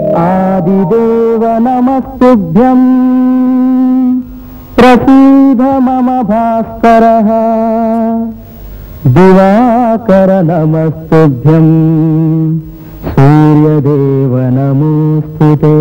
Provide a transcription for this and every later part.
आदिदेव नमस्तुभ्यं प्रसीद मम भास्करः दिवाकर नमस्तुभ्यं सूर्यदेव नमोस्तुते।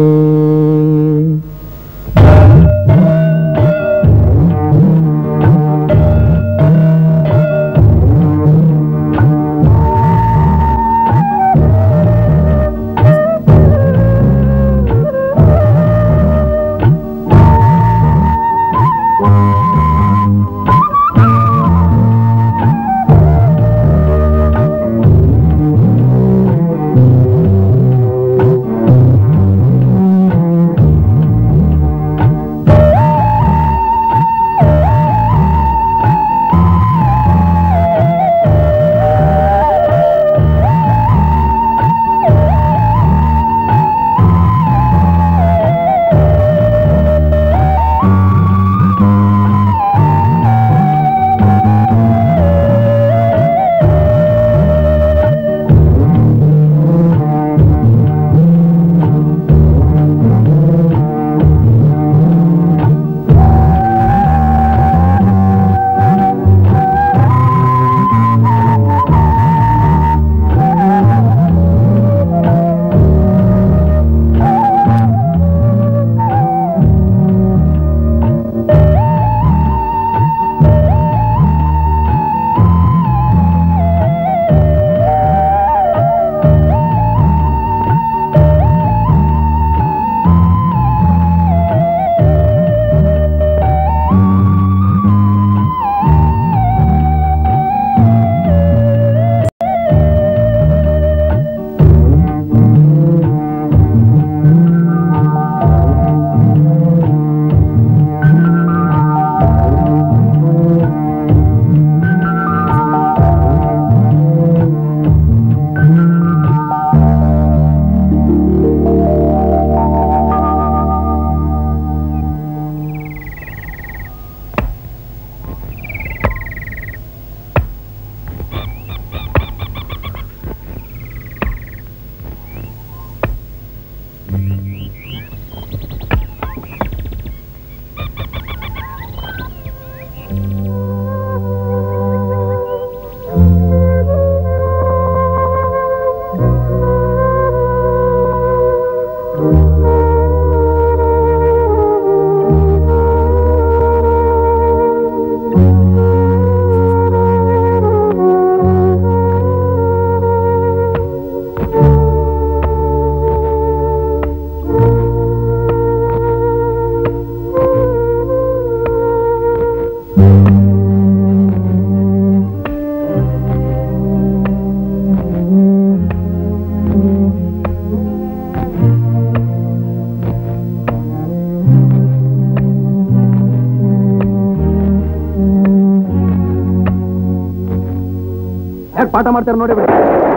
ಪಾಠ ಮಾಡ್ತಾರೆ ನೋಡಿ ಬಿಡಿ.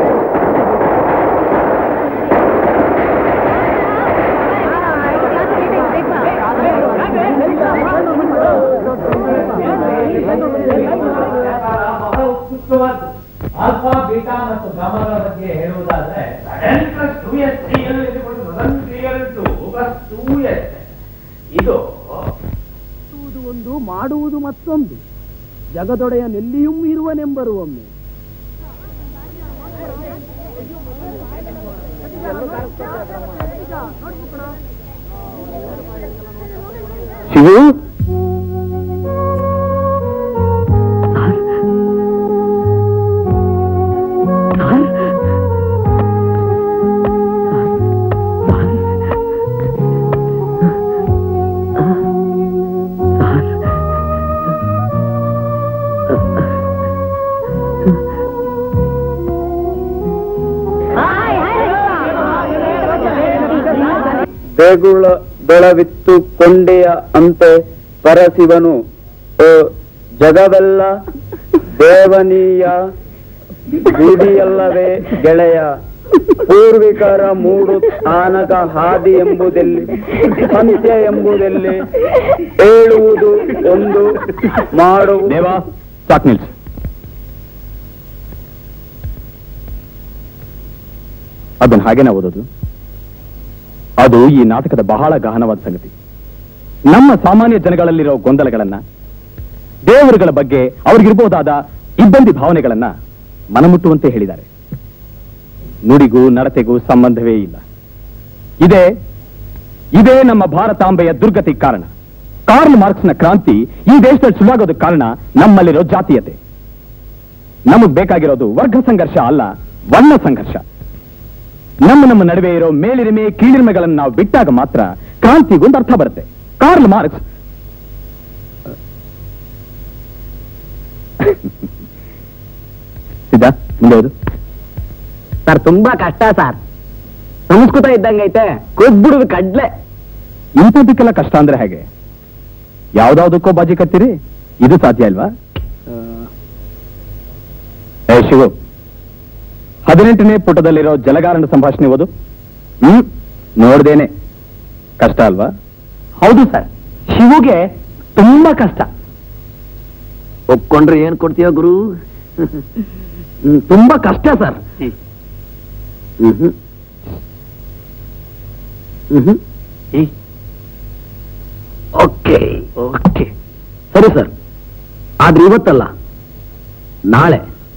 ಆಲ್ಫಾ ಬೀಟಾ ಮತ್ತು ಗಾಮಾಗಳ ಬಗ್ಗೆ ಹೇಳುವುದಾದ್ರೆ ಇದು ಒಂದು ಮಾಡುವುದು ಮತ್ತೊಂದು, ಜಗದೊಡೆಯನೆಲ್ಲಿಯೂ ಇರುವನೆಂಬರು ಒಮ್ಮೆ. ಶಿವು ದೇಗುಳ ಬೆಳವಿತ್ತು ಕೊಂಡೆಯ ಅಂತೆ ಪರಶಿವನು ಓ ಜಗವೆಲ್ಲ ದೇವನೀಯ ಬೀದಿಯಲ್ಲವೇ ಗೆಳೆಯ ಪೂರ್ವಿಕರ ಮೂಡು ಆನಗ ಹಾದಿ ಎಂಬುದೆಲ್ಲಿ ಅಂತ್ಯ ಎಂಬುದೆಲ್ಲಿ ಹೇಳುವುದು ಒಂದು ಮಾಡುವ ಸಾಕು ನಿಲ್ಸಿ. ಅದನ್ನು ಹಾಗೇನ ಓದೋದು? ಅದು ಈ ನಾಟಕದ ಬಹಳ ಗಹನವಾದ ಸಂಗತಿ. ನಮ್ಮ ಸಾಮಾನ್ಯ ಜನಗಳಲ್ಲಿರೋ ಗೊಂದಲಗಳನ್ನ, ದೇವರುಗಳ ಬಗ್ಗೆ ಅವ್ರಿಗಿರ್ಬಹುದಾದ ಇಬ್ಬಂದಿ ಭಾವನೆಗಳನ್ನ ಮನಮುಟ್ಟುವಂತೆ ಹೇಳಿದ್ದಾರೆ. ನುಡಿಗೂ ನಡತೆಗೂ ಸಂಬಂಧವೇ ಇಲ್ಲ. ಇದೇ ನಮ್ಮ ಭಾರತಾಂಬೆಯ ದುರ್ಗತಿಗೆ ಕಾರಣ. ಕಾರ್ಲ್ ಮಾರ್ಕ್ಸ್ನ ಕ್ರಾಂತಿ ಈ ದೇಶದಲ್ಲಿ ಶುರುವಾಗೋದಕ್ಕೆ ಕಾರಣ ನಮ್ಮಲ್ಲಿರೋ ಜಾತೀಯತೆ. ನಮಗ್ ಬೇಕಾಗಿರೋದು ವರ್ಗ ಸಂಘರ್ಷ ಅಲ್ಲ, ವರ್ಣ ಸಂಘರ್ಷ. ನಮ್ಮ ನಡುವೆ ಇರೋ ಮೇಲಿರಿಮೆ ಕೀಳಿರಿಮೆಗಳನ್ನು ನಾವು ಬಿಟ್ಟಾಗ ಮಾತ್ರ ಕ್ರಾಂತಿಗೊಂದು ಅರ್ಥ ಬರುತ್ತೆ. ಕಾರ್ಲ್ ಮಾರ್ಕ್ಸ್ ಸಿದ್ಧ ಮುಂದೆ ಸರ್ ತುಂಬಾ ಕಷ್ಟ ಸರ್. ಸಂಸ್ಕೃತ ಇದ್ದಂಗೈತೆ, ಕೊದ್ಬಿಡುದು ಕಡ್ಲೆ. ಇಂಥದಕ್ಕೆಲ್ಲ ಕಷ್ಟ ಅಂದ್ರೆ ಹೇಗೆ? ಯಾವ್ದಾವ್ದಕ್ಕೋ ಬಾಜಿ ಕಟ್ತೀರಿ, ಇದು ಸಾಧ್ಯ ಅಲ್ವಾ? ಶಿವು, 18ನೇ ಪುಟದಲ್ಲಿರೋ ಜಲಗಾರನ ಸಂಭಾಷಣೆ ಓದು. ನೋಡ್ದೇನೆ ಕಷ್ಟ ಅಲ್ವಾ? ಹೌದು ಸರ್, ಶಿವುಗೆ ತುಂಬಾ ಕಷ್ಟ. ಒಪ್ಕೊಂಡ್ರೆ ಏನ್ ಕೊಡ್ತೀಯ ಗುರು? ತುಂಬಾ ಕಷ್ಟ ಸರ್. ಓಕೆ ಓಕೆ ಸರಿ ಸರ್, ಆದ್ರೆ ಇವತ್ತಲ್ಲ, ನಾಳೆ.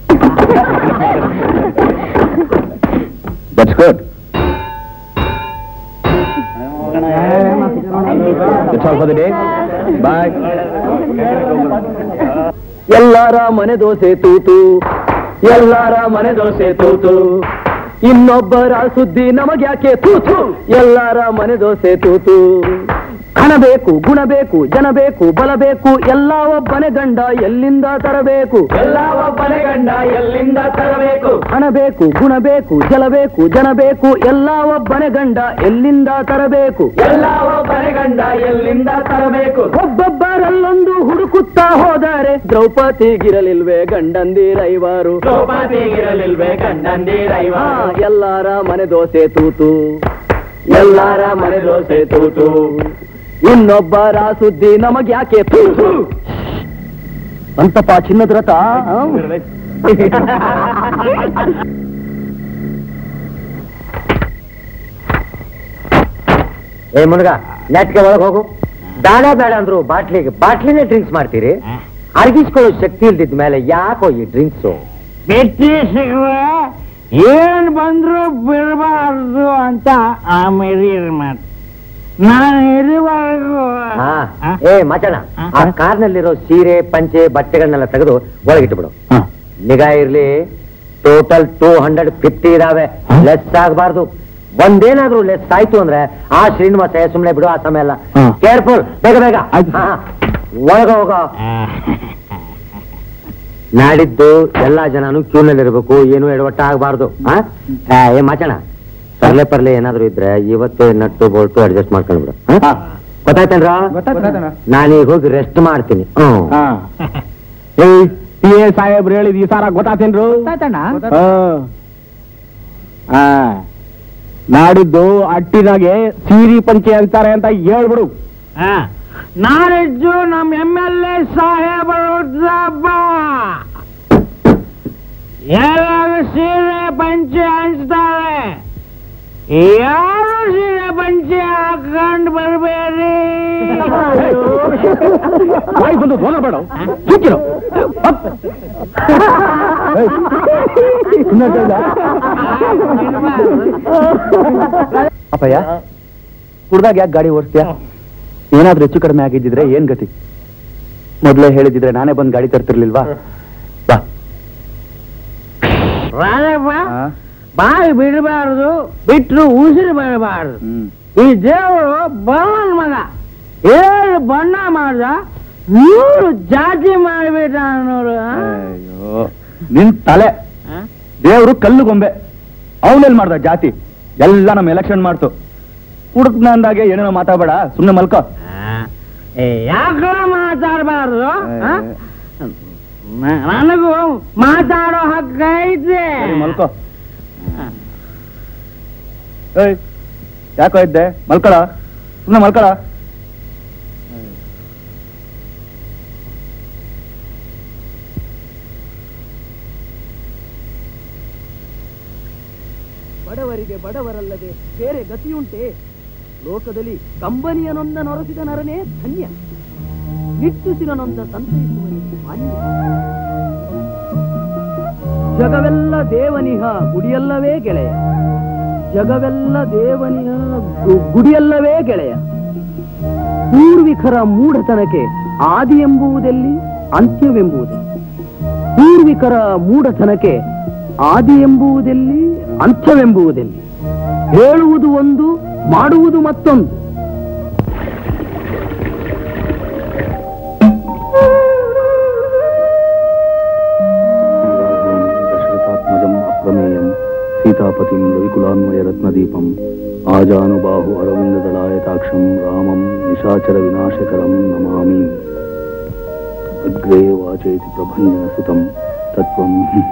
That's good. That's all for the day. Bye. ಎಲ್ಲಾರ ಮನೆ ದೋಸೆ ತೂತು, ಎಲ್ಲಾರ ಮನೆ ದೋಸೆ ತೂತು, ಇನ್ನೊಬ್ಬರ ಸುದ್ದಿ ನಮಗ್ಯಾಕೆ ತೂತು. ಎಲ್ಲಾರ ಮನೆ ದೋಸೆ ತೂತು. ಹಣ ಬೇಕು, ಗುಣ ಬೇಕು, ಜನ ಬೇಕು, ಬಲ ಬೇಕು, ಎಲ್ಲ ಒಬ್ಬನೇ ಗಂಡ ಎಲ್ಲಿಂದ ತರಬೇಕು. ಎಲ್ಲ ಒಬ್ಬನೇ ಗಂಡ ಎಲ್ಲಿಂದ ತರಬೇಕು. ಹಣ ಬೇಕು, ಗುಣ ಬೇಕು, ಜಲ ಬೇಕು, ಜನ ಬೇಕು, ಎಲ್ಲ ಒಬ್ಬನೇ ಗಂಡ ಎಲ್ಲಿಂದ ತರಬೇಕು. ಎಲ್ಲ ಒಬ್ಬನೇ ಗಂಡ ಎಲ್ಲಿಂದ ತರಬೇಕು. ಒಬ್ಬೊಬ್ಬರಲ್ಲೊಂದು ಹುಡುಕುತ್ತಾ ಹೋದರೆ ದ್ರೌಪದಿಗಿರಲಿಲ್ವೇ ಗಂಡಂದಿರೈವಾರು. ದ್ರೌಪದಿಗಿರಲಿಲ್ವೇ ಗಂಡಂದಿರೈವಾರು. ಎಲ್ಲಾರ ಮನೆ ದೋಸೆ ತೂತು, ಎಲ್ಲಾರ ಮನೆ ದೋಸೆ ತೂತು, ಇನ್ನೊಬ್ಬರ ಸುದ್ದಿ ನಮಗ್ಯಾಕೆ ತೂತು. ಅಂತಪ್ಪ ಚಿನ್ನದ ರಥ. ಏ ಮುನ್ಗ, ನೆಟ್ಗೆ ಒಳಗೆ ಹೋಗು. ಬೇಡ ಬೇಡ ಅಂದ್ರು ಬಾಟ್ಲಿನೇ ಡ್ರಿಂಕ್ಸ್ ಮಾಡ್ತೀರಿ. ಅರ್ಗಿಸ್ಕೊಳ್ಳೋ ಶಕ್ತಿ ಇಲ್ದಿದ ಮೇಲೆ ಯಾಕೋ ಈ ಡ್ರಿಂಕ್ಸು? ಏನ್ ಬಂದ್ರು ಬಿಡಬಾರ್ದು ಅಂತ ಆಮೇಲೆ ಮಾತು. ನಾನು ಇರುವವರೆಗೂ ಏ ಮಚಣ, ಆ ಕಾರ್ನಲ್ಲಿರೋ ಸೀರೆ ಪಂಚೆ ಬಟ್ಟೆಗಳನ್ನೆಲ್ಲ ತೆಗೆದು ಒಳಗಿಟ್ಟು ನಿಗಾ ಇರ್ಲಿ. ಟೋಟಲ್ 250 ಇದಾವೆ, ಲೆಸ್ ಆಗಬಾರ್ದು. ಒಂದೇನಾದ್ರೂ ಲೆಸ್ ಆಯ್ತು ಅಂದ್ರೆ ಆ ಶ್ರೀನಿವಾಸ ಸುಮ್ನೆ ಬಿಡು, ಆ ಸಮಯ ಎಲ್ಲ. ಕೇರ್ಫುಲ್, ಬೇಗ ಬೇಗ ಒಳಗ ಹೋಗ. ನಾಡಿದ್ದು ಎಲ್ಲಾ ಜನನು ಕ್ಯೂನಲ್ಲಿರ್ಬೇಕು, ಏನು ಎಡವಟ್ಟ ಆಗಬಾರ್ದು. ಏ ಮಚಣ, ಪರ್ಲೆ ಏನಾದ್ರು ಇದ್ರೆ ಇವತ್ತೇ ನಟ್ಟು ಬೋಲ್ಟು ಅಡ್ಜಸ್ಟ್ ಮಾಡ್ಕೊಂಡ್ಬಿಡು. ಗೊತ್ತಾಯ್ತೇನ್ರ? ನಾನೀಗ ಹೋಗಿ ರೆಸ್ಟ್ ಮಾಡ್ತೀನಿ. ಸಾಹೇಬ್ರು ಹೇಳಿದ್ ಈ ಸಾರ ಗೊತ್ತಾತೇನ್ರು? ನಾಡಿದ್ದು ಅಟ್ಟಿನಾಗೆ ಸೀರಿ ಪಂಚೆ ಅಂತಾರೆ ಅಂತ ಹೇಳ್ಬಿಡು. ನಾಡಿದ್ದು ನಮ್ MLA ಸಾಹೇಬರು ಯಾವಾಗ ಸೀರೆ ಪಂಚೆ ಹಂಚ್ತಾರೆ, ಯಾರು ಸೀರೆ ಪಂಚೆ ಹಾಕೊಂಡು ಬರ್ಬೇಡಿ. ಬಂದು ಬೇಡ ಸಿಕ್ಕಿರೋ ಅಪ್ಪಯ್ಯ, ಕುಡ್ದಾಗ ಯಾಕೆ ಗಾಡಿ ಓಡಿಸ್ತೀಯ? ಏನಾದ್ರೂ ಹೆಚ್ಚು ಕಡಿಮೆ ಆಗಿದ್ದಿದ್ರೆ ಏನ್ ಗತಿ? ಮೊದ್ಲೇ ಹೇಳಿದಿದ್ರೆ ನಾನೇ ಬಂದು ಗಾಡಿ ತರ್ತಿರ್ಲಿಲ್ವಾ? ಬಾ ಬಾಯಿ ಬಿಡಬಾರ್ದು, ಬಿಟ್ರು ಉಸಿರು ಬಿಡಬಾರ್ದು. ಈ ದೇವರು ಬವನ್ ಮಗ 7 ಬಣ್ಣ ಮಾಡ್ದ, 3 ಜಾತಿ ಮಾಡಿಬಿಟ್ಟ ನೋಡು. ನಿನ್ ತಲೆ, ದೇವ್ರು ಕಲ್ಲು ಗೊಂಬೆ, ಅವನೆಲ್ ಮಾಡ್ದ ಜಾತಿ? ಎಲ್ಲ ನಮ್ಮ ಎಲೆಕ್ಷನ್ ಮಾಡ್ತು. ಹುಡುಕ್ನ ಅಂದಾಗೆ ಏನೇನೋ ಮಾತಾಡಬೇಡ, ಸುಮ್ನೆ ಮಲ್ಕೋ. ಯಾಕ ಮಾತಾಡಬಾರ್ದು? ನನಗೂ ಮಾತಾಡೋ ಹಕ್ಕ ಐತೆ. ಮಲ್ಕೋ. ಯಾಕೋ ಇದ್ದೆ? ಮಲ್ಕಳ, ಸುಮ್ನೆ ಮಲ್ಕಳ. ಬಡವರಿಗೆ ಬಡವರಲ್ಲದೆ ಬೇರೆ ಗತಿಯುಂಟೆ? ಲೋಕದಲ್ಲಿ ಕಂಬನಿಯನೊಂದ ನೊರಸಿದ ನರನೇ ಧನ್ಯ, ನಿಟ್ಟುಸಿರನೊಂದ ಸಂತೈಸುವನೇ ಮಾನ್ಯ. ಜಗವೆಲ್ಲ ದೇವನಿಹ ಗುಡಿಯಲ್ಲವೇ ಗೆಳೆಯ, ಜಗವೆಲ್ಲ ದೇವನಿಹ ಗುಡಿಯಲ್ಲವೇ ಗೆಳೆಯ. ಪೂರ್ವಿಕರ ಮೂಢತನಕ್ಕೆ ಆದಿ ಎಂಬುವುದೆಲ್ಲಿ, ಅಂತ್ಯವೆಂಬುವುದೆಲ್ಲಿ. ಪೂರ್ವಿಕರ ಮೂಢತನಕ್ಕೆ ಆದಿ ಎಂಬುವುದೆಲ್ಲಿ, ಅಂತ್ಯವೆಂಬುವುದೆಲ್ಲಿ. ಹೇಳುವುದು ಒಂದು, ಮಾಡುವುದು ಮತ್ತೊಂದು. ದಶರಥಾತ್ಮಜಂ ಅಪ್ರಮೇಯಂ ಸೀತಾಪತಿಂ ರವಿಕುಲಾನ್ವಯ ರತ್ನದೀಪಂ ಆಜಾನುಬಾಹು ಅರವಿಂದದಲಾಯತಾಕ್ಷಂ ರಾಮಂ ನಿಶಾಚರ ವಿನಾಶಕರಂ ನಮಾಮಿ. ಅಗ್ರೇ ವಾಚೇತಿ ಪ್ರಭಂಜನ ಸುತಂ ತತ್ವಂ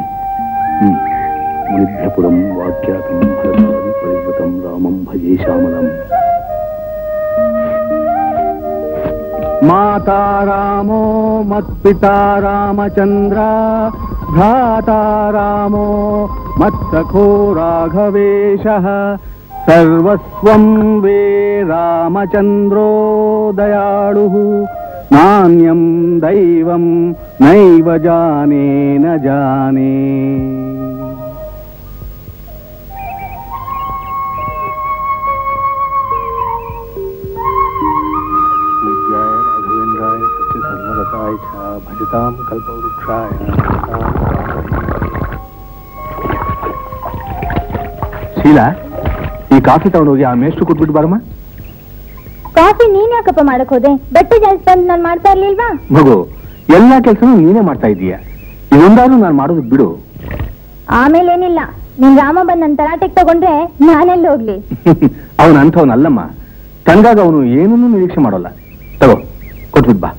ಮುನಿಭ್ಯಪುರಂ ವಾಕ್ಯಾತಂ ಭರತಾದಿ ಪರಿವೃತಂ ರಾಮಂ ಭಜೇ ಶ್ಯಾಮಲಂ. ಮಾತಾ ರಾಮೋ ಮತ್ಪಿತಾ ರಾಮಚಂದ್ರ ಭ್ರಾತಾ ರಾಮೋ ಮತ್ಸಖೋ ರಾಘವೇಶಃ ಸರ್ವಸ್ವಂ ವೇ ರಾಮಚಂದ್ರೋ ದಯಾಳುಃ ನಾನ್ಯಂ ದೈವಂ ನೈವ ಜಾನೇ ನ ಜಾನೇ. ರಾಘವೇಂದ್ರಾಯ ಸತ್ಯಧರ್ಮರತಾಯ ಚ ಭಜತಾಂ ಕಲ್ಪವೃಕ್ಷಾಯ. ಶೀಲಾ, ಈ ಕಾಫಿ ತಗೊಂಡೋಗಿ ಆ ಮೇಷ್ಟ್ರು ಕೊಟ್ಬಿಟ್ಟು ಬಾರಮ್ಮ. ಕಾಫಿ ನೀನ್ ಯಾಕಪ್ಪ ಮಾಡಕ್ ಹೋದೆ? ಬಟ್ಟೆ ಜಾಸ್ತಿ ಬಂದು ನಾನು ಮಾಡ್ತಾ ಇರ್ಲಿಲ್ವಾ? ಮಗು, ಎಲ್ಲಾ ಕೆಲಸನೂ ನೀನೇ ಮಾಡ್ತಾ ಇದೀಯ, ಇದೊಂದಾದ್ರೂ ನಾನು ಮಾಡೋದಕ್ ಬಿಡು. ಆಮೇಲೆ ಏನಿಲ್ಲ, ನೀನ್ ರಾಮ ಬಂದ್ ನನ್ ತರಾಟೆಗೆ ತಗೊಂಡ್ರೆ ನಾನೆಲ್ಲಿ ಹೋಗ್ಲಿ? ಅವನು ಅಂಥವನಲ್ಲಮ್ಮ, ತನಗಾಗ ಅವನು ಏನನ್ನೂ ನಿರೀಕ್ಷೆ ಮಾಡೋಲ್ಲ. ತಗೋ, ಕೊಟ್ಬಿಟ್ ಬಾ.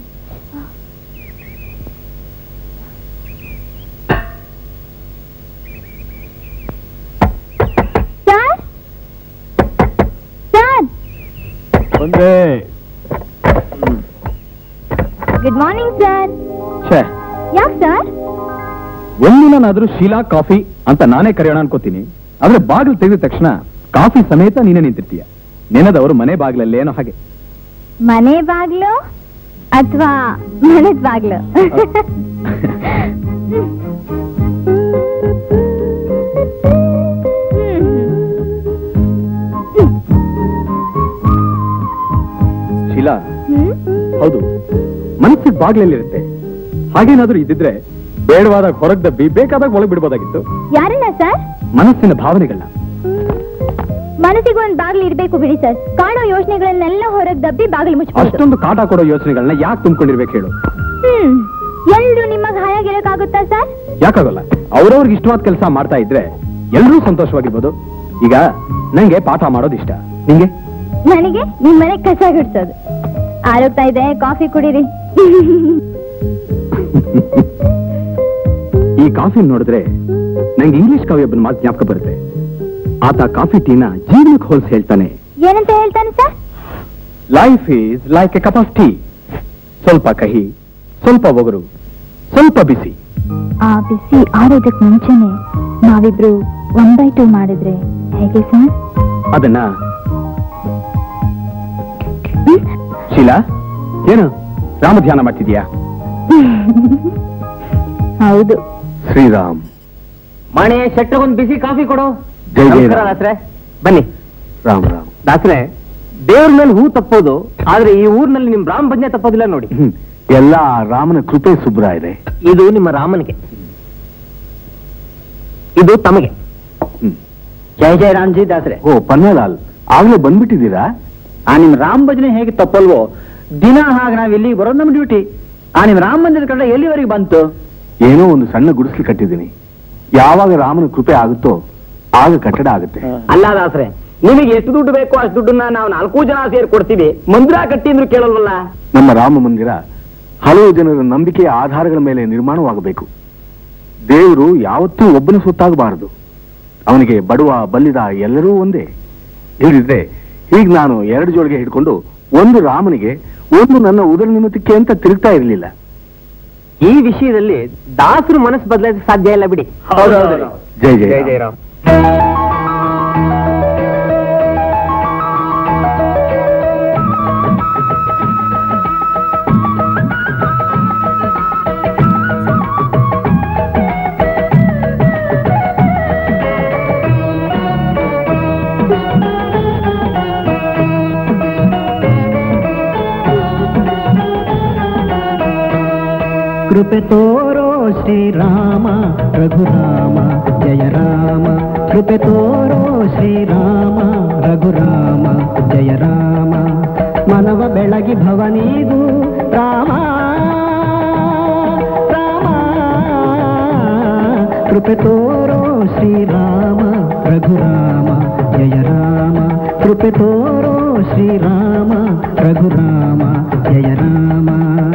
Good morning sir. ಯಾಕೆ ಸರ್? ಒಂದಿನಾದ್ರೂ ಶೀಲಾ ಕಾಫಿ ಅಂತ ನಾನೇ ಕರೆಯೋಣ ಅನ್ಕೋತೀನಿ, ಆದ್ರೆ ಬಾಗಿಲು ತೆಗೆದ ತಕ್ಷಣ ಕಾಫಿ ಸಮೇತ ನೀನೇ ನಿಂತಿರ್ತೀಯ. ನೆನದವರು ಮನೆ ಬಾಗಿಲಲ್ಲಿ ಏನೋ ಹಾಗೆ. ಮನೆ ಬಾಗ್ಲು ಅಥವಾ ಮನೆದ್ ಬಾಗ್ಲು? ಶೀಲಾ, ಹೌದು, ಮನಸ್ಸಿಗೆ ಬಾಗ್ಲಲ್ಲಿರುತ್ತೆ. ಹಾಗೇನಾದ್ರೂ ಇದ್ದಿದ್ರೆ ಬೇಡವಾದಾಗ ಹೊರಗ್ ದಬ್ಬಿ ಬೇಕಾದಾಗ ಒಳಗ್ ಬಿಡ್ಬೋದಾಗಿತ್ತು. ಯಾರನ್ನ ಸರ್? ಮನಸ್ಸಿನ ಭಾವನೆಗಳನ್ನ. ಮನಸ್ಸಿಗೆ ಒಂದ್ ಬಾಗ್ಲು ಇರ್ಬೇಕು ಬಿಡಿ ಸರ್. ಕಾಣೋ ಯೋಚನೆಗಳನ್ನೆಲ್ಲ ಹೊರಗ್ ದಬ್ಬಿ ಬಾಗಿಲು ಮುಚ್ಚ. ಅಷ್ಟೊಂದು ಕಾಟ ಕೊಡೋ ಯೋಚನೆಗಳನ್ನ ಯಾಕೆ ತುಂಬಿಕೊಂಡಿರ್ಬೇಕು ಹೇಳು? ಎಲ್ರು ನಿಮಗ್ ಹಾಯಾಗಿರಕ್ಕಾಗುತ್ತಾ ಸರ್? ಯಾಕಾಗಲ್ಲ. ಅವ್ರವ್ರಿಗೆ ಇಷ್ಟವಾದ ಕೆಲಸ ಮಾಡ್ತಾ ಇದ್ರೆ ಎಲ್ರೂ ಸಂತೋಷವಾಗಿರ್ಬೋದು. ಈಗ ನಂಗೆ ಪಾಠ ಮಾಡೋದು ಇಷ್ಟ, ನಿಂಗೆ? ನನಗೆ ನಿಮ್ ಮನೆ ಕಸ ಗುಡ್ಸೋದು. ಆರೋಗ್ತಾ ಇದೆ, ಕಾಫಿ ಕುಡೀರಿ. ಈ ಕಾಫಿ ನೋಡಿದ್ರೆ ನಂಗೆ ಇಂಗ್ಲಿಷ್ ಕವಿಯೊಬ್ಬನ ಮಾತು ಜ್ಞಾಪಕ ಬರುತ್ತೆ. ಆತ ಕಾಫಿ ಟೀನ ಜೀವನಕ್ಕೆ ಹೋಲಿಸಿ ಹೇಳ್ತಾನೆ. ಏನಂತ ಹೇಳ್ತಾನೆ sir? Life is like a cup of tea. ಸ್ವಲ್ಪ ಕಹಿ, ಸ್ವಲ್ಪ ಒಗರು, ಸ್ವಲ್ಪ ಬಿಸಿ. ಆ ಬಿಸಿ ಆರೋದಕ್ ಮುಂಚೆನೆ ನಾವಿಬ್ರು 1/2 ಮಾಡಿದ್ರೆ ಹೇಗೆ ಸರ್? ಅದನ್ನ ಶೀಲಾ, ಏನು ರಾಮ ಧ್ಯಾನ ಮಾಡ್ತಿದ್ಯಾ? ಹೌದು. ಶ್ರೀರಾಮ್. ಮಣೆ ಶೆಟ್ಟಗೊಂದು ಬಿಸಿ ಕಾಫಿ ಕೊಡು. ಜೈ ಜೈ ನಮಸ್ಕಾರ ರಾಮ್. ದಾಸ್ರೆ, ಬನ್ನಿ. ರಾಮ್ ರಾಮ್. ದಾಸ್ರೆ, ದೇವ್ರ ಮೇಲೆ ಹೂ ತಪ್ಪೋದು, ಆದ್ರೆ ಈ ಊರಿನಲ್ಲಿ ನಿಮ್ ರಾಮ ಭಜನೆ ತಪ್ಪೋದಿಲ್ಲ ನೋಡಿ. ಎಲ್ಲ ರಾಮನ ಕೃಪೆ ಸುಬ್ರ ಇದೆ. ಇದು ನಿಮ್ಮ ರಾಮನಿಗೆ, ಇದು ತಮಗೆ. ಜೈ ಜೈ ರಾಮ್ಜಿ. ದಾಸ್ರೆ, ಓ ಪನ್ನಲಾಲ್, ಆಗ್ಲೇ ಬಂದ್ಬಿಟ್ಟಿದ್ದೀರಾ? ಆ ನಿಮ್ ರಾಮ ಭಜನೆ ಹೇಗೆ ತಪ್ಪಲ್ವೋ, ದಿನ ಹಾಗೆ ನಾವ್ ಇಲ್ಲಿಗೆ ಬರೋದು ನಮ್ ಡ್ಯೂಟಿ. ಆ ನಿಮ್ ರಾಮ ಮಂದಿರ ಕಡೆ ಎಲ್ಲಿವರೆಗೆ ಬಂತು? ಏನೋ ಒಂದು ಸಣ್ಣ ಗುಡಿಸಲು ಕಟ್ಟಿದ್ದೀನಿ. ಯಾವಾಗ ರಾಮನ ಕೃಪೆ ಆಗುತ್ತೋ ಆಗ ಕಟ್ಟಡ ಆಗುತ್ತೆ. ಅಲ್ಲ ದಾಸ್ರೆ, ನಿಮಗೆ ಎಷ್ಟು ದುಡ್ಡು ಬೇಕೋ ಅಷ್ಟು ದುಡ್ಡನ್ನ ನಾವು 4 ಜನ ಸೇರಿ ಕೊಡ್ತೀವಿ. ಮಂದಿರ ಕಟ್ಟಿ ಅಂದ್ರೂ ಕೇಳಲ್ವಲ್ಲ. ನಮ್ಮ ರಾಮ ಮಂದಿರ ಹಲವು ಜನರ ನಂಬಿಕೆಯ ಆಧಾರಗಳ ಮೇಲೆ ನಿರ್ಮಾಣವಾಗಬೇಕು. ದೇವರು ಯಾವತ್ತೂ ಒಬ್ಬನ ಸೊತ್ತಾಗಬಾರದು. ಅವನಿಗೆ ಬಡವ ಬಲ್ಲಿದ ಎಲ್ಲರೂ ಒಂದೇ. ಇಲ್ಲದಿದ್ರೆ ಈಗ ನಾನು 2 ಜೋಳಿಗೆ ಹಿಡ್ಕೊಂಡು ಒಂದು ರಾಮನಿಗೆ, ಒಂದು ನನ್ನ ಉದರ ನಿಮಿತ್ತಕ್ಕೆ ಅಂತ ತಿರುಗ್ತಾ ಇರಲಿಲ್ಲ. ಈ ವಿಷಯದಲ್ಲಿ ದಾಸರು ಮನಸ್ಸು ಬದಲಾಯಿಸ ಸಾಧ್ಯ ಇಲ್ಲ ಬಿಡಿ. ಜೈ ಜೈ ಜೈ ಜೈ ರಾಮ್. ರಾಮ್. ಕೃಪೆ ತೋರೋ ಶ್ರೀರಾಮ ರಘುರಾಮ ಜಯ ರಾಮ ಕೃಪೆ ತೋರೋ ಶ್ರೀರಾಮ ರಘುರಾಮ ಜಯ ರಾಮ ಮನವ ಬೆಳಗಿ ಭವನೀಗೂ ರಾಮ ರಾಮ ಕೃಪೆ ತೋರೋ ಶ್ರೀರಾಮ ರಘುರಾಮ ಜಯ ರಾಮ ಕೃಪೆ ತೋರೋ ಶ್ರೀರಾಮ ರಘುರಾಮ ಜಯ ರಾಮ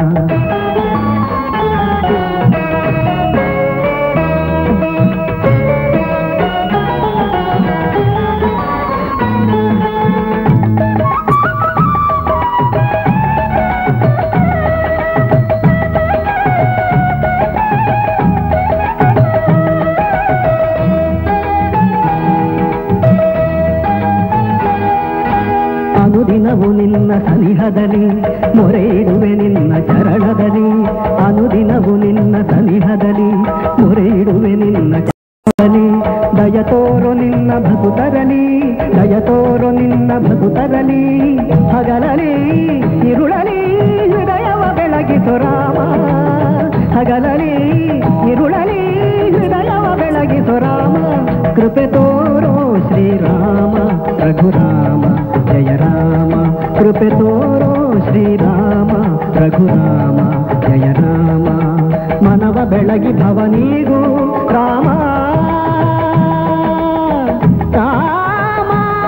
ಅನುದಿನವು ನಿನ್ನ ಸನಿಹದಲ್ಲಿ ಮೊರೆ ಇಡುವೆ ನಿನ್ನ ಚರಣದಲ್ಲಿ ಅನುದಿನವು ನಿನ್ನ ಸನಿಹದಲ್ಲಿ ಮೊರೆ ಇಡುವೆ ನಿನ್ನ ಚರಣದಲ್ಲಿ ದಯ ತೋರು ನಿನ್ನ ಭಕುತರಲಿ ದಯ ತೋರು ನಿನ್ನ ಭಕುತರಲಿ ಹಗಲಲಿ ಇರುಳಲಿ ಹೃದಯವ ಬೆಳಗಿಸು ರಾಮ ಹಗಲಲಿ ಇರುಳಲಿ ಹೃದಯವ ಬೆಳಗಿಸು ರಾಮ ಕೃಪೆ ತೋರೋ ಶ್ರೀರಾಮ ರಘುರಾಮ ಜಯ ರಾಮ ಕೃಪೆ ತೋರೋ ಶ್ರೀರಾಮ ರಘುರಾಮ ಜಯ ರಾಮ ಮನವ ಬೆಳಗಿ ಭವನೀಗೂ ರಾಮ ರಾಮ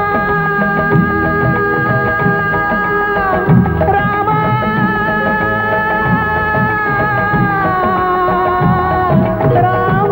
ರಾಮ ರಾಮ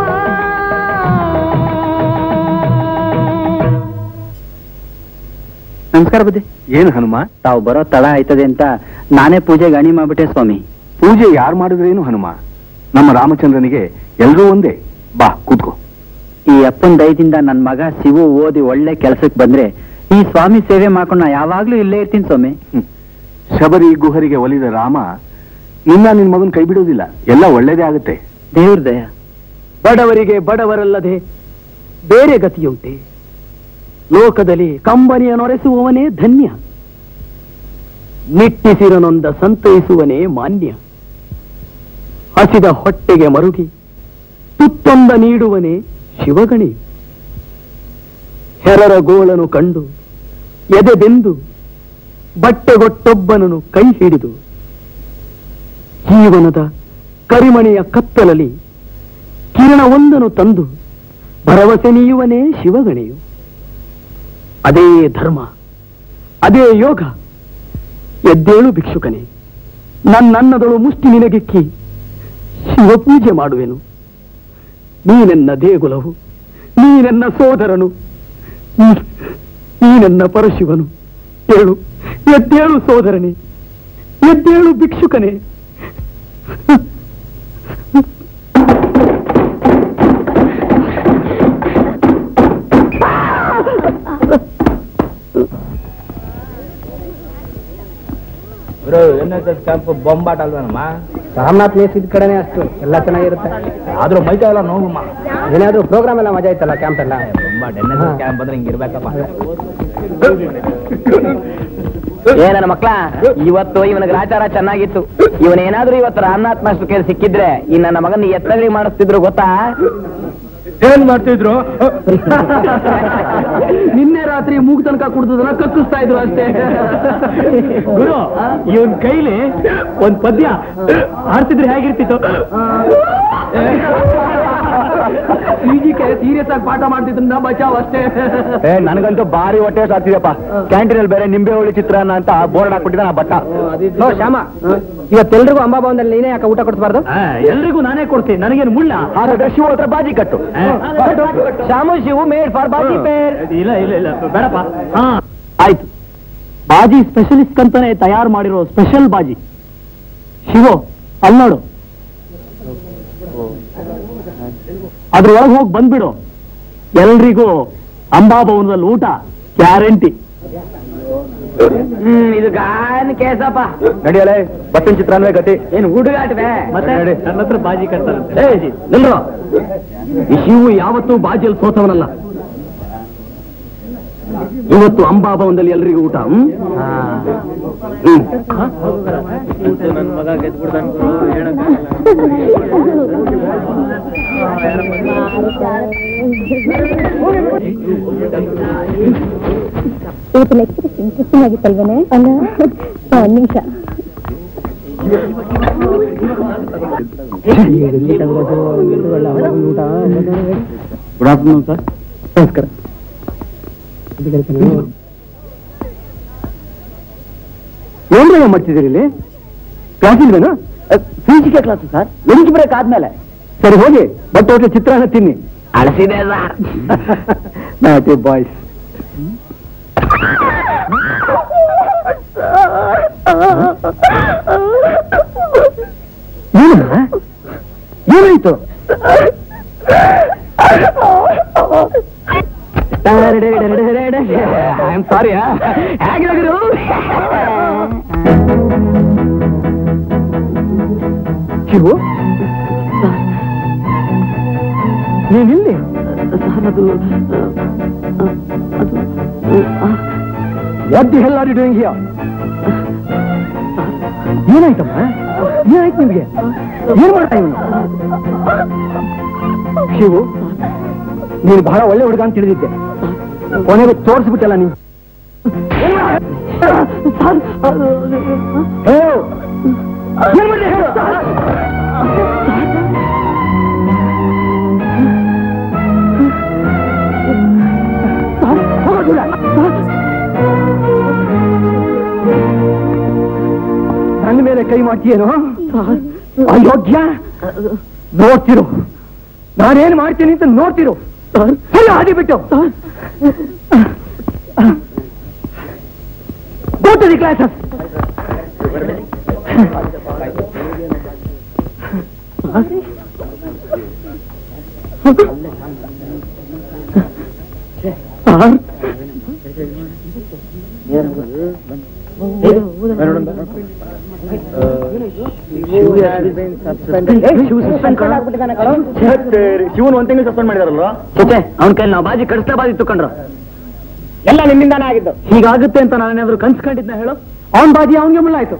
ನಮಸ್ಕಾರ ಬುದ್ಧಿ. ಏನು ಹನುಮ, ತಾವು ಬರೋ ತಡ ಆಯ್ತದೆ ಅಂತ ನಾನೇ ಪೂಜೆಗೆ ಅಣಿ ಮಾಡ್ಬಿಟ್ಟೆ ಸ್ವಾಮಿ. ಪೂಜೆ ಯಾರು ಮಾಡಿದ್ರೇನು ಹನುಮ, ನಮ್ಮ ರಾಮಚಂದ್ರನಿಗೆ ಎಲ್ಲರೂ ಒಂದೇ. ಬಾ ಕೂತ್ಕೋ. ಈ ಅಪ್ಪನ ದಯದಿಂದ ನನ್ನ ಮಗ ಶಿವು ಓದಿ ಒಳ್ಳೆ ಕೆಲಸಕ್ಕೆ ಬಂದ್ರೆ ಈ ಸ್ವಾಮಿ ಸೇವೆ ಮಾಡ್ಕೊಂಡು ನಾ ಯಾವಾಗ್ಲೂ ಇಲ್ಲೇ ಇರ್ತೀನಿ ಸ್ವಾಮಿ. ಶಬರಿ ಗುಹರಿಗೆ ಒಲಿದ ರಾಮ ನಿನ್ನ ಮಗನ್ ಕೈ ಬಿಡುವುದಿಲ್ಲ, ಎಲ್ಲ ಒಳ್ಳೇದೇ ಆಗುತ್ತೆ. ದೇವ್ರ ದಯ. ಬಡವರಿಗೆ ಬಡವರಲ್ಲದೆ ಬೇರೆ ಗತಿಯುಂಟೆ. ಲೋಕದಲ್ಲಿ ಕಂಬನಿಯ ನೊರೆಸುವವನೇ ಧನ್ಯ, ನಿಟ್ಟಿಸಿರನೊಂದ ಸಂತೈಸುವನೇ ಮಾನ್ಯ. ಹಸಿದ ಹೊಟ್ಟೆಗೆ ಮರುಗಿ ತುತ್ತೊಂದ ನೀಡುವನೇ ಶಿವಗಣಿ. ಹೆರರ ಗೋಳನು ಕಂಡು ಎದೆದೆಂದು ಬಟ್ಟೆಗೊಟ್ಟೊಬ್ಬನನ್ನು ಕೈ ಹಿಡಿದು ಜೀವನದ ಕರಿಮಣೆಯ ಕತ್ತಲಲ್ಲಿ ಕಿರಣವೊಂದನ್ನು ತಂದು ಭರವಸೆ ನೀಯುವನೇ ಶಿವಗಣೆಯು. ಅದೇ ಧರ್ಮ, ಅದೇ ಯೋಗ. ಎದ್ದೇಳು ಭಿಕ್ಷುಕನೇ, ನನ್ನನ್ನದಳು ಮುಷ್ಟಿ ನಿನಗಿಕ್ಕಿ ಶಿವಪೂಜೆ ಮಾಡುವೆನು. ನೀನೆನ್ನ ದೇಗುಲವು, ನೀನೆನ್ನ ಸೋದರನು, ನೀನೆನ್ನ ಪರಶಿವನು. ಏಳು, ಎದ್ದೇಳು ಸೋದರನೇ, ಎದ್ದೇಳು ಭಿಕ್ಷುಕನೇ. ಕ್ಯಾಂಪ್ ಬೊಂಬಾಟ ಅಲ್ವೇನಮ್ಮ? ರಾಮನಾಥ್ ಪ್ಲೇಸ್ ಇದ್ ಕಡೆನೆ ಅಷ್ಟು ಎಲ್ಲ ಚೆನ್ನಾಗಿರುತ್ತೆ. ಆದ್ರೂ ಮೈಕೈ ಎಲ್ಲ ನೋವಮ್ಮ. ಏನಾದ್ರು ಪ್ರೋಗ್ರಾಮ್ ಎಲ್ಲ ಮಜಾ ಇತ್ತಲ್ಲ ಕ್ಯಾಂಪ್ ಎಲ್ಲ. ಬೊಂಬಾಟ ಕ್ಯಾಂಪ್ ಅಂದ್ರೆ ಹಿಂಗಿರ್ಬೇಕಪ್ಪ. ನನ್ನ ಮಕ್ಳ, ಇವತ್ತು ಇವನಿಗೆ ರಾಚಾರ ಚೆನ್ನಾಗಿತ್ತು. ಇವನೇನಾದ್ರೂ ಇವತ್ತು ರಾಮನಾಥ್ ಮಾಸ್ಟರ್ ಕೈಲಿ ಸಿಕ್ಕಿದ್ರೆ ಈ ನನ್ನ ಮಗನ ಎತ್ತಗಲಿ ಮಾಡಿಸ್ತಿದ್ರು ಗೊತ್ತಾ? ಏನ್ ಮಾಡ್ತಿದ್ರು? ನಿನ್ನೆ ರಾತ್ರಿ ಮೂಗ್ ತನಕ ಕುಡ್ದದನ್ನ ಕಕ್ಕಿಸ್ತಾ ಇದ್ರು ಅಷ್ಟೇ. ಗುರು, ಇವನ್ ಕೈಲಿ ಒಂದ್ ಪದ್ಯ ಆಡ್ತಿದ್ರೆ ಹೇಗಿರ್ತಿತ್ತು? ಸೀರಿಯಸ್ ಆಗಿ ಪಾಠ ಮಾಡ್ತಿದ್ರನ್ನ ಬಚಾವ್ ಅಷ್ಟೇ. ನನಗಂತೂ ಭಾರಿ ಹೊಟ್ಟೆ ಸಾಕ್ತಿದೆಯಪ್ಪ. ಕ್ಯಾಂಟೀನಲ್ಲಿ ಬೇರೆ ನಿಂಬೆ ಹುಳಿ ಚಿತ್ರಾನ್ನ ಅಂತ ಬೋರ್ಡ್ ಹಾಕ್ಬಿಟ್ಟಿದ್ದ ನಾ ಬಟ್ಟ. ಶ್ಯಾಮ, ಇವತ್ತೆಲ್ರಿಗೂ ಅಂಬಾಭವನದಲ್ಲಿ ನೀನೇ ಯಾಕೆ ಊಟ ಕೊಡ್ಸ್ಬಾರ್ದು? ಎಲ್ರಿಗೂ ನಾನೇ ಕೊಡ್ತೀನಿ, ನನಗೇನು ಮುಳ್ಳ. ಹಾಗಾದ್ರೆ ಶಿವ ಹತ್ರ ಬಾಜಿ ಕಟ್ಟು. ಶಾಮು ಶಿವು ಮೇಡ್ ಫಾರ್ ಬಾಜಿ ಪೇರ್. ಇಲ್ಲ ಇಲ್ಲ ಇಲ್ಲ ಬೇಡಪ್ಪ. ಹಾ ಆಯ್ತು, ಬಾಜಿ ಸ್ಪೆಷಲಿಸ್ಟ್ ಅಂತಾನೆ ತಯಾರು ಮಾಡಿರೋ ಸ್ಪೆಷಲ್ ಬಾಜಿ. ಶಿವು ಅಲ್ಲಿ ನೋಡು, ಅದ್ರೊಳಗೆ ಹೋಗಿ ಬಂದ್ಬಿಡು. ಎಲ್ರಿಗೂ ಅಂಬಾಭವನದಲ್ಲಿ ಊಟ ಗ್ಯಾರಂಟಿ. ಇದು ಗಾನ್ ಕೇಸಪ್ಪ. ನಡಿಯಲೇ, ಬಟ್ಟಿನ ಚಿತ್ರಾನ್ವೇ ಗತಿ. ಏನ್ ಹುಡುಗಾಟವೆ? ಮತ್ತೆ ನನ್ನ ಹತ್ರ ಬಾಜಿ ಕಟ್ತಾರಂತೆ. ನಿಲ್ರೋ, ಈ ಶಿವು ಯಾವತ್ತೂ ಬಾಜಿಯಲ್ಲಿ ಸೋತವನಲ್ಲ. ಇವತ್ತು ಅಂಬಾಭವನದಲ್ಲಿ ಎಲ್ರಿಗೂ ಊಟ. ನನ್ನ ಮಗ ಗೆದ್ಬಿಡ್ತಾನ. ಇವತ್ತು ಲೆಕ್ಚರ್ ಇಂಟ್ರೆಸ್ಟಿಂಗ್ ಆಗಿತ್ತಲ್ವೇನೆ? ಅಲ್ಲ, ಒಂದು ನಿಮಿಷ. Good afternoon sir. ನಮಸ್ಕಾರ. ಏನ್ರ ಮಾಡ್ತಿದ್ದೀರಿ ಇಲ್ಲಿ? ಕ್ಲಾಸ್ ಇಲ್ವೇನು? Physical class sir. Lunch break ಆದ್ಮೇಲೆ. ಸರಿ ಹೋಗಿ ಬಟ್ ಹೋಟ್ಲು ಚಿತ್ರಾನ್ನ ತಿನ್ನಿ. ಅಳಸಿದೆ ಸರ್. Naughty boys. ಏನಾಯ್ತು? I am sorry. ಹೇಗಿರು ಶಿವು, ನೀನಿಲ್ಲಿ? What the hell are you doing here? ಏನಾಯ್ತಮ್ಮ? ಏನಾಯ್ತು ನಿಮ್ಗೆ? ಏನ್ ಮಾಡ್ತಾ ಇವ್ನು? ಶಿವು, ನೀನು ಬಹಳ ಒಳ್ಳೆ ಹುಡುಗ ಅಂತ ತಿಳಿದಿದ್ದೆ. ಕೊನೆಗೆ ತೋರಿಸ್ಬಿಟ್ಟಲ್ಲ ನೀನು. ನನ್ನ ಮೇಲೆ ಕೈ ಮಾಡ್ತೀಯೇನೋ? ಅಯೋಗ್ಯ. ನೋಡ್ತಿರು, ನಾನೇನ್ ಮಾಡ್ತೀನಿ ಅಂತ ನೋಡ್ತಿರು. ಸರಿ, ಹಾದಿ ಬಿಟ್ಟು ಗೋ ಟು ದಿ ಕ್ಲಾಸಸ್. ಶಿವನ್ ಒಂದ್ ತಿಂಗಳು ಸಸ್ಪೆಂಡ್ ಮಾಡಿದಾರಲ್ವ? ಅವನ ಕೈಲಿ ನಾವು ಬಾಜಿ ಕಡಿಸ್ತಾ ಬಾಜಿ ತುಕೊಂಡ್ರು. ಎಲ್ಲ ನಿಮ್ಮಿಂದಾನೇ ಆಗಿದ್ದು. ಹೀಗಾಗುತ್ತೆ ಅಂತ ನಾನೇನಾದ್ರು ಕನ್ಸ್ಕೊಂಡಿದ್ನ ಹೇಳು? ಅವನ್ ಬಾಜಿ ಅವನಿಗೆ ಮುಳ್ಳಾಯ್ತು.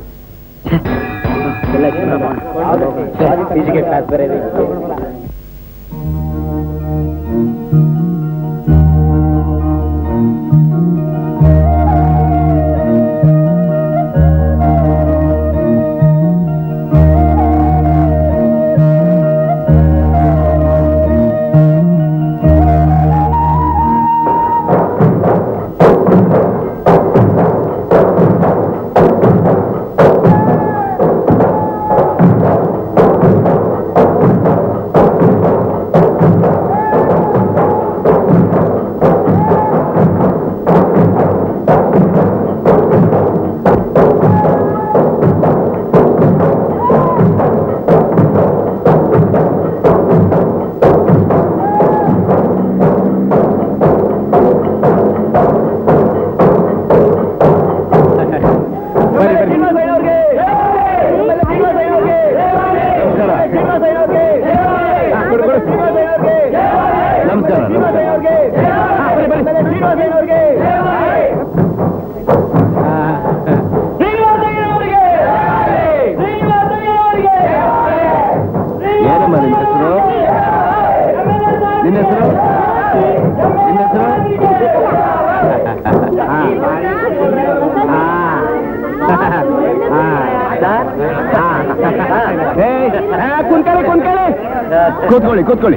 ಕೂತ್ಕೊಳ್ಳಿ ಕೂತ್ಕೊಳ್ಳಿ.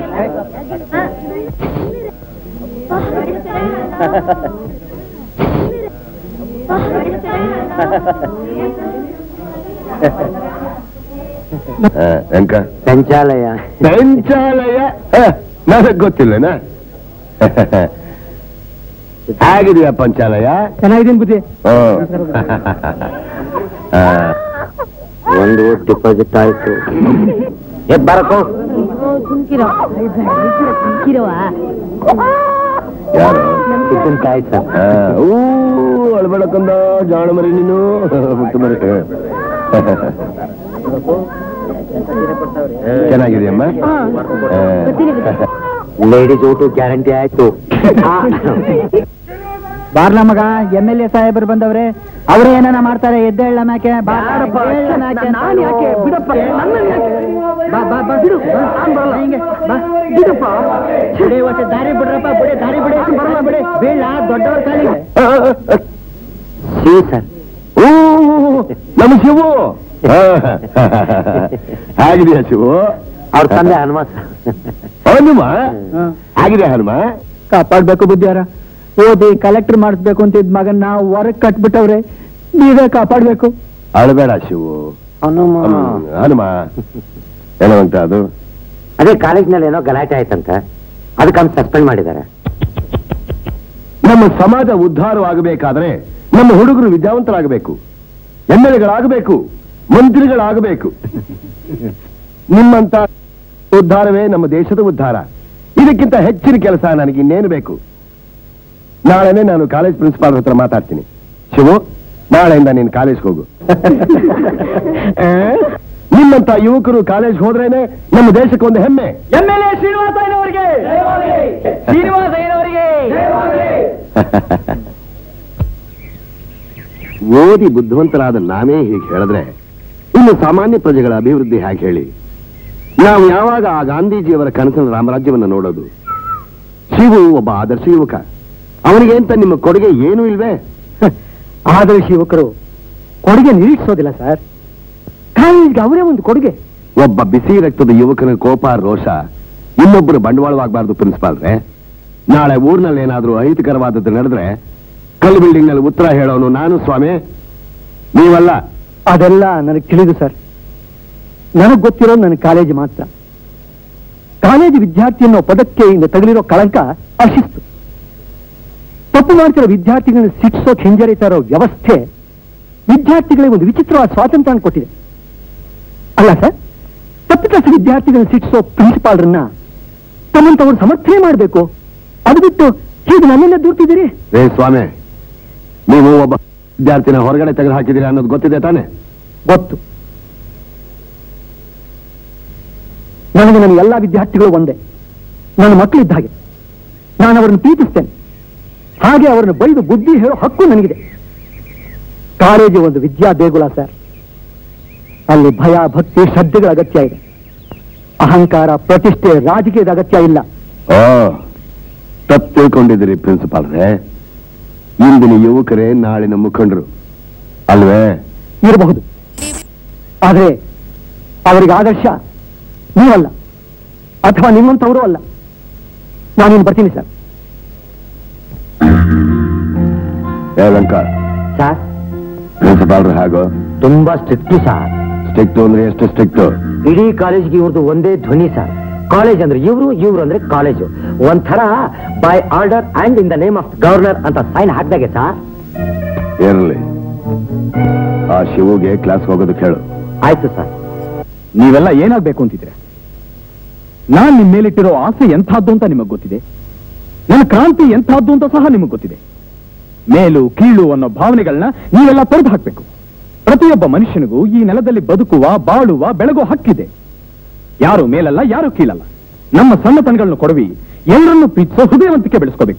ಎಂಕ ಪಂಚಾಲಯ ಪಂಚಾಲಯ ನನಗ್ ಗೊತ್ತಿಲ್ಲನಾ? ಹೇಗಿದೆಯಾ ಪಂಚಾಲಯ? ಚೆನ್ನಾಗಿದ್ದೀನಿ ಬುದ್ಧಿ. ಒಂದು ಡಿಪಾಸಿಟ್ ಆಯ್ತು. ಬರಕೋ ಯಾರು? ಕಾಯಿ ಸರ್. ಅಳ್ಬೇಡಕ್ಕಂದ ಜಾಣ ಮರಿ ನೀನು ಮುಟ್ಟು ಮರಿ. ಚೆನ್ನಾಗಿದೆಯಮ್ಮ? ಲೇಡೀಸ್ ಊಟ ಗ್ಯಾರಂಟಿ ಆಯ್ತು. ಬಾರ್ಲ ಮಗ MLA ಸಾಹೇಬರು ಬಂದವ್ರೆ, ಅವರೇ ಏನಾನ ಮಾಡ್ತಾರೆ. ಎದ್ದೇಳ ಮ್ಯಾಕೆ ಯಾರಪ್ಪ? ನಾನ್ ಯಾಕೆ? ಬಿಡಪ್ಪ, ನನ್ನನ್ನ ಯಾಕೆ? ಬಾ ಬಾ ಬಾ, ಬಿಡು. ನಾನ್ ಬರಲ್ಲ. ಹಿಂಗೆ ಬಾ, ಬಿಡಪ್ಪ. ಬಿಡಿ, ಒಟ್ಟು ದಾರಿ ಬಿಡ್ರಪ್ಪ, ಬಿಡಿ, ದಾರಿ ಬಿಡಿ. ಬರಲ್ಲ ಬಿಡಿ, ಬೀಳ ದೊಡ್ಡವ್ರ ಕಾಲಿಗೆ. ಶಿವ ಸರ್. ಓ ನಮ್ಮ ಶಿವು ಹೇಗಿದೆಯಾ ಶಿವು? ಅವ್ರ ತಂದೆ ಹನುಮಾನ್ ಹನುಮ ಹೇಗಿದೆ ಹನುಮ? ಕಾಪಾಡ್ಬೇಕು ಬುದ್ಧಿಯಾರ. ಓದಿ ಕಲೆಕ್ಟರ್ ಮಾಡಿಸ್ಬೇಕು ಅಂತ ಇದ್ ಮಗನ್ ನಾವು ಹೊರಗ್ ಕಟ್ಬಿಟ್ಟವ್ರೆ, ನೀವೇ ಕಾಪಾಡ್ಬೇಕು. ಅಳಬೇಡ ಶಿವು. ಹನುಮ ಏನೋ ಅಂತ ಅದು ಅದೇ ಕಾಲೇಜ್ನಲ್ಲಿ ಏನೋ ಗಲಾಟೆ ಆಯ್ತಂತ, ಅದಕ್ಕೆ ಅವ್ನು ಸಸ್ಪೆಂಡ್ ಮಾಡಿದ್ದಾರೆ. ನಮ್ಮ ಸಮಾಜ ಉದ್ಧಾರವಾಗಬೇಕಾದ್ರೆ ನಮ್ಮ ಹುಡುಗರು ವಿದ್ಯಾವಂತರಾಗಬೇಕು, MLAಗಳಾಗಬೇಕು, ಮಂತ್ರಿಗಳಾಗಬೇಕು. ನಿಮ್ಮಂತ ಉದ್ಧಾರವೇ ನಮ್ಮ ದೇಶದ ಉದ್ಧಾರ. ಇದಕ್ಕಿಂತ ಹೆಚ್ಚಿನ ಕೆಲಸ ನನಗೆ ಇನ್ನೇನು ಬೇಕು? ನಾಳೆನೆ ನಾನು ಕಾಲೇಜ್ ಪ್ರಿನ್ಸಿಪಾಲ್ ಹತ್ರ ಮಾತಾಡ್ತೀನಿ. ಶಿವು, ನಾಳೆಯಿಂದ ನೀನು ಕಾಲೇಜ್ಗೆ ಹೋಗು. ನಿಮ್ಮಂತ ಯುವಕರು ಕಾಲೇಜ್ ಹೋದ್ರೇನೆ ನಮ್ಮ ದೇಶಕ್ಕೊಂದು ಹೆಮ್ಮೆ. MLA ಶ್ರೀನಿವಾಸಯ್ಯನವರಿಗೆ, ಶ್ರೀನಿವಾಸಯ್ಯನವರಿಗೆ. ಓದಿ ಬುದ್ಧಿವಂತರಾದ ನಾವೇ ಹೀಗೆ ಹೇಳಿದ್ರೆ ಇನ್ನು ಸಾಮಾನ್ಯ ಪ್ರಜೆಗಳ ಅಭಿವೃದ್ಧಿ ಹೇಗೆ ಹೇಳಿ? ನಾವು ಯಾವಾಗ ಆ ಗಾಂಧೀಜಿಯವರ ಕನಸಿನ ರಾಮರಾಜ್ಯವನ್ನು ನೋಡೋದು? ಶಿವು ಒಬ್ಬ ಆದರ್ಶ ಯುವಕ. ಅವನಿಗೆ ಅಂತ ನಿಮ್ಮ ಕೊಡುಗೆ ಏನೂ ಇಲ್ವೇ? ಆದರ್ಶ ಯುವಕರು ಕೊಡುಗೆ ನಿರೀಕ್ಷಿಸೋದಿಲ್ಲ ಸರ್. ಕಾಲೇಜ್ಗೆ ಅವರೇ ಒಂದು ಕೊಡುಗೆ. ಒಬ್ಬ ಬಿಸಿ ರಕ್ತದ ಯುವಕನ ಕೋಪ ರೋಷ ಇನ್ನೊಬ್ಬರು ಬಂಡವಾಳವಾಗಬಾರ್ದು ಪ್ರಿನ್ಸಿಪಾಲ್ರೆ. ನಾಳೆ ಊರಿನಲ್ಲಿ ಏನಾದ್ರೂ ಅಹಿತಕರವಾದದ್ದು ನಡೆದ್ರೆ ಕಲ್ಲು ಬಿಲ್ಡಿಂಗ್ ನಲ್ಲಿ ಉತ್ತರ ಹೇಳೋನು ನಾನು ಸ್ವಾಮಿ, ನೀವಲ್ಲ. ಅದೆಲ್ಲ ನನಗೆ ತಿಳಿದು ಸರ್. ನನಗೆ ಗೊತ್ತಿರೋದು ನನ್ನ ಕಾಲೇಜು ಮಾತ್ರ. ಕಾಲೇಜು ವಿದ್ಯಾರ್ಥಿ ಅನ್ನೋ ಪದಕ್ಕೆ ಇಂದ ತಗಲಿರೋ ಕಳಂಕ ಅಶಿಸ್ತು. ತಪ್ಪು ಮಾಡ್ತಿರೋ ವಿದ್ಯಾರ್ಥಿಗಳನ್ನ ಶಿಕ್ಷೋಕ್ ಹಿಂಜರಿತಾ ಇರೋ ವ್ಯವಸ್ಥೆ ವಿದ್ಯಾರ್ಥಿಗಳಿಗೆ ಒಂದು ವಿಚಿತ್ರವಾದ ಸ್ವಾತಂತ್ರ್ಯ ಕೊಟ್ಟಿದೆ ಅಲ್ಲ ಸರ್? ತಪ್ಪಿತಸ್ಥ ವಿದ್ಯಾರ್ಥಿಗಳನ್ನ ಶಿಕ್ಷೋ ಪ್ರಿನ್ಸಿಪಾಲ್ರನ್ನ ತಮ್ಮಂತವ್ರು ಸಮರ್ಥನೆ ಮಾಡಬೇಕು. ಅದು ಬಿಟ್ಟು ಹೀಗೆ ನನ್ನೆಲ್ಲ ದೂರ್ತಿದ್ದೀರಿ. ರೇ ಸ್ವಾಮಿ, ನೀವು ಒಬ್ಬ ವಿದ್ಯಾರ್ಥಿನ ಹೊರಗಡೆ ತೆಗೆದು ಹಾಕಿದ್ದೀರಾ ಅನ್ನೋದು ಗೊತ್ತಿದೆ ತಾನೆ? ಗೊತ್ತು. ನನಗೆ ನನ್ನ ಎಲ್ಲ ವಿದ್ಯಾರ್ಥಿಗಳು ಒಂದೇ, ನನ್ನ ಮಕ್ಕಳಿದ್ದ ಹಾಗೆ. ನಾನು ಅವರನ್ನು ಪ್ರೀತಿಸ್ತೇನೆ, ಹಾಗೆ ಅವರನ್ನು ಬೈದು ಬುದ್ಧಿ ಹೇಳೋ ಹಕ್ಕು ನನಗಿದೆ. ಕಾಲೇಜು ಒಂದು ವಿದ್ಯಾ ದೇಗುಲ ಸರ್. ಅಲ್ಲಿ ಭಯ, ಭಕ್ತಿ, ಶ್ರದ್ಧೆಗಳ ಅಗತ್ಯ ಇದೆ. ಅಹಂಕಾರ, ಪ್ರತಿಷ್ಠೆ, ರಾಜಕೀಯದ ಅಗತ್ಯ ಇಲ್ಲ. ಓ, ತಪ್ಪು ತಿಳ್ಕೊಂಡಿದ್ದೀರಿ ಪ್ರಿನ್ಸಿಪಾಲ್ರೇ. ಇಂದಿನ ಯುವಕರೇ ನಾಳಿನ ಮುಖಂಡರು ಅಲ್ವೇ? ಇರಬಹುದು, ಆದರೆ ಅವರಿಗೆ ಆದರ್ಶ ನೀವಲ್ಲ, ಅಥವಾ ನಿಮ್ಮಂತವರು ಅಲ್ಲ. ನಾನಿನ್ನು ಬರ್ತೀನಿ ಸರ್. ಲಂಕ ಸರ್, ಪ್ರಿನ್ಸಿಪಾಲ್ರು ಹೇಗೋ? ತುಂಬಾ ಸ್ಟ್ರಿಕ್ಟು ಸರ್. ಸ್ಟ್ರಿಕ್ಟು ಅಂದ್ರೆ ಎಷ್ಟು ಸ್ಟ್ರಿಕ್ಟು? ಇಡೀ ಕಾಲೇಜ್ಗೆ ಇವ್ರದ್ದು ಒಂದೇ ಧ್ವನಿ ಸರ್. ಕಾಲೇಜ್ ಅಂದ್ರೆ ಇವ್ರು, ಇವ್ರು ಅಂದ್ರೆ ಕಾಲೇಜು. ಒಂಥರ by order and in the name of governor ಅಂತ ಸೈನ್ ಹಾಕ್ದಾಗೆ ಸರ್. ಇರಲಿ, ಆ ಶಿವುಗೆ ಕ್ಲಾಸ್ ಹೋಗೋದಕ್ಕೆ ಹೇಳು. ಆಯ್ತು ಸರ್. ನೀವೆಲ್ಲ ಏನಾಗ್ಬೇಕು ಅಂತಿದ್ರೆ? ನಾನ್ ನಿಮ್ ಮೇಲಿಟ್ಟಿರೋ ಆಸೆ ಎಂಥದ್ದು ಅಂತ ನಿಮಗ್ ಗೊತ್ತಿದೆ, ನನ್ನ ಕ್ರಾಂತಿ ಎಂಥದ್ದು ಅಂತ ಸಹ ನಿಮಗ್ ಗೊತ್ತಿದೆ. ಮೇಲು ಕೀಳು ಅನ್ನೋ ಭಾವನೆಗಳನ್ನ ನೀವೆಲ್ಲ ತೊರೆದು ಹಾಕ್ಬೇಕು. ಪ್ರತಿಯೊಬ್ಬ ಮನುಷ್ಯನಿಗೂ ಈ ನೆಲದಲ್ಲಿ ಬದುಕುವ, ಬಾಳುವ, ಬೆಳಗೋ ಹಕ್ಕಿದೆ. ಯಾರು ಮೇಲಲ್ಲ, ಯಾರು ಕೀಳಲ್ಲ. ನಮ್ಮ ಸಣ್ಣತನಗಳನ್ನು ಕೊಡವಿ ಎಲ್ಲರನ್ನೂ ಪ್ರೀತಿಸೋ ಹೃದಯವಂತಿಕೆ ಬೆಳೆಸ್ಕೋಬೇಕು.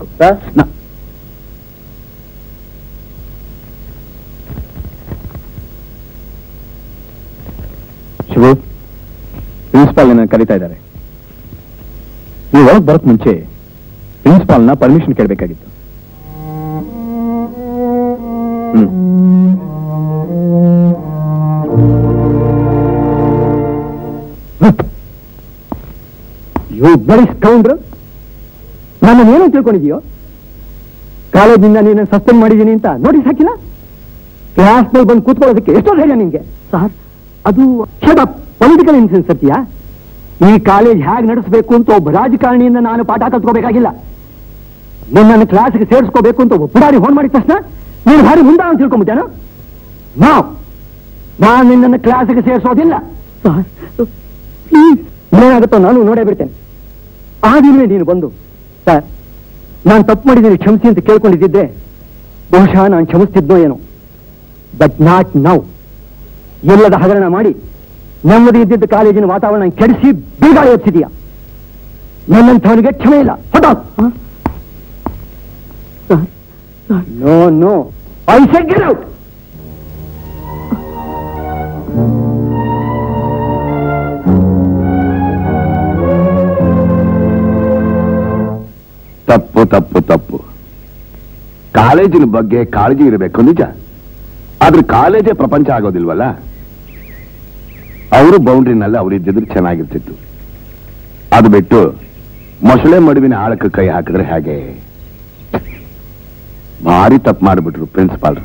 ಶಿವು, ಪ್ರಿನ್ಸಿಪಾಲ್ ನನ್ನ ಕರೀತಾ ಇದ್ದಾರೆ. ನೀವು ಒಳಗೆ ಬರೋಕ್ ಮುಂಚೆ ಪ್ರಿನ್ಸಿಪಾಲ್ನ ಪರ್ಮಿಷನ್ ಕೇಳಬೇಕಾಗಿತ್ತು. ಯು ಬರೀ ಸ್ಕೌಂಡ್ರು. ನನ್ನನ್ನೇನು ತಿಳ್ಕೊಂಡಿದೀಯೋ? ಕಾಲೇಜಿಂದ ನೀನು ಸಸ್ಪೆಂಡ್ ಮಾಡಿದ್ದೀನಿ ಅಂತ ನೋಟಿಸ್ ಹಾಕಿಲ್ಲ? ಕ್ಲಾಸ್ನಲ್ಲಿ ಬಂದು ಕೂತ್ಕೊಳ್ಳೋದಕ್ಕೆ ಎಷ್ಟೋ ಧೈರ್ಯ ನಿನ್ಗೆ? ಸರ್, ಅದು ಪೊಲಿಟಿಕಲ್ ಇನ್ಫ್ಲೂಯೆನ್ಸ್ ಸತ್ಯ. ಈ ಕಾಲೇಜ್ ಹೇಗೆ ನಡೆಸಬೇಕು ಅಂತ ಒಬ್ಬ ರಾಜಕಾರಣಿಯಿಂದ ನಾನು ಪಾಠ ಕಲ್ತ್ಕೋಬೇಕಾಗಿಲ್ಲ. ನಿನ್ನನ್ನು ಕ್ಲಾಸ್ಗೆ ಸೇರಿಸ್ಕೋಬೇಕು ಅಂತ ಒಬ್ಬ ಪುಡಾರಿ ಫೋನ್ ಮಾಡಿದ ತಕ್ಷಣ ನೀನು ಭಾರಿ ಮುಂದೆ ಅಂತ ತಿಳ್ಕೊಂಬಿಟ್ಟೇನು? ನಾನು ನಿನ್ನನ್ನು ಕ್ಲಾಸ್ಗೆ ಸೇರಿಸೋದಿಲ್ಲ. ಏನಾಗುತ್ತೋ ನಾನು ನೋಡೇ ಬಿಡ್ತೇನೆ. ಆ ದಿನವೇ ನೀನು ಬಂದು, ಸರ್ ನಾನು ತಪ್ಪು ಮಾಡಿದ್ದೀನಿ ಕ್ಷಮಿಸಿ ಅಂತ ಕೇಳ್ಕೊಂಡಿದ್ದೆ, ಬಹುಶಃ ನಾನು ಕ್ಷಮಿಸ್ತಿದ್ನೋ ಏನೋ. But not now. ಎಲ್ಲದ ಹಗರಣ ಮಾಡಿ ನೆಮ್ಮದಿ ಇದ್ದಿದ್ದ ಕಾಲೇಜಿನ ವಾತಾವರಣ ಕೆಡಿಸಿ ಬೀಗಾಳಿ ಎಬ್ಸಿದೀಯ. ನನ್ನಂಥವನಿಗೆ ಕ್ಷಮೆ ಇಲ್ಲ. No no I said get out. ತಪ್ಪು ತಪ್ಪು ತಪ್ಪು. ಕಾಲೇಜಿನ ಬಗ್ಗೆ ಕಾಳಜಿ ಇರಬೇಕು ನಿಜ, ಆದ್ರೆ ಕಾಲೇಜೇ ಪ್ರಪಂಚ ಆಗೋದಿಲ್ವಲ್ಲ. ಅವರು ಬೌಂಡ್ರಿನಲ್ಲಿ ಅವರಿದ್ದಿದ್ರೆ ಚೆನ್ನಾಗಿರ್ತಿತ್ತು. ಅದು ಬಿಟ್ಟು ಮೊಸಳೆ ಮಡುವಿನ ಆಳಕ್ಕೆ ಕೈ ಹಾಕಿದ್ರೆ ಹೇಗೆ? ಭಾರಿ ತಪ್ಪು ಮಾಡಿಬಿಟ್ರು ಪ್ರಿನ್ಸಿಪಾಲ್ರು.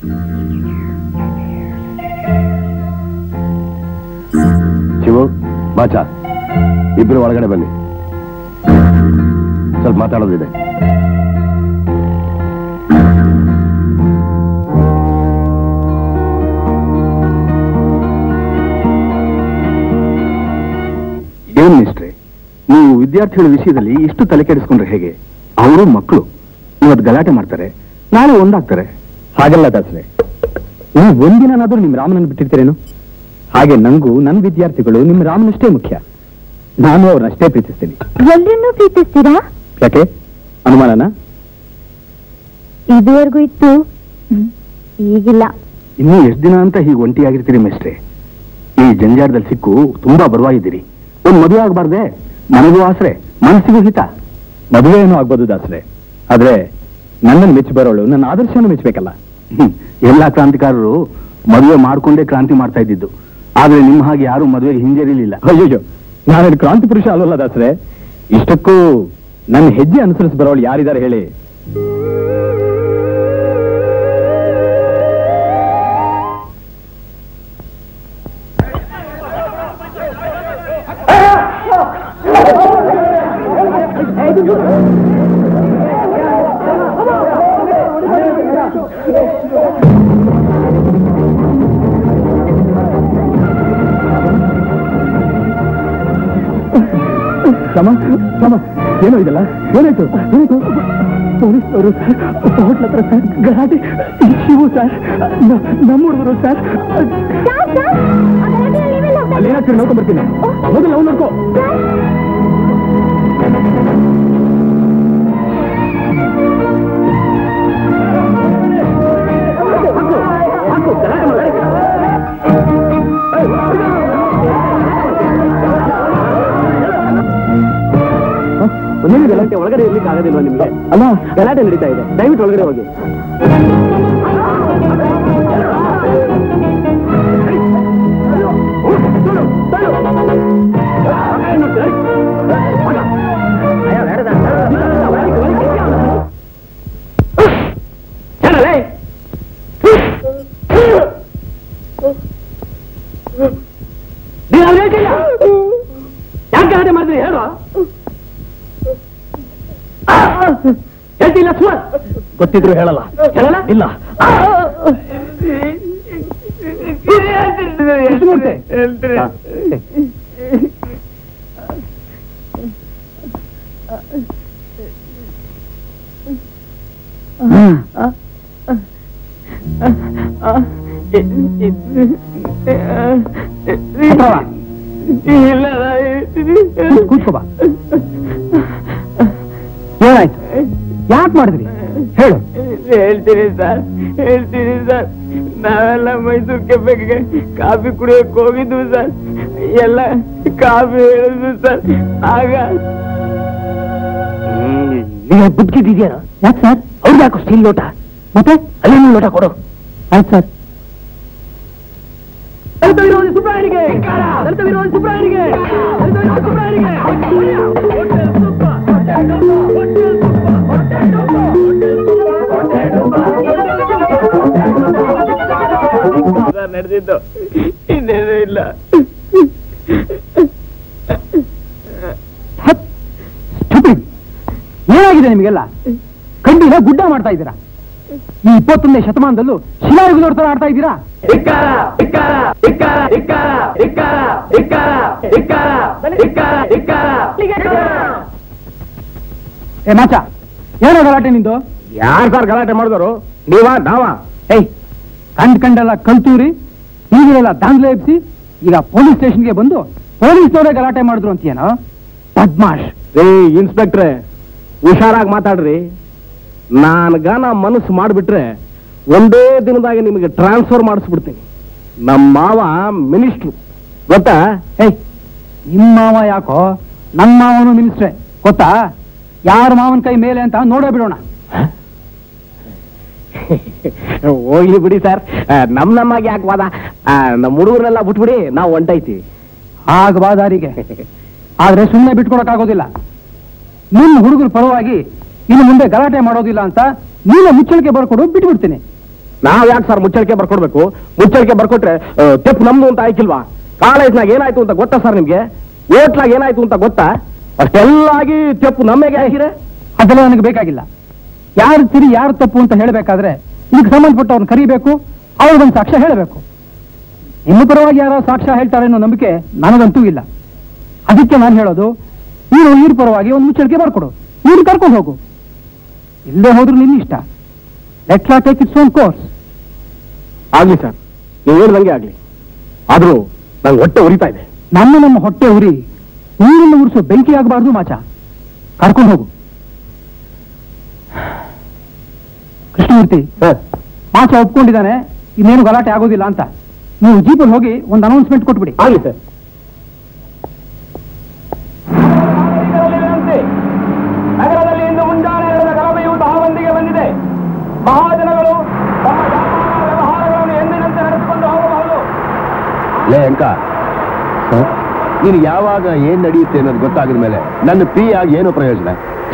ಶಿವು, ಬಾಚಾ, ಇಬ್ರು ಒಳಗಡೆ ಬನ್ನಿ, ಸ್ವಲ್ಪ ಮಾತಾಡೋದಿದೆ. ಏನ್ ಮಿಸ್ಟ್ರೆ, ನೀವು ವಿದ್ಯಾರ್ಥಿಗಳ ವಿಷಯದಲ್ಲಿ ಇಷ್ಟು ತಲೆ ಕೆಡಿಸ್ಕೊಂಡ್ರೆ ಹೇಗೆ? ಅವರು ಮಕ್ಕಳು, ಇವತ್ತು ಗಲಾಟೆ ಮಾಡ್ತಾರೆ, ನಾಳೆ ಒಂದಾಗ್ತಾರೆ. ಹಾಗಲ್ಲ ದಾಸರೆ, ನೀವು ಒಂದಿನಾದ್ರೂ ನಿಮ್ ರಾಮನನ್ನು ಬಿಟ್ಟಿರ್ತೀರೇನು? ಹಾಗೆ ನಂಗೂ ನನ್ನ ವಿದ್ಯಾರ್ಥಿಗಳು ನಿಮ್ ರಾಮನಷ್ಟೇ ಮುಖ್ಯ. ನಾನು ಅವ್ರನ್ನಷ್ಟೇ ಪ್ರೀತಿಸ್ತೀನಿ. ಎಲ್ರನ್ನೂ ಪ್ರೀತಿಸ್ತೀರಾ? ಯಾಕೆ, ಅನುಮಾನನ? ಇದುವರೆಗೂ ಇತ್ತು, ಈಗಿಲ್ಲ. ಇನ್ನೂ ಎಷ್ಟು ದಿನ ಅಂತ ಹೀಗೆ ಒಂಟಿಯಾಗಿರ್ತೀರಿ ಮಿಸ್ಟ್ರೆ? ಈ ಜಂಜಾಟದಲ್ಲಿ ಸಿಕ್ಕು ತುಂಬಾ ಬರವಾಗಿದ್ದೀರಿ. ಒಂದ್ ಮದುವೆ ಆಗ್ಬಾರ್ದೆ? ನನಗೂ ಆಸರೆ, ಮನಸ್ಸಿಗೂ ಹಿತ. ಮದುವೆ ಏನೋ ಆಗ್ಬೋದು ದಾಸರೆ, ಆದ್ರೆ ನನ್ನನ್ನು ಮೆಚ್ಚಿ ಬರೋಳು ನನ್ನ ಆದರ್ಶನ ಮೆಚ್ಚಬೇಕಲ್ಲ. ಎಲ್ಲಾ ಕ್ರಾಂತಿಕಾರರು ಮದುವೆ ಮಾಡ್ಕೊಂಡೇ ಕ್ರಾಂತಿ ಮಾಡ್ತಾ ಇದ್ದಿದ್ದು, ಆದ್ರೆ ನಿಮ್ಮ ಹಾಗೆ ಯಾರು ಮದುವೆಗೆ ಹಿಂಜರಿಲಿಲ್ಲ. ಅಯ್ಯೋ, ನಾನು ಕ್ರಾಂತಿ ಪುರುಷ ಅಲ್ವಲ್ಲ ದಾಸರೆ. ಇಷ್ಟಕ್ಕೂ ನನ್ನ ಹೆಜ್ಜೆ ಅನುಸರಿಸಿ ಬರೋಳು ಯಾರಿದ್ದಾರೆ ಹೇಳಿ? ಕ್ಷಮ ಕ್ಷಮ, ಏನೋ ಇದಲ್ಲ, ಏನಾಯ್ತು ಏನಾಯ್ತು? ಪೊಲೀಸ್ನವರು ಸರ್, ಹೋಟ್ಲ ಹತ್ರ ಸರ್ ಗಲಾಟೆ. ಶಿವು ಸರ್, ನಮ್ಮ ಹುಡುಗರು ಸರ್. ಅಲ್ಲೇನಾಗ್ತೀರಿ ನೋಡ್ಕೊಂಡ್ಬರ್ತೀನಿ, ಮೊದಲು ನಾವು ನೋಡ್ಕೋ. ಗಲಾಟೆ ಒಳಗಡೆ ಇರ್ಲಿಕ್ಕೆ ಆಗೋದಿಲ್ವಾ ನಿಮ್ಗೆ? ಅಲ್ಲ, ಗಲಾಟೆ ನಡೀತಾ ಇದೆ, ದಯವಿಟ್ಟು ಒಳಗಡೆ ಹೋಗಿ. ಯಾಕೆ ಗಲಾಟೆ ಮಾಡಿದ್ರಿ ಹೇಳೋ? ಹೇಳ್ತಿಲ್ಲ ಸುಮಾರು, ಗೊತ್ತಿದ್ರು ಹೇಳಲ್ಲ. ಹೇಳಲ್ಲ ಇಲ್ಲ. ಕೂತ್ಕೋಬಾ. ಏನಾಯ್ತು, ಯಾಕೆ ಮಾಡಿದ್ರಿ ಹೇಳು? ಹೇಳ್ತೀನಿ ಸರ್, ಹೇಳ್ತೀನಿ ಸರ್. ನಾವೆಲ್ಲ ಮೈಸೂರು ಕೆಫೆಗೆ ಕಾಫಿ ಕುಡಿಯಕ್ಕೆ ಹೋಗಿದ್ವು ಸರ್. ಎಲ್ಲ ಕಾಫಿ ಹೇಳಿದ್ವು ಸರ್. ಆಗ ನೀವು ಬುದ್ಧಿದ್ಯಾ? ಯಾಕೆ ಸರ್? ಅವ್ರಿಗೆ ಯಾಕೋ ಸ್ಟೀಲ್ ಲೋಟ, ಮತ್ತೆ ಅಲ್ಲಿನ ಲೋಟ ಕೊಡು. ಆಯ್ತು ಸರ್. ದಲಿತ ವಿರೋಧಿ ಸುಬ್ರಾಯನಿಗೆ, ದಲಿತ ವಿರೋಧಿ ಸುಬ್ರಾಯನಿಗೆ, ದಲಿತ ವಿರೋಧಿ ಸುಬ್ರಾಯನಿಗೆ. ನಡೆದಿದ್ದು ಇನ್ನೇನು ಇಲ್ಲ. ಏನಾಗಿದೆ ನಿಮಗೆಲ್ಲ? ಖಂಡಿತ ಗುಡ್ಡ ಮಾಡ್ತಾ ಇದ್ದೀರಾ. ಈ 21ನೇ ಶತಮಾನದಲ್ಲೂ ಶಿಲಾಯುಗದ ತರ ಆಡ್ತಾ ಇದ್ದೀರಾ. ಏ ಮಾಚ, ಏನೋ ಗಲಾಟೆ ನಿಂದು? ಯಾರು ಸರ್ ಗಲಾಟೆ ಮಾಡಿದವರು? ನೀವಾ ನಾವಾ? ಏಯ್, ಕಂಡೆಲ್ಲ ಕಲ್ತೂರಿ, ನೀವೆಲ್ಲ ದಾಂಗ್ಲೆ ಎಬ್ಸಿ ಈಗ ಪೊಲೀಸ್ ಸ್ಟೇಷನ್ಗೆ ಬಂದು ಪೊಲೀಸ್ನವರೇ ಗಲಾಟೆ ಮಾಡಿದ್ರು ಅಂತೀಯನೋ? ಬದ್ಮಾಶ್. ಇನ್ಸ್ಪೆಕ್ಟ್ರೆ, ಹುಷಾರಾಗಿ ಮಾತಾಡ್ರಿ. ನಾನ್ಗಾನ ಮನಸ್ಸು ಮಾಡಿಬಿಟ್ರೆ ಒಂದೇ ದಿನದಾಗ ನಿಮಗೆ ಟ್ರಾನ್ಸ್ಫರ್ ಮಾಡಿಸ್ಬಿಡ್ತೀನಿ. ನಮ್ಮ ಮಾವ ಮಿನಿಸ್ಟ್ರು ಗೊತ್ತಾ? ಏಯ್, ನಿಮ್ಮ ಮಾವ ಯಾಕೋ? ನಮ್ಮ ಮಾವನು ಮಿನಿಸ್ಟ್ರೆ ಗೊತ್ತಾ? ಯಾರ ಮಾವನ ಕೈ ಮೇಲೆ ಅಂತ ನೋಡೇ ಬಿಡೋಣ. ಹೋಗ್ಲಿ ಬಿಡಿ ಸರ್, ನಮ್ಮಾಗಿ ಯಾಕೆ ವಾದ? ನಮ್ಮ ಹುಡುಗರನ್ನೆಲ್ಲ ಬಿಟ್ಬಿಡಿ, ನಾವು ಹೊಂಟೈತೀವಿ. ಆಗಬಾ ದಾರಿಗೆ. ಆದ್ರೆ ಸುಮ್ಮನೆ ಬಿಟ್ಕೊಡಕ್ಕಾಗೋದಿಲ್ಲ. ನಿಮ್ಮ ಹುಡುಗರ ಪರವಾಗಿ ಇನ್ನು ಮುಂದೆ ಗಲಾಟೆ ಮಾಡೋದಿಲ್ಲ ಅಂತ ನೀನು ಮುಚ್ಚಳಿಕೆ ಬರ್ಕೊಡು, ಬಿಟ್ಬಿಡ್ತೀನಿ. ನಾವ್ ಯಾಕೆ ಸರ್ ಮುಚ್ಚಳಿಕೆ ಬರ್ಕೊಡ್ಬೇಕು? ಮುಚ್ಚಳಿಕೆ ಬರ್ಕೊಟ್ರೆ ತೆಪ್ಪು ನಮ್ದು ಅಂತ ಆಯ್ಕಿಲ್ವಾ? ಕಾಲೇಜ್ನಾಗ ಏನಾಯ್ತು ಅಂತ ಗೊತ್ತಾ ಸರ್ ನಿಮ್ಗೆ? ಓಟ್ಲಾಗ ಏನಾಯ್ತು ಅಂತ ಗೊತ್ತಾ? ಅಷ್ಟೆಲ್ಲಾಗಿ ತೆಪ್ಪು ನಮ್ಮೆಗೆ ಹಾಕಿದ್ರೆ ಅದೆಲ್ಲ ನನಗೆ ಬೇಕಾಗಿಲ್ಲ. ಯಾರು ಸರಿ ಯಾರು ತಪ್ಪು ಅಂತ ಹೇಳಬೇಕಾದ್ರೆ ಇದಕ್ಕೆ ಸಂಬಂಧಪಟ್ಟವ್ರನ್ನ ಕರಿಬೇಕು, ಅವ್ರಿಗೊಂದು ಸಾಕ್ಷ್ಯ ಹೇಳಬೇಕು. ಇನ್ನು ಪರವಾಗಿ ಯಾರೋ ಸಾಕ್ಷ್ಯ ಹೇಳ್ತಾರೆ ಅನ್ನೋ ನಂಬಿಕೆ ನನಗಂತೂ ಇಲ್ಲ. ಅದಕ್ಕೆ ನಾನು ಹೇಳೋದು, ನೀನು ಇವ್ರ ಪರವಾಗಿ ಒಂದು ಮುಚ್ಚಳಿಕೆ ಬರ್ಕೊಡು, ನೀನು ಕರ್ಕೊಂಡು ಹೋಗು. ಇಲ್ಲೇ ಹೋದ್ರು ನಿನ್ನ ಇಷ್ಟ. Let law take its own course. ಆಗ್ಲಿ ಸರ್, ನೀವು ಹೇಳ್ದಂಗೆ ಆಗ್ಲಿ. ಆದ್ರೂ ನಂಗೆ ಹೊಟ್ಟೆ ಉರಿತಾ ಇದೆ. ನಮ್ಮ ಹೊಟ್ಟೆ ಉರಿ ನೀರನ್ನು ಉರಿಸೋ ಬೆಂಕಿ ಆಗಬಾರ್ದು ಮಾಚ. ಕರ್ಕೊಂಡು ಹೋಗು. ಕೃಷ್ಣಮೂರ್ತಿ, ಮಾಚ ಒಪ್ಕೊಂಡಿದ್ದಾನೆ, ಇನ್ನೇನು ಗಲಾಟೆ ಆಗೋದಿಲ್ಲ ಅಂತ. ನೀವು ಜೀಪಲ್ಲಿ ಹೋಗಿ ಒಂದು ಅನೌನ್ಸ್ಮೆಂಟ್ ಕೊಟ್ಬಿಡಿ. ಆಗ್ಲಿ ಸರ್. ನಗರದಲ್ಲಿ ಇಂದು ಮುಂಜಾನೆ ನಡೆದ ಗಲಭೆಯು ತಹಬಂದಿಗೆ ಬಂದಿದೆ. ಮಹಾಜನಗಳು ತಮ್ಮ ವ್ಯಾಪಾರ ವ್ಯವಹಾರಗಳನ್ನು ಎಂದಿನಂತೆ ನಡೆಸಿಕೊಂಡು ಹೋಗಬಹುದು. ಲೇ ಅಂಕ, ನೀನು ಯಾವಾಗ ಏನ್ ನಡೆಯುತ್ತೆ ಅನ್ನೋದು ಗೊತ್ತಾಗಿದ ಮೇಲೆ ನನ್ನ ಪಿ ಆಗಿ ಏನು ಪ್ರಯೋಜನ?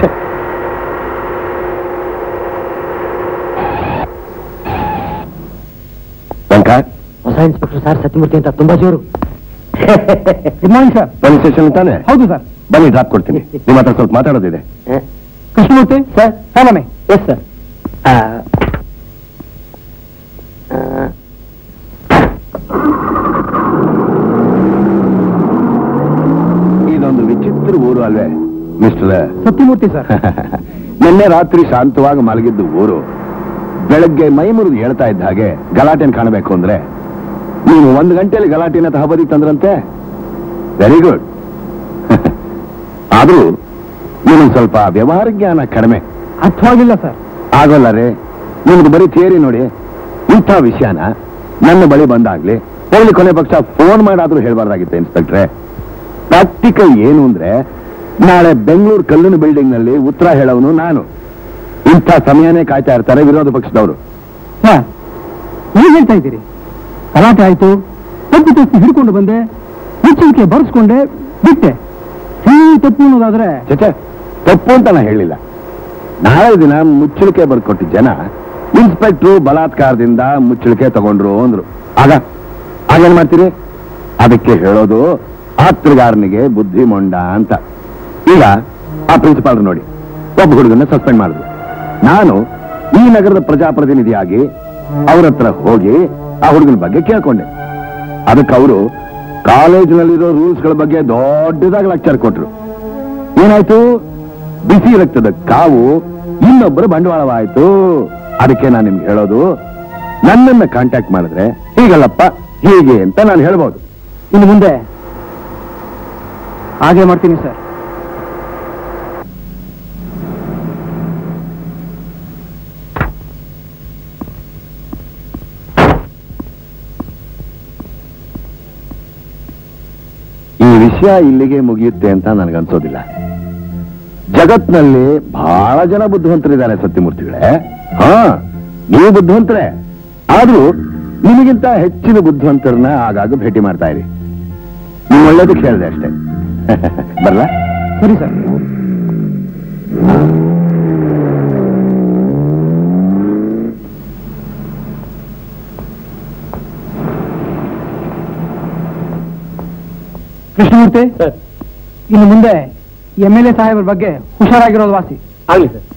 ಅಂಕ, ಹೊಸ ಇನ್ಸ್ಪೆಕ್ಟರ್ ಸರ್ ಸತ್ಯಮೂರ್ತಿ ಅಂತ ತುಂಬಾ ಜೋರು. Good morning sir. Police station ತಾನೆ? ಹೌದು ಸರ್. ಬನ್ನಿ, ಡ್ರಾಪ್ ಕೊಡ್ತೀನಿ. ನಿಮ್ಮ ಹತ್ರ ಸ್ವಲ್ಪ ಮಾತಾಡೋದಿದೆ. ಕೃಷ್ಣಮೂರ್ತಿ ಸರ್. ಹೇಳಮೆ. Yes sir. ಇದೊಂದು ವಿಚಿತ್ರ ಊರು ಅಲ್ವೇ ಮಿಸ್ಟರ್ ಸತ್ಯಮೂರ್ತಿ ಸರ್. ನಿನ್ನೆ ರಾತ್ರಿ ಶಾಂತವಾಗಿ ಮಲಗಿದ್ದು ಊರು ಬೆಳಗ್ಗೆ ಮೈ ಮುರಿದು ಹೇಳ್ತಾ ಇದ್ದ ಹಾಗೆ ಗಲಾಟೆನ ಕಾಣಬೇಕು ಅಂದ್ರೆ ನೀನು 1 ಗಂಟೆಯಲ್ಲಿ ಗಲಾಟೆನ ತಹಬದಿ ತಂದ್ರಂತೆ. Very good. ಆದ್ರೂ ನೀನು ಸ್ವಲ್ಪ ವ್ಯವಹಾರ ಜ್ಞಾನ ಕಡಿಮೆ. ಅರ್ಥವಾಗಿಲ್ಲ ಸರ್. ಆಗೋಲ್ಲ ರೇ, ನಿಮ್ದು ಬರೀ ಥಿಯರಿ ನೋಡಿ. ಇಂಥ ವಿಷಯನ ನನ್ನ ಬಳಿ ಬಂದಾಗ್ಲಿ ಹೋಗ್ಲಿ ಕೊನೆ ಪಕ್ಷ ಫೋನ್ ಮಾಡಾದ್ರೂ ಹೇಳ್ಬಾರ್ದಾಗಿತ್ತು ಇನ್ಸ್ಪೆಕ್ಟ್ರೆ. ಪ್ರಾಕ್ಟಿಕಲ್ ಏನು ಅಂದ್ರೆ ನಾಳೆ ಬೆಂಗಳೂರು ಕಲ್ಲಿನ ಬಿಲ್ಡಿಂಗ್ ನಲ್ಲಿ ಉತ್ತರ ಹೇಳೋನು ನಾನು. ಇಂಥ ಸಮಯನೇ ಕಾಯ್ತಾ ಇರ್ತಾರೆ ವಿರೋಧ ಪಕ್ಷದವರು. ಸರ್, ನೀವು ಹೇಳ್ತಾ ಇದ್ದೀರಿ ಗಲಾಟೆ ಆಯ್ತು, ತಪ್ಪು ತಪ್ಪು ಹಿಡ್ಕೊಂಡು ಬಂದೆ, ಮುಚ್ಚಳಿಕೆ ಬರೆಸ್ಕೊಂಡೆ, ಬಿಟ್ಟೆ. ತಪ್ಪು ಅನ್ನೋದಾದ್ರೆ ಚಚೆ, ತಪ್ಪು ಅಂತ ನಾ ಹೇಳಿಲ್ಲ. ನಾಳೆ ದಿನ ಮುಚ್ಚಳಿಕೆ ಬರ್ಕೊಟ್ಟಿದ್ದ ಜನ ಇನ್ಸ್ಪೆಕ್ಟ್ರು ಬಲಾತ್ಕಾರದಿಂದ ಮುಚ್ಚಳಿಕೆ ತಗೊಂಡ್ರು ಅಂದ್ರು. ಆಗೇನ್ ಮಾಡ್ತೀರಿ? ಅದಕ್ಕೆ ಹೇಳೋದು ಆತ್ರಗಾರನಿಗೆ ಬುದ್ಧಿ ಮೊಂಡ ಅಂತ. ಈಗ ಆ ಪ್ರಿನ್ಸಿಪಾಲ್ ನೋಡಿ, ಒಬ್ಬ ಹುಡುಗನ್ನ ಸಸ್ಪೆಂಡ್ ಮಾಡಿದ್ರು. ನಾನು ಈ ನಗರದ ಪ್ರಜಾಪ್ರತಿನಿಧಿಯಾಗಿ ಅವ್ರ ಹತ್ರ ಹೋಗಿ ಆ ಹುಡುಗನ ಬಗ್ಗೆ ಕೇಳ್ಕೊಂಡೆ. ಅದಕ್ಕೆ ಅವರು ಕಾಲೇಜಿನಲ್ಲಿರೋ ರೂಲ್ಸ್ಗಳ ಬಗ್ಗೆ ದೊಡ್ಡದಾಗಿ ಲೆಕ್ಚರ್ ಕೊಟ್ರು. ಏನಾಯ್ತು? ಬಿಸಿ ರಕ್ತದ ಕಾವು ಇನ್ನೊಬ್ಬರು ಬಂಡವಾಳವಾಯ್ತು. ಅದಕ್ಕೆ ನಾನು ನಿಮ್ಗೆ ಹೇಳೋದು, ನನ್ನನ್ನ ಕಾಂಟ್ಯಾಕ್ಟ್ ಮಾಡಿದ್ರೆ ಹೀಗಲ್ಲಪ್ಪ ಹೀಗೆ ಅಂತ ನಾನು ಹೇಳ್ಬೋದು. ಇನ್ನು ಮುಂದೆ ಹಾಗೆ ಮಾಡ್ತೀನಿ ಸರ್. ಈ ವಿಷಯ ಇಲ್ಲಿಗೆ ಮುಗಿಯುತ್ತೆ ಅಂತ ನನಗನ್ಸೋದಿಲ್ಲ. ಜಗತ್ನಲ್ಲಿ ಬಹಳ ಜನ ಬುದ್ಧಿವಂತರಿದ್ದಾರೆ ಸತ್ಯಮೂರ್ತಿಗಳೇ. ನೀವು ಬುದ್ಧಿವಂತರೇ, ಆದ್ರೂ ನಿಮಗಿಂತ ಹೆಚ್ಚಿನ ಬುದ್ಧಿವಂತರನ್ನ ಆಗಾಗ ಭೇಟಿ ಮಾಡ್ತಾ ಇರಿ. ನೀವು ಒಳ್ಳೇದಕ್ಕೆ ಹೇಳಿದೆ ಅಷ್ಟೇ. ಬರಲ್ಲ? ಸರಿ ಸರ್. ಕೃಷ್ಣಮೂರ್ತಿ, ಇನ್ನು ಮುಂದೆ MLA ಸಾಹೇಬ್ರ ಬಗ್ಗೆ ಹುಷಾರಾಗಿರೋದು ವಾಸಿ. ಆಗ್ಲಿ ಸರ್.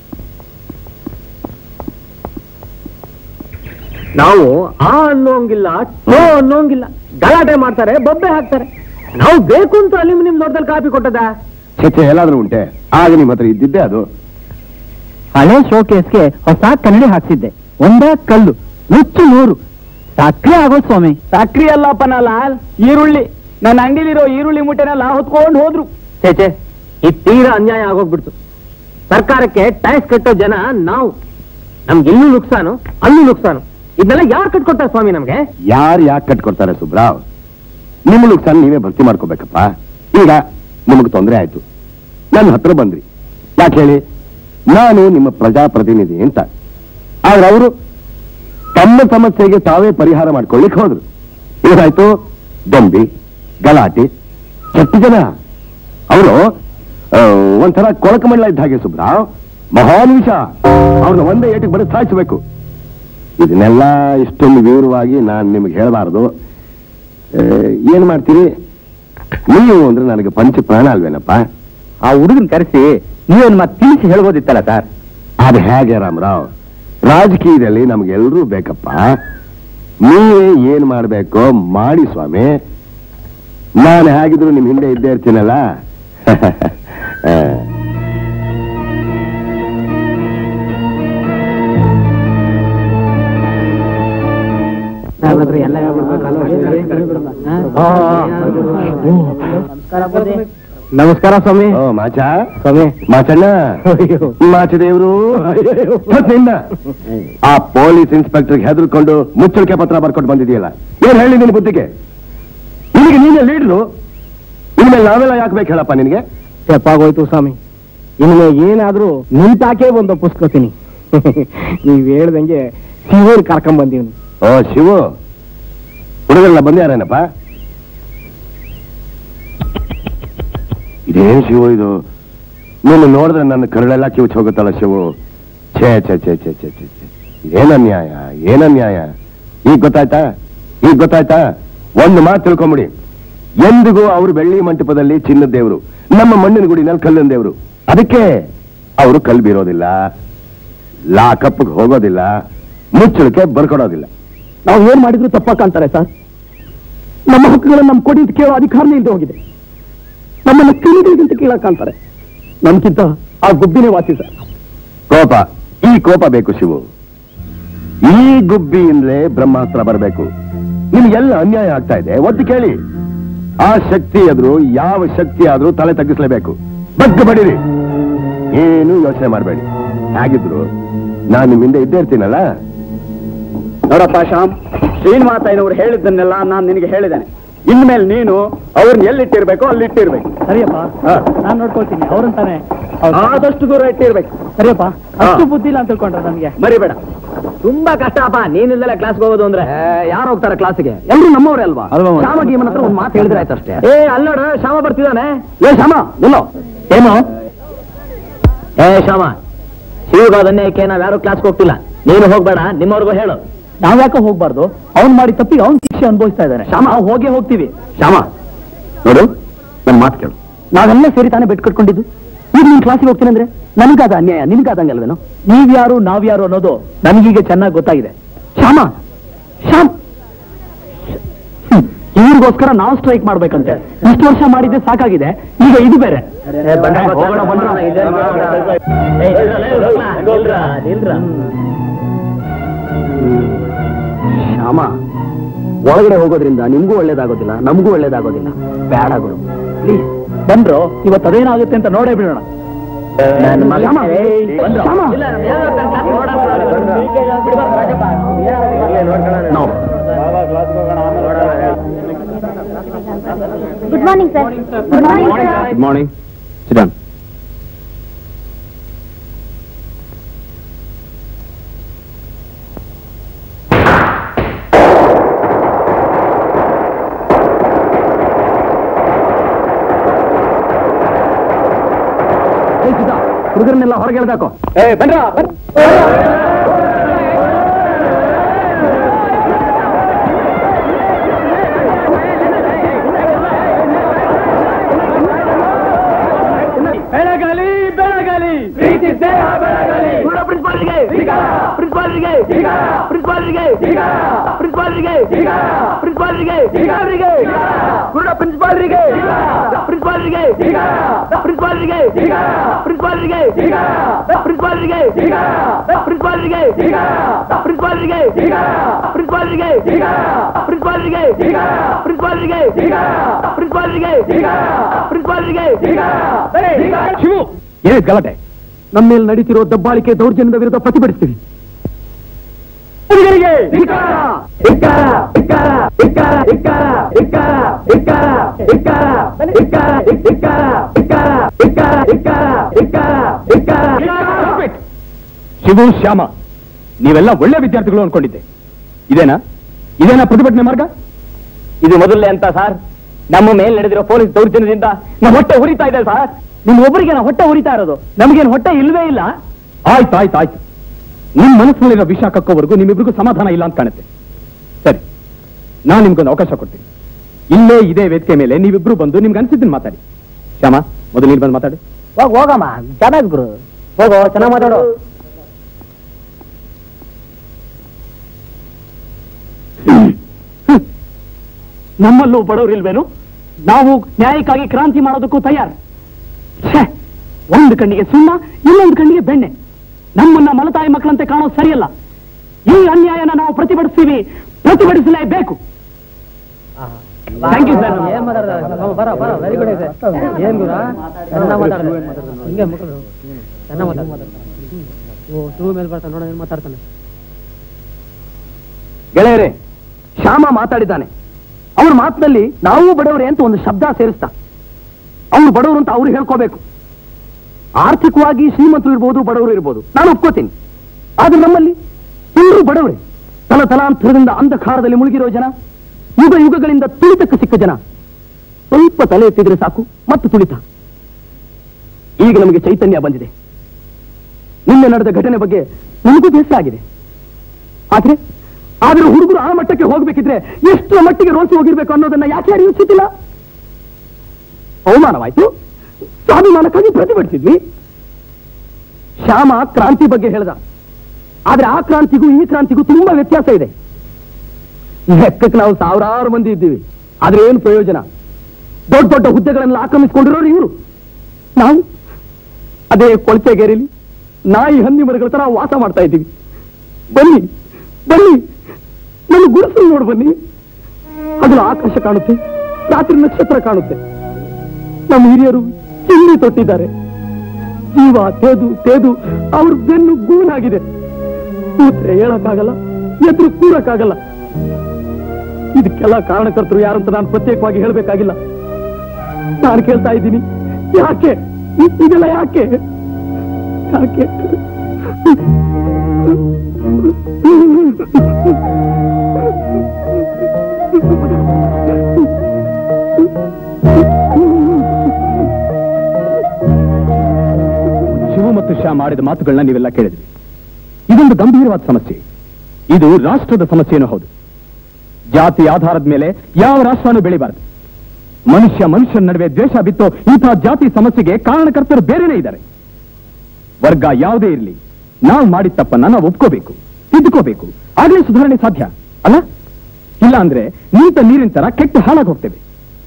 ನಾವು ಅನ್ನೋಂಗಿಲ್ಲ, ಅನ್ನೋಂಗಿಲ್ಲ. ಗಲಾಟೆ ಮಾಡ್ತಾರೆ, ಬೊಬ್ಬೆ ಹಾಕ್ತಾರೆ. ನಾವು ಬೇಕು ಅಂತ ಅಲ್ಯೂಮಿನಿಯಂ ದೊಡ್ಡದಲ್ಲಿ ಕಾಪಿ ಕೊಟ್ಟದ. ಚೇಚೆ ಎಲ್ಲಾದ್ರೂ ಉಂಟೆ? ಆಗ ನಿಮ್ಮ ಹತ್ರ ಇದ್ದಿದ್ದೆ ಅದು. ಹಳೆ ಶೋಕೇಸ್ಗೆ ಹೊಸ ಕನ್ನಡಿ ಹಾಕ್ಸಿದ್ದೆ. ಒಂದೇ ಕಲ್ಲು, ನುಚ್ಚು 100. ಸಕ್ರೆ ಆಗೋ ಸ್ವಾಮಿ. ಸಕ್ರಿ ಅಲ್ಲಪ್ಪನ ಲಾಲ್, ಈರುಳ್ಳಿ. ನನ್ನ ಅಂಗಡಿಲಿರೋ ಈರುಳ್ಳಿ ಮುಟ್ಟೆನೆಲ್ಲ ಹೊತ್ಕೊಂಡು ಹೋದ್ರು. ಚೇಚೆ, ಈ ತೀರಾ ಅನ್ಯಾಯ ಆಗೋಗ್ಬಿಡ್ತು. ಸರ್ಕಾರಕ್ಕೆ ಟ್ಯಾಕ್ಸ್ ಕಟ್ಟೋ ಜನ ನಾವು. ನಮ್ಗೆ ಇಲ್ಲೂ ನುಕ್ಸಾನು ಅಲ್ಲೂ ನುಕ್ಸಾನು. ಇದನ್ನೆಲ್ಲ ಯಾರು ಕಟ್ಕೊಡ್ತಾರೆ ಸ್ವಾಮಿ ನಮ್ಗೆ? ಯಾರು ಯಾಕೆ ಕಟ್ಕೊಡ್ತಾರೆ ಸುಬ್ರಾವ್? ನಿಮ್ಮ ನುಕ್ಸಾನ್ ನೀವೇ ಭರ್ತಿ ಮಾಡ್ಕೋಬೇಕಪ್ಪ. ಈಗ ನಿಮಗೆ ತೊಂದರೆ ಆಯ್ತು, ನನ್ನ ಹತ್ರ ಬಂದ್ರಿ. ಯಾಕೆ ಹೇಳಿ? ನಾನು ನಿಮ್ಮ ಪ್ರಜಾಪ್ರತಿನಿಧಿ ಅಂತ. ಆದ್ರೆ ಅವರು ತಮ್ಮ ಸಮಸ್ಯೆಗೆ ತಾವೇ ಪರಿಹಾರ ಮಾಡ್ಕೊಳ್ಳಿಕ್ ಹೋದ್ರು. ಏನಾಯ್ತು? ದೊಂಬಿ, ಗಲಾಟೆ, ಕೆಟ್ಟ ಜನ. ಅವರು ಒಂಥರ ಕೊಳಕ ಮಳ್ಳ ಇದ್ದ ಹಾಗೆ ಸುಬ್ರಾವ್, ಮಹಾನ್ ವಿಷ. ಅವ್ರನ್ನ ಒಂದೇ ಏಟಿಗೆ ಬರೀ ಸಾಯಿಸಬೇಕು. ಇದನ್ನೆಲ್ಲ ಇಷ್ಟೊಂದು ವಿವರವಾಗಿ ನಾನು ನಿಮಗೆ ಹೇಳಬಾರದು. ಏನ್ ಮಾಡ್ತೀರಿ ನೀವು ಅಂದ್ರೆ ನನಗೆ ಪಂಚ ಪ್ರಾಣ ಅಲ್ವೇನಪ್ಪ? ಆ ಹುಡುಗನ್ ಕರೆಸಿ ನೀವೇನು ಮತ್ತೆ ತಿಳಿಸಿ ಹೇಳ್ಬೋದಿತ್ತಲ್ಲ ಸರ್. ಅದು ಹೇಗೆ ರಾಮರಾವ್? ರಾಜಕೀಯದಲ್ಲಿ ನಮ್ಗೆಲ್ರೂ ಬೇಕಪ್ಪ. ನೀವೇ ಏನ್ ಮಾಡ್ಬೇಕೋ ಮಾಡಿ ಸ್ವಾಮಿ. ನಾನು ಹೇಗಿದ್ರು ನಿಮ್ ಹಿಂದೆ ಇದ್ದೇ ಇರ್ತೀನಲ್ಲ. ನಮಸ್ಕಾರ ಸ್ವಾಮಿ. ಮಾಚ ಸ್ವಾಮಿ, ಮಾಚಣ್ಣ, ಮಾಚದೇವ್ರು. ಆ ಪೊಲೀಸ್ ಇನ್ಸ್ಪೆಕ್ಟರ್ಗೆ ಹೆದರ್ಕೊಂಡು ಮುಚ್ಚಳಿಕೆ ಪತ್ರ ಬರ್ಕೊಟ್ಟು ಬಂದಿದೆಯಲ್ಲ, ಏನ್ ಹೇಳಿ ನಿನ್ ಬುದ್ಧಿಗೆ? ನಿನಗೆ ನೀನೇ ಲೀಡ್ರು, ಇನ್ಮೇಲೆ ನಾವೆಲ್ಲ ಯಾಕೆ ಬೇಕು ಹೇಳಪ್ಪ ನಿನಗೆ? ತಪ್ಪಾಗೋಯ್ತು ಸ್ವಾಮಿ. ಇನ್ನು ಏನಾದ್ರೂ ನಿಂತಾಕೆ ಒಂದು ಪುಸ್ತಕತೀನಿ. ನೀವ್ ಹೇಳ್ದಂಗೆ ಶಿವೂರ್ ಕರ್ಕೊಂಡ್ ಬಂದೀನಿ. ಓ ಶಿವು, ಹುಡುಗರೆಲ್ಲ ಬಂದ್ಯಾರೇನಪ್ಪ? ಇದೇನ್ ಶಿವು ಇದು? ನೀನು ನೋಡಿದ್ರೆ ನನ್ನ ಕರುಳೆಲ್ಲ ಕಿವುಚ್ ಹೋಗುತ್ತಲ್ಲ ಶಿವು. ಛೇ ಛೇ ಛೇ ಛೇ ಛೇ ಛೇ ಛೇ, ಏನನ್ಯಾಯ, ಏನನ್ಯಾಯ. ಈಗ ಗೊತ್ತಾಯ್ತಾ? ಒಂದು ಮಾತು ತಿಳ್ಕೊಂಬಿಡಿ. ಎಂದಿಗೂ ಅವರು ಬೆಳ್ಳಿ ಮಂಟಪದಲ್ಲಿ ಚಿನ್ನದ ದೇವರು, ನಮ್ಮ ಮಣ್ಣಿನ ಗುಡಿನಲ್ಲಿ ಕಲ್ಲಿನ ದೇವರು. ಅದಕ್ಕೆ ಅವರು ಕಲ್ ಬೀರೋದಿಲ್ಲ, ಲಾಕಪ್ಗೆ ಹೋಗೋದಿಲ್ಲ, ಮುಚ್ಚಳಿಕೆ ಬರ್ಕೊಡೋದಿಲ್ಲ. ನಾವು ಏನ್ ಮಾಡಿದ್ರು ತಪ್ಪಕ್ಕಂತಾರೆ ಸರ್. ನಮ್ಮ ಹಕ್ಕುಗಳನ್ನು ನಮ್ ಕೊಡಿ ಅಂತ ಕೇಳೋ ಅಧಿಕಾರನೇ ಇಲ್ಲದೆ ಹೋಗಿದೆ. ನಮ್ಮನ್ನ ಕ್ರಿಮಿಗಳಿಗಿಂತ ಕೇಳಕ್ಕಂತಾರೆ. ನಮ್ಗಿಂತ ಆ ಗುಬ್ಬಿನೇ ವಾಸಿ ಸರ್. ಈ ಕೋಪ ಬೇಕು ಶಿವು. ಈ ಗುಬ್ಬಿಯಿಂದಲೇ ಬ್ರಹ್ಮಾಸ್ತ್ರ ಬರಬೇಕು. ನಿಮ್ಗೆಲ್ಲ ಅನ್ಯಾಯ ಆಗ್ತಾ ಇದೆ, ಒಟ್ಟು ಕೇಳಿ. ಆ ಶಕ್ತಿ ಎದುರು ಯಾವ ಶಕ್ತಿ ಆದ್ರೂ ತಲೆ ತಗ್ಗಿಸ್ಲೇಬೇಕು. ಬಗ್ಗ ಬಡಿರಿ, ಏನು ಯೋಚನೆ ಮಾಡಬೇಡಿ. ಹೇಗಿದ್ರು ನಾನು ನಿಮ್ ಹಿಂದೆ ಇದ್ದೇ ಇರ್ತೀನಲ್ಲ. ನೋಡಪ್ಪ ಶ್ಯಾಮ್, ಶ್ರೀನಿವಾಸಯ್ಯನವ್ರು ಹೇಳಿದ್ದನ್ನೆಲ್ಲ ನಾನು ನಿನಗೆ ಹೇಳಿದ್ದೇನೆ. ಇನ್ಮೇಲೆ ನೀನು ಅವ್ರನ್ನ ಎಲ್ಲಿಟ್ಟಿರ್ಬೇಕು ಅಲ್ಲಿಟ್ಟಿರ್ಬೇಕು. ಸರಿಯಪ್ಪ, ನಾನ್ ನೋಡ್ಕೊಳ್ತೀನಿ. ಅವ್ರಂತಾನೆ ಆದಷ್ಟು ದೂರ ಇಟ್ಟಿರ್ಬೇಕು. ಸರಿಯಪ್ಪ, ಅಷ್ಟು ಬುದ್ಧಿ ಇಲ್ಲ ಅಂತ ತಿಳ್ಕೊಂಡ್ರೆ ನಮ್ಗೆ. ಮರಿಬೇಡ. ತುಂಬಾ ಕಷ್ಟ ಅಪ್ಪ ನೀನಿಲ್ದೆಲ್ಲ ಕ್ಲಾಸ್ಗೆ ಹೋಗೋದು ಅಂದ್ರೆ. ಯಾರು ಹೋಗ್ತಾರೆ ಕ್ಲಾಸಿಗೆ? ಎಲ್ರು ನಮ್ಮವ್ರೆ ಅಲ್ವಾ? ಶ್ಯಾಮ ಗೀಮನ್ ಹತ್ರ ಒಂದು ಮಾತು ಹೇಳಿದ್ರೆ ಆಯ್ತು ಅಷ್ಟೇ. ಅಲ್ಲೋಡ ಶ್ಯಾಮ ಬರ್ತಿದ್ದಾನೆ. ಶ್ಯಾಮ ಎಲ್ಲೋ ಏನು? ಶ್ಯಾಮ, ಶಿವಗಾದನ್ನೇಕೆ ನಾವ್ ಯಾರು ಕ್ಲಾಸ್ಗೆ ಹೋಗ್ತಿಲ್ಲ. ನೀನು ಹೋಗ್ಬೇಡ, ನಿಮ್ಮವ್ರಿಗೂ ಹೇಳು. ನಾವ್ಯಾಕೆ ಹೋಗ್ಬಾರ್ದು? ಅವ್ನ್ ಮಾಡಿ ತಪ್ಪಿಗೆ ಅವ್ನ್ ಶಿಕ್ಷೆ ಅನುಭವಿಸ್ತಾ ಇದ್ದಾನೆ. ಶ್ಯಾಮ, ಹೋಗೇ ಹೋಗ್ತೀವಿ. ಶ್ಯಾಮ ನೋಡು, ನನ್ನ ಮಾತು ಕೇಳು. ನಾವೆಲ್ಲ ಸೇರಿ ತಾನೇ ಬೆಟ್ ಕಟ್ಕೊಂಡಿದ್ದು. ಈಗ ನೀನ್ ಕ್ಲಾಸಿಗೆ ಹೋಗ್ತೀನಿ ಅಂದ್ರೆ ನನ್ಗಾದ ಅನ್ಯಾಯ, ನಿನ್ಗಾದಂಗಲ್ವೇನೋ? ನೀವ್ಯಾರು ನಾವ್ಯಾರು ಅನ್ನೋದು ನನಗೀಗ ಚೆನ್ನಾಗಿ ಗೊತ್ತಾಗಿದೆ. ಶ್ಯಾಮ್, ಇವ್ರಿಗೋಸ್ಕರ ನಾವು ಸ್ಟ್ರೈಕ್ ಮಾಡ್ಬೇಕಂತೆ. ಇಷ್ಟು ವರ್ಷ ಮಾಡಿದ್ದೆ ಸಾಕಾಗಿದೆ, ಈಗ ಇದು ಬೇರೆ. ಶ್ಯಾಮ, ಒಳಗಡೆ ಹೋಗೋದ್ರಿಂದ ನಿಮ್ಗೂ ಒಳ್ಳೇದಾಗೋದಿಲ್ಲ, ನಮಗೂ ಒಳ್ಳೇದಾಗೋದಿಲ್ಲ. ಬೇಡ ಗುರು, ಪ್ಲೀಸ್. ಬಂದ್ರು ಇವತ್ತು ಅದೇನಾಗುತ್ತೆ ಅಂತ ನೋಡೇ ಬಿಡೋಣ. Good morning sir. Good morning. Sit down. ಹುಡುಗರನ್ನೆಲ್ಲ ಹೊರಗೆ ಎಳ್ದಾಕೋ. ಬನ್ರ. ಬೆಳಗಲಿ ಬೆಳಗಲಿ ಪ್ರಿನ್ಸಿಪಾಲ್ರಿಗೆ ಪ್ರಿನ್ಸಿಪಾಲ್ರಿಗೆ ಪ್ರಿನ್ಸಿಪಾಲ್ರಿಗೆ ಪ್ರಿನ್ಸಿಪಾಲ್ರಿಗೆ ಪ್ರಿನ್ಸಿಪಾಲ್ರಿಗೆ ಗುರುಡ ಪ್ರಿನ್ಸಿಪಾಲ್ರಿಗೆ ಪ್ರಿನ್ಸಿಪಾಲ್ರಿಗೆ ಪ್ರಿನ್ಸಿಪಾಲ್ರಿಗೆ ಪ್ರಿನ್ಸಿಪಾಲ್ರಿಗೆ ಪ್ರಿನ್ಸಿಪಾಲ್ರಿಗೆ ಪ್ರಿನ್ಸಿಪಾಲ್ರಿಗೆ ಪ್ರಿನ್ಸಿಪಾಲ್ರಿಗೆ ಪ್ರಿನ್ಸಿಪಾಲ್ರಿಗೆ ಪ್ರಿನ್ಸಿಪಾಲ್ರಿಗೆ ಪ್ರಿನ್ಸಿಪಾಲ್ರಿಗೆ ಪ್ರಿನ್ಸಿಪಾಲ್ರಿಗೆ ಪ್ರಿನ್ಸಿಪಾಲ್ರಿಗೆ ಶಿವು, ಏನಿದ್ ಗಲಾಟೆ? ನಮ್ಮ ಮೇಲೆ ನಡೀತಿರೋ ದಬ್ಬಾಳಿಕೆ ದೌರ್ಜನ್ಯದ ವಿರುದ್ಧ ಪ್ರತಿಭಟಿಸ್ತೀವಿ. ಶಿವು, ಶ್ಯಾಮ, ನೀವೆಲ್ಲ ಒಳ್ಳೆ ವಿದ್ಯಾರ್ಥಿಗಳು ಅನ್ಕೊಂಡಿದ್ದೆ. ಇದೇನಾ ಪ್ರತಿಭಟನೆ ಮಾರ್ಗ? ಇದು ಮೊದಲನೇ ಅಂತ ಸರ್. ನಮ್ಮ ಮೇಲೆ ನಡೆದಿರೋ ಪೊಲೀಸ್ ದೌರ್ಜನ್ಯದಿಂದ ನಮ್ಮ ಹೊಟ್ಟೆ ಉರಿತಾ ಇದೆ ಸರ್. ನಿಮ್ ಒಬ್ಬರಿಗೆ ನಾವು ಹೊಟ್ಟೆ ಉರಿತಾ ಇರೋದು, ನಮಗೇನು ಹೊಟ್ಟೆ ಇಲ್ವೇ ಇಲ್ಲ. ಆಯ್ತು. ನಿಮ್ ಮನಸ್ಸಿನಲ್ಲಿರೋ ವಿಷ ಕಕ್ಕೋವರೆಗೂ ನಿಮ್ಮಿಬ್ರಿಗೂ ಸಮಾಧಾನ ಇಲ್ಲ ಅಂತ ಕಾಣುತ್ತೆ. ಸರಿ, ನಾನು ನಿಮ್ಗೊಂದು ಅವಕಾಶ ಕೊಡ್ತೀನಿ. ಇಲ್ಲೇ ಇದೇ ವೇದಿಕೆ ಮೇಲೆ ನೀವಿಬ್ರು ಬಂದು ನಿಮ್ಗೆ ಅನ್ಸಿದ್ದನ್ನು ಮಾತಾಡಿ. ಶ್ಯಾಮ, ಮೊದಲು ನೀನು ಬಂದು ಮಾತಾಡಿ. ಹೋಗಮ್ಮ, ಚೆನ್ನಾಗಿ ಗುರು, ಹೋಗೋ, ಚೆನ್ನಾಗಿ ಮಾತಾಡೋ. ನಮ್ಮಲ್ಲೂ ಬಡವರಿಲ್ವೇನು? ನಾವು ನ್ಯಾಯಕ್ಕಾಗಿ ಕ್ರಾಂತಿ ಮಾಡೋದಕ್ಕೂ ತಯಾರು. ಒಂದು ಕಣ್ಣಿಗೆ ಸುಣ್ಣ, ಇನ್ನೊಂದು ಕಣ್ಣಿಗೆ ಬೆಣ್ಣೆ. ನಮ್ಮನ್ನ ಮಲತಾಯಿ ಮಕ್ಕಳಂತೆ ಕಾಣೋದು ಸರಿಯಲ್ಲ. ಈ ಅನ್ಯಾಯನ ನಾವು ಪ್ರತಿಭಟಿಸಲೇಬೇಕು. Thank you sir. Very good. ಏನ್ ಗುರು, ಮಾತಾಡ್ತಾನೆ. ಗೆಳೆಯರೇ, ಶ್ಯಾಮ ಮಾತಾಡಿದ್ದಾನೆ. ಅವ್ರ ಮಾತಿನಲ್ಲಿ ನಾವು ಬಡವರೇ ಅಂತ ಒಂದು ಶಬ್ದ ಸೇರಿಸ್ತಾ. ಅವ್ರು ಬಡವರು ಅಂತ ಅವ್ರು ಹೇಳ್ಕೋಬೇಕು. ಆರ್ಥಿಕವಾಗಿ ಶ್ರೀಮಂತರು ಇರ್ಬೋದು, ಬಡವರು ಇರ್ಬೋದು, ನಾನು ಒಪ್ಕೋತೀನಿ. ಆದ್ರೆ ನಮ್ಮಲ್ಲಿ ಎಲ್ಲರೂ ಬಡವರೇ. ತಲಾಂತರದಿಂದ ಅಂಧಕಾರದಲ್ಲಿ ಮುಳುಗಿರೋ ಜನ, ಯುಗಗಳಿಂದ ತುಳಿತಕ್ಕೆ ಸಿಕ್ಕ ಜನ. ಸ್ವಲ್ಪ ತಲೆ ಎತ್ತಿದ್ರೆ ಸಾಕು ಮತ್ತು ತುಳಿತ. ಈಗ ನಮಗೆ ಚೈತನ್ಯ ಬಂದಿದೆ. ನಿನ್ನೆ ನಡೆದ ಘಟನೆ ಬಗ್ಗೆ ನಮಗೂ ಬೇಸರ ಆಗಿದೆ. ಆದ್ರೆ ಹುಡುಗರು ಆ ಮಟ್ಟಕ್ಕೆ ಹೋಗ್ಬೇಕಿದ್ರೆ ಎಷ್ಟು ಮಟ್ಟಿಗೆ ರೋಸಿ ಹೋಗಿರ್ಬೇಕು ಅನ್ನೋದನ್ನ ಯಾಕೆ ಯಾರು ಯೋಚಿಸಿಲ್ಲ? ಅವಮಾನವಾಯ್ತು, ಸ್ವಾಭಿಮಾನಕ್ಕಾಗಿ ಪ್ರತಿಭಟಿಸಿದ್ವಿ. ಶ್ಯಾಮ ಕ್ರಾಂತಿ ಬಗ್ಗೆ ಹೇಳ್ದ. ಆದ್ರೆ ಆ ಕ್ರಾಂತಿಗೂ ಈ ಕ್ರಾಂತಿಗೂ ತುಂಬಾ ವ್ಯತ್ಯಾಸ ಇದೆ. ಲೆಕ್ಕಕ್ಕೆ ನಾವು ಸಾವಿರಾರು ಮಂದಿ ಇದ್ದೀವಿ, ಆದ್ರೆ ಏನು ಪ್ರಯೋಜನ? ದೊಡ್ಡ ದೊಡ್ಡ ಹುದ್ದೆಗಳನ್ನೆಲ್ಲ ಆಕ್ರಮಿಸಿಕೊಂಡಿರೋರು ಇವರು. ನಾವು ಅದೇ ಕೊಳಚೆಗೇರಿಲಿ ನಾಯಿ ಹಂದಿ ಮರಗಳ ತರ ವಾಸ ಮಾಡ್ತಾ ಇದ್ದೀವಿ. ಬನ್ನಿ ನನ್ನ ಗುರುಸು ನೋಡು ಬನ್ನಿ. ಅದರ ಆಕಾಶ ಕಾಣುತ್ತೆ, ರಾತ್ರಿ ನಕ್ಷತ್ರ ಕಾಣುತ್ತೆ. ನಮ್ಮ ಹಿರಿಯರು ಚಿನ್ನಿ ತೊಟ್ಟಿದ್ದಾರೆ. ಜೀವ ತೇದು ಅವ್ರ ಬೆನ್ನು ಗೂನಾಗಿದೆ. ಕೂತ್ರೆ ಹೇಳಕ್ಕಾಗಲ್ಲ, ಎದುರು ಕೂರಕ್ಕಾಗಲ್ಲ. ಇದಕ್ಕೆಲ್ಲ ಕಾರಣಕರ್ತರು ಯಾರಂತ ನಾನು ಪ್ರತ್ಯೇಕವಾಗಿ ಹೇಳಬೇಕಾಗಿಲ್ಲ. ನಾನು ಕೇಳ್ತಾ ಇದ್ದೀನಿ, ಯಾಕೆ ಇದೆಲ್ಲ ಯಾಕೆ? ಶಿವು ಮತ್ತು ಶ್ಯಾಮ್ ಆಡಿದ ಮಾತುಗಳನ್ನ ನೀವೆಲ್ಲ ಕೇಳಿದ್ರಿ. ಇದೊಂದು ಗಂಭೀರವಾದ ಸಮಸ್ಯೆ. ಇದು ರಾಷ್ಟ್ರದ ಸಮಸ್ಯೆನೂ ಹೌದು. ಜಾತಿ ಆಧಾರದ ಮೇಲೆ ಯಾವ ರಾಷ್ಟ್ರನೂ ಬೆಳಿಬಾರದು. ಮನುಷ್ಯನ ನಡುವೆ ದ್ವೇಷ ಬಿತ್ತು ಇಂತಹ ಜಾತಿ ಸಮಸ್ಯೆಗೆ ಕಾರಣಕರ್ತರು ಬೇರೆನೇ ಇದ್ದಾರೆ. ವರ್ಗ ಯಾವುದೇ ಇರಲಿ, ನಾವು ಮಾಡಿದ ತಪ್ಪನ್ನ ನಾವು ಒಪ್ಕೋಬೇಕು, ತಿದ್ದುಕೋಬೇಕು. ಆಗಲೇ ಸುಧಾರಣೆ ಸಾಧ್ಯ ಅಲ್ಲ? ಇಲ್ಲ ಅಂದ್ರೆ ನಿಂತ ನೀರಿನ ತರ ಕೆಟ್ಟು ಹಾಳಾಗಿ ಹೋಗ್ತೇವೆ.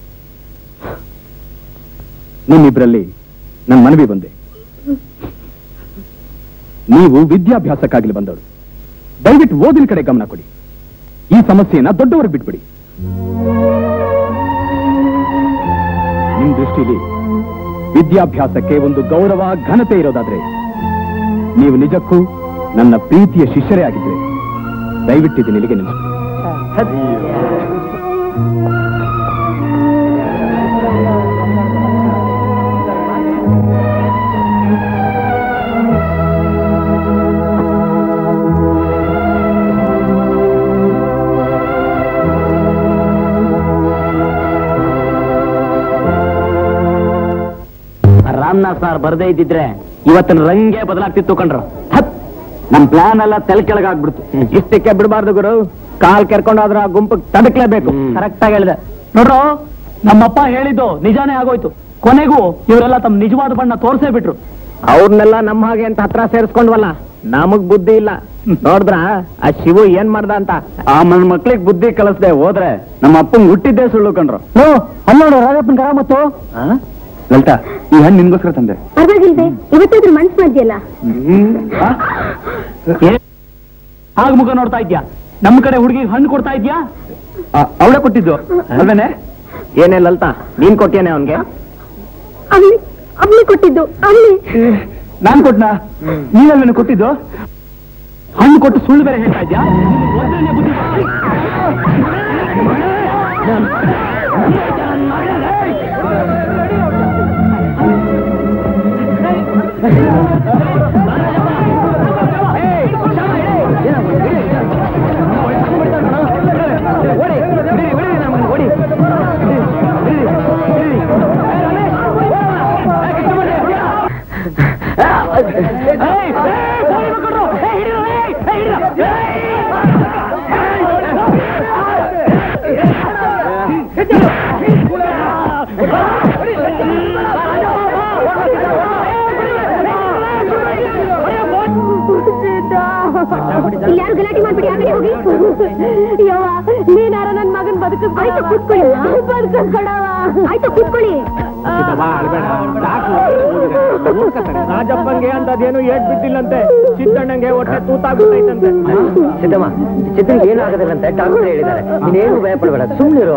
ನಿಮ್ಮಿಬ್ಬರಲ್ಲಿ ನನ್ನ ಮನವಿ ಬಂದೆ. ನೀವು ವಿದ್ಯಾಭ್ಯಾಸಕ್ಕಾಗಲಿ ಬಂದವರು, ದಯವಿಟ್ಟು ಓದಿನ ಕಡೆ ಗಮನ ಕೊಡಿ. ಈ ಸಮಸ್ಯೆಯನ್ನ ದೊಡ್ಡವರಿಗೆ ಬಿಟ್ಬಿಡಿ. ನಿಮ್ ದೃಷ್ಟಿಲಿ ವಿದ್ಯಾಭ್ಯಾಸಕ್ಕೆ ಒಂದು ಗೌರವ, ಘನತೆ ಇರೋದಾದ್ರೆ, ನೀವು ನಿಜಕ್ಕೂ ನನ್ನ ಪ್ರೀತಿಯ ಶಿಷ್ಯರೇ ಆಗಿದ್ರೆ ದಯವಿಟ್ಟಿದ್ದು ಇಲ್ಲಿಗೆ ನಿಲ್ಲಿಸ್ಬಿಡಿ. ರಾಮನಾಥ್ ಸರ್ ಬರ್ದೇ ಇದ್ದಿದ್ರೆ ಇವತ್ತಿನ ರಂಗೆ ಬದಲಾಗ್ತಿತ್ತು ಕಣ್ರು. ನಮ್ ಪ್ಲಾನ್ ಎಲ್ಲ ತಲೆ ಕೆಳಗಾಗ್ಬಿಡ್ತು. ಇಷ್ಟಕ್ಕೆ ಬಿಡಬಾರ್ದು ಗುರು. ಕಾಲ್ ಕೆರ್ಕೊಂಡಾದ್ರ ಆ ಗುಂಪಿಗೆ ತಡಕ್ಲೇಬೇಕು. ಕರೆಕ್ಟ್ ಆಗಿ ಹೇಳಿದೆ ನೋಡ್ರು, ನಮ್ಮಪ್ಪ ಹೇಳಿದ್ದು ನಿಜಾನೇ ಆಗೋಯ್ತು. ಕೊನೆಗೂ ಇವರೆಲ್ಲ ತಮ್ಮ ನಿಜವಾದ ಬಣ್ಣ ತೋರ್ಸೇ ಬಿಟ್ರು. ಅವ್ರನ್ನೆಲ್ಲ ನಮ್ಮ ಹಾಗೆ ಅಂತ ಹತ್ರ ಸೇರಿಸ್ಕೊಂಡ್ವಲ್ಲ, ನಮಗ್ ಬುದ್ಧಿ ಇಲ್ಲ. ನೋಡಿದ್ರ ಆ ಶಿವು ಏನ್ ಮಾಡ್ದ ಅಂತ? ಆ ನನ್ನ ಮಕ್ಳಿಗೆ ಬುದ್ಧಿ ಕಲಿಸ್ದೆ ಹೋದ್ರೆ ನಮ್ಮ ಅಪ್ಪಂಗ್ ಹುಟ್ಟಿದ್ದೇ ಸುಳ್ಳು ಕಂಡ್ರು. ಅಲ್ಲೋಡು ರಾಜಪ್ಪನ ಕರ ಮತ್ತು ಲಲಿತಾ, ಈ ಹಣ್ಣು ನಿನ್ಗೋಸ್ಕರ ತಂದೆ. ಪರವಾಗಿಲ್ವೇ, ಇವತ್ತಾದ್ರೂ ಮನ್ಸು ಮಾಡ್ಯಲ್ಲ. ಆಗ ಮುಖ ನೋಡ್ತಾ ಇದ್ಯಾ? ನಮ್ಮ ಕಡೆ ಹುಡುಗಿ ಹಣ್ಣು ಕೊಡ್ತಾ ಇದ್ಯಾ? ಅವಳೇ ಕೊಟ್ಟಿದ್ದು ಅಲ್ವೇನೆ? ಏನೇ ಲಲಿತಾ, ನೀನ್ ಕೊಟ್ಟೇನೆ ಅವನ್ಗೆ? ಅವನೇ ಕೊಟ್ಟಿದ್ದು. ನಾನ್ ಕೊಟ್ನಾ? ನೀವಲ್ಲ ನನಗೆ ಕೊಟ್ಟಿದ್ದು? ಹಣ್ಣು ಕೊಟ್ಟು ಸುಳ್ಳು ಬೇರೆ ಹೇಳ್ತಾ ಇದ್ಯಾ? ಯಾರು ಗಲಾಟೆ ಮಾಡ್ಬಿಡಿ ಆಗಲೇ ಹೋಗಿ. ಯವ್ವ ನೀನಾರ ನನ್ ಮಗನ್ ಬದುಕ ಆಯ್ತು ಕೂತ್ಕೊಳ್ಳಿ ಬದುಕೊಂಡವ ಆಯ್ತು ಕೂತ್ಕೊಳ್ಳಿ. ರಾಜಪ್ಪಂಗೆ ಅಂತದೇನು ಏಟ್ ಬಿಟ್ಟಿಲ್ಲಂತೆ, ಸಿದ್ದಣ್ಣಂಗೆ ಹೊಟ್ಟೆ ತೂತಾಗುತ್ತೈತಂತೆ. ಸಿದ್ದಮ್ಮ, ಸಿದ್ದನಿಗೆ ಏನು ಆಗೋದಿಲ್ಲಂತೆ ಡಾಕ್ಟರ್ ಹೇಳಿದ್ದಾರೆ. ನೀನೇನು ಭಯ ಪಡಬೇಡ, ಸುಮ್ಮನಿರು.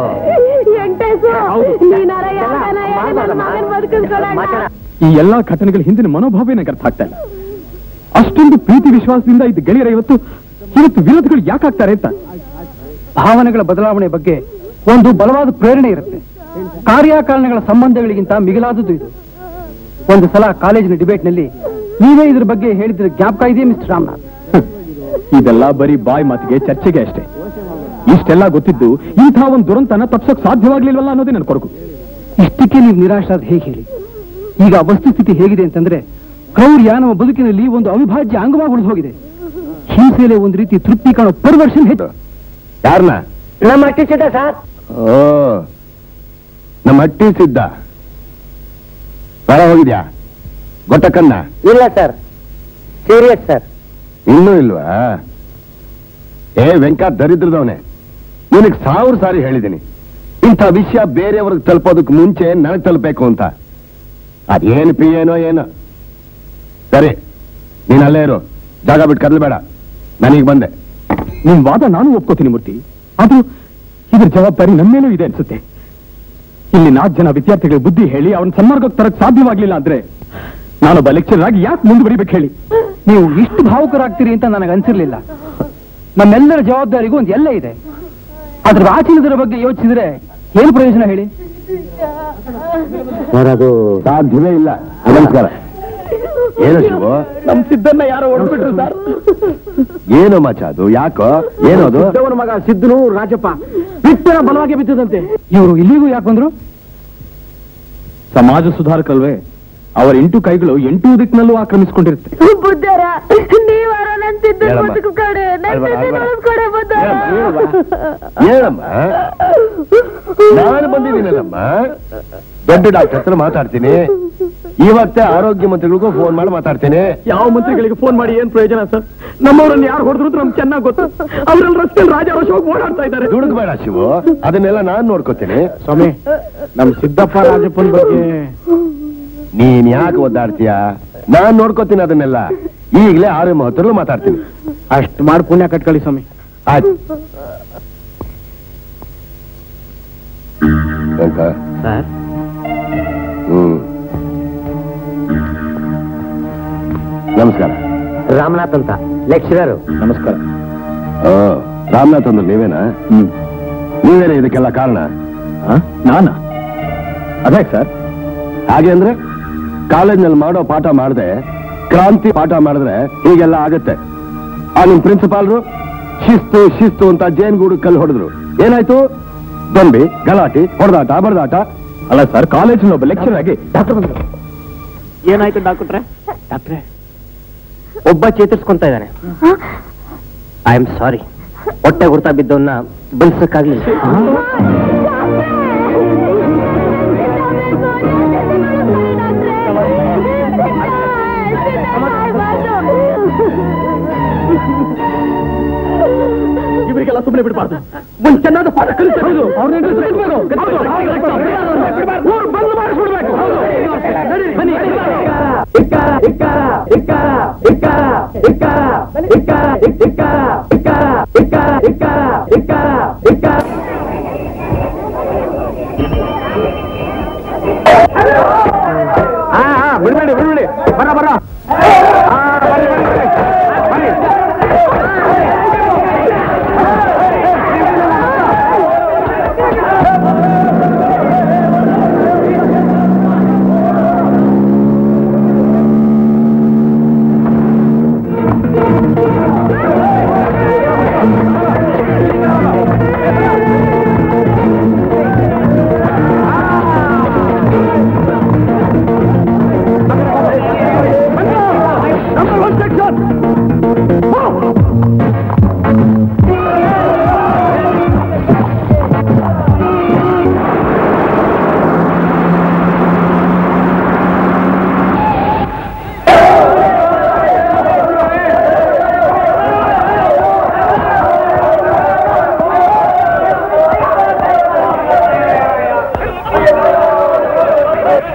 ನೀನಾರ ಮಗನ್ ಬದುಕೊಂಡ ಈ ಎಲ್ಲಾ ಘಟನೆಗಳ ಹಿಂದಿನ ಮನೋಭಾವ ನನಗೆ ಅರ್ಥ ಆಗ್ತಾ ಇಲ್ಲ. ಅಷ್ಟೊಂದು ಪ್ರೀತಿ ವಿಶ್ವಾಸದಿಂದ ಇದ್ದ ಗೆಳೆಯರ ಇವತ್ತು ವಿರೋಧಗಳು ಯಾಕಾಗ್ತಾರೆ ಅಂತ. ಭಾವನೆಗಳ ಬದಲಾವಣೆ ಬಗ್ಗೆ ಒಂದು ಬಲವಾದ ಪ್ರೇರಣೆ ಇರುತ್ತೆ. ಕಾರ್ಯಕಾರಣಗಳ ಸಂಬಂಧಗಳಿಗಿಂತ ಮಿಗಿಲಾದದ್ದು ಇದು. ಒಂದು ಸಲ ಕಾಲೇಜಿನ ಡಿಬೇಟ್ನಲ್ಲಿ ನೀವೇ ಇದ್ರ ಬಗ್ಗೆ ಹೇಳಿದ್ರೆ ಜ್ಞಾಪಕ ಇದೆಯೇ ಮಿಸ್ಟರ್ ರಾಮನಾಥ್? ಇದೆಲ್ಲ ಬರೀ ಬಾಯ್ ಮಾತಿಗೆ, ಚರ್ಚೆಗೆ ಅಷ್ಟೇ. ಇಷ್ಟೆಲ್ಲ ಗೊತ್ತಿದ್ದು ಇಂಥ ಒಂದು ದುರಂತನ ತಪ್ಸೋಕ್ ಸಾಧ್ಯವಾಗ್ಲಿಲ್ವಲ್ಲ ಅನ್ನೋದೇ ನನ್ನ ಕೊರಗು. ಇಷ್ಟಕ್ಕೆ ನೀವು ನಿರಾಶಾದ ಹೇಗೆ ಹೇಳಿ? ಈಗ ವಸ್ತುಸ್ಥಿತಿ ಹೇಗಿದೆ ಅಂತಂದ್ರೆ ಕ್ರೌರ್ಯ ನಮ್ಮ ಬದುಕಿನಲ್ಲಿ ಒಂದು ಅವಿಭಾಜ್ಯ ಅಂಗವಾಗಿ ಉಳಿದು ಹೋಗಿದೆ. ಹಿಂಸೆಲೆ ಒಂದು ರೀತಿ ತೃಪ್ತಿ ಕಾಣೋ ಪರ್ವರ್ಷನ್ ಹೆಚ್ಚು. ಯಾರನ್ನ? ನಮ್ಮ ಅಟ್ಟಿ ಸಿದ್ದ ಸರ್. ಓ, ನಮ್ಮ ಅಟ್ಟಿ ಸಿದ್ದ ಹೊರ ಹೋಗಿದ್ಯಾ? ಗೊಟ್ಟಕ್ಕನ್ನ? ಇಲ್ಲ ಸರ್, ಸೀರಿಯಸ್ ಸರ್. ಇನ್ನೂ ಇಲ್ವಾ? ಏ ವೆಂಕಟ್ ದರಿದ್ರದವನೇ, ನಿನಗೆ 1000 ಸಾರಿ ಹೇಳಿದ್ದೀನಿ ಇಂಥ ವಿಷಯ ಬೇರೆಯವ್ರಿಗೆ ತಲುಪೋದಕ್ಕೆ ಮುಂಚೆ ನನಗೆ ತಲುಪಬೇಕು ಅಂತ. ಅದೇನು ಪಿ ಏನೋ ಏನೋ. ಸರಿ, ನೀನ್ ಅಲ್ಲೇ ಇರು, ಜಾಗ ಬಿಟ್ಟು ಕದಲ್ಬೇಡ. ನಾನೀಗ ಬಂದೆ. ನಿಮ್ ವಾದ ನಾನು ಒಪ್ಕೋತೀನಿ ಮೂರ್ತಿ, ಆದ್ರೂ ಇದ್ರ ಜವಾಬ್ದಾರಿ ನಮ್ಮ ಮೇಲೂ ಇದೆ ಅನ್ಸುತ್ತೆ. ಇಲ್ಲಿ 4 ಜನ ವಿದ್ಯಾರ್ಥಿಗಳ ಬುದ್ಧಿ ಹೇಳಿ ಅವನ ಸನ್ಮಾರ್ಗಕ್ಕೆ ತರಕ್ ಸಾಧ್ಯವಾಗ್ಲಿಲ್ಲ ಅಂದ್ರೆ ನಾನೊಬ್ಬ ಲೆಕ್ಚರರ್ ಆಗಿ ಯಾಕೆ ಮುಂದುವರಿಬೇಕು ಹೇಳಿ? ನೀವು ಇಷ್ಟು ಭಾವುಕರಾಗ್ತೀರಿ ಅಂತ ನನಗೆ ಅನ್ಸಿರ್ಲಿಲ್ಲ. ನಮ್ಮೆಲ್ಲರ ಜವಾಬ್ದಾರಿಗೂ ಒಂದು ಎಲ್ಲ ಇದೆ. ಅದ್ರ ಆಚರಣೆದರ ಬಗ್ಗೆ ಯೋಚಿಸಿದ್ರೆ ಏನು ಪ್ರಯೋಜನ ಹೇಳಿ? ಸರ್, ಅದು ಸಾಧ್ಯವೇ ಇಲ್ಲ. ನಮಸ್ಕಾರ. ಏನು ಶಿವು? ನಮ್ ಸಿದ್ದನ್ನ ಯಾರೋ ಹೊಡ್ಬಿಟ್ರು ಸರ್. ಏನು ಮಚ ಅದು? ಯಾಕೋ? ಏನದು? ಸಿದ್ದವನ ಮಗ ಸಿದ್ದನು ರಾಜಪ್ಪ ಬಿಟ್ಟನ ಬಲವಾಗಿ ಬಿದ್ದದಂತೆ. ಇವರು ಇಲ್ಲಿಗೂ ಯಾಕೆ ಬಂದ್ರು? ಸಮಾಜ ಸುಧಾರಕಲ್ವೇ? ಅವರ 8 ಕೈಗಳು 8 ದಿಕ್ಕಿನಲ್ಲೂ ಆಕ್ರಮಿಸಿಕೊಂಡಿರುತ್ತೆ. ಬುದ್ಧಾರ ನೀವಾರ ನನ್ ಸಿದ್ದ ಬದುಕು ಕಡೆ ನನ್ ಸಿದ್ದ ಕಡೆ ಬುದ್ಧಾರ. ಏನಮ್ಮ? ನಾನು ಬಂದಿದ್ದೀನಲ್ಲಮ್ಮ, ದೊಡ್ಡ ಡಾಕ್ಟರ್ ಹತ್ರ ಮಾತಾಡ್ತೀನಿ. ಇವತ್ತೇ ಆರೋಗ್ಯ ಮಂತ್ರಿಗಳಿಗೂ ಫೋನ್ ಮಾಡಿ ಮಾತಾಡ್ತೀನಿ. ಯಾವ ಮಂತ್ರಿಗಳಿಗೆ ಫೋನ್ ಮಾಡಿ ಏನ್ ಪ್ರಯೋಜನ ಸರ್? ನಮ್ಮವರನ್ನು ಯಾರು ಹೊಡೆದ್ರು ನಮ್ಗೆ ಚೆನ್ನಾಗಿ ಗೊತ್ತು. ಅವರಲ್ಲಿ ರಸ್ತೆಯಲ್ಲಿ ರಾಜಾರೋಷವಾಗಿ ಓಡಾಡ್ತಾ ಇದ್ದಾರೆ. ದುಡುಕ್ಬೇಡ ಶಿವು, ಅದನ್ನೆಲ್ಲ ನಾನ್ ನೋಡ್ಕೋತೀನಿ. ಸ್ವಾಮಿ, ನಮ್ ಸಿದ್ದಪ್ಪ ರಾಜಪ್ಪನ ಬಗ್ಗೆ ನೀನ್ ಯಾಕೆ ಒದ್ದಾಡ್ತೀಯ? ನಾನ್ ನೋಡ್ಕೋತೀನಿ ಅದನ್ನೆಲ್ಲ. ಈಗಲೇ ಆರ್ಎಂ ಹತ್ರಲ್ಲೂ ಮಾತಾಡ್ತೀನಿ. ಅಷ್ಟು ಮಾಡಿ ಪುಣ್ಯ ಕಟ್ಕೊಳ್ಳಿ ಸ್ವಾಮಿ. ಆಯ್ತು. ಸರ್, ನಮಸ್ಕಾರ. ರಾಮನಾಥ್ ಅಂತ ಲೆಕ್ಚರರು. ನಮಸ್ಕಾರ. ರಾಮನಾಥ್ ಅಂದ್ರೆ ನೀವೇನಾ? ನೀವೇನೇ ಇದಕ್ಕೆಲ್ಲ ಕಾರಣ? ನಾನಾ? ಅದೇ ಸರ್. ಹಾಗೆ ಅಂದ್ರೆ ಕಾಲೇಜ್ನಲ್ಲಿ ಮಾಡೋ ಪಾಠ ಮಾಡದೆ ಕ್ರಾಂತಿ ಪಾಠ ಮಾಡಿದ್ರೆ ಹೀಗೆಲ್ಲ ಆಗತ್ತೆ. ನಿಮ್ ಪ್ರಿನ್ಸಿಪಾಲ್ರು ಶಿಸ್ತು ಶಿಸ್ತು ಅಂತ ಜೇನ್ಗೂಡು ಕಲ್ಲು ಹೊಡೆದ್ರು. ಏನಾಯ್ತು? ದೊಂಬಿ, ಗಲಾಟಿ, ಹೊಡೆದಾಟ, ಬಡದಾಟ. ಅಲ್ಲ ಸರ್, ಕಾಲೇಜಿನ ಒಬ್ಬ ಲೆಕ್ಚರ್ ಆಗಿ ಡಾಕ್ಟರ್ ಬಂದ್ರು. ಏನಾಯ್ತು ಡಾಕ್ಟ್ರೆ? ಡಾಕ್ಟ್ರೆ, ಒಬ್ಬ ಚೇತರಿಸ್ಕೊಂತ ಇದ್ದಾನೆ. ಐ ಆಮ್ ಸಾರಿ, ಹೊಟ್ಟೆ ಗುರ್ತಾ ಬಿದ್ದವನ್ನ ಬಲ್ಸಕ್ಕಾಗ್ಲಿಲ್ಲ. ಇವರಿಗೆಲ್ಲ ಸುಮ್ಮನೆ ಬಿಡಬಾರ್ದು. ಒಂದು ಚೆನ್ನಾದ ಪಾಠ ಕಲಿಸಬಹುದು. ಬಂದು ಮಾಡಿಸ್ಬಿಡ್ಬೇಕು. ಬಿಡ್ಬೇಡಿ ಬಿಡ್ಬೇಡಿ, ಬರ ಬರ.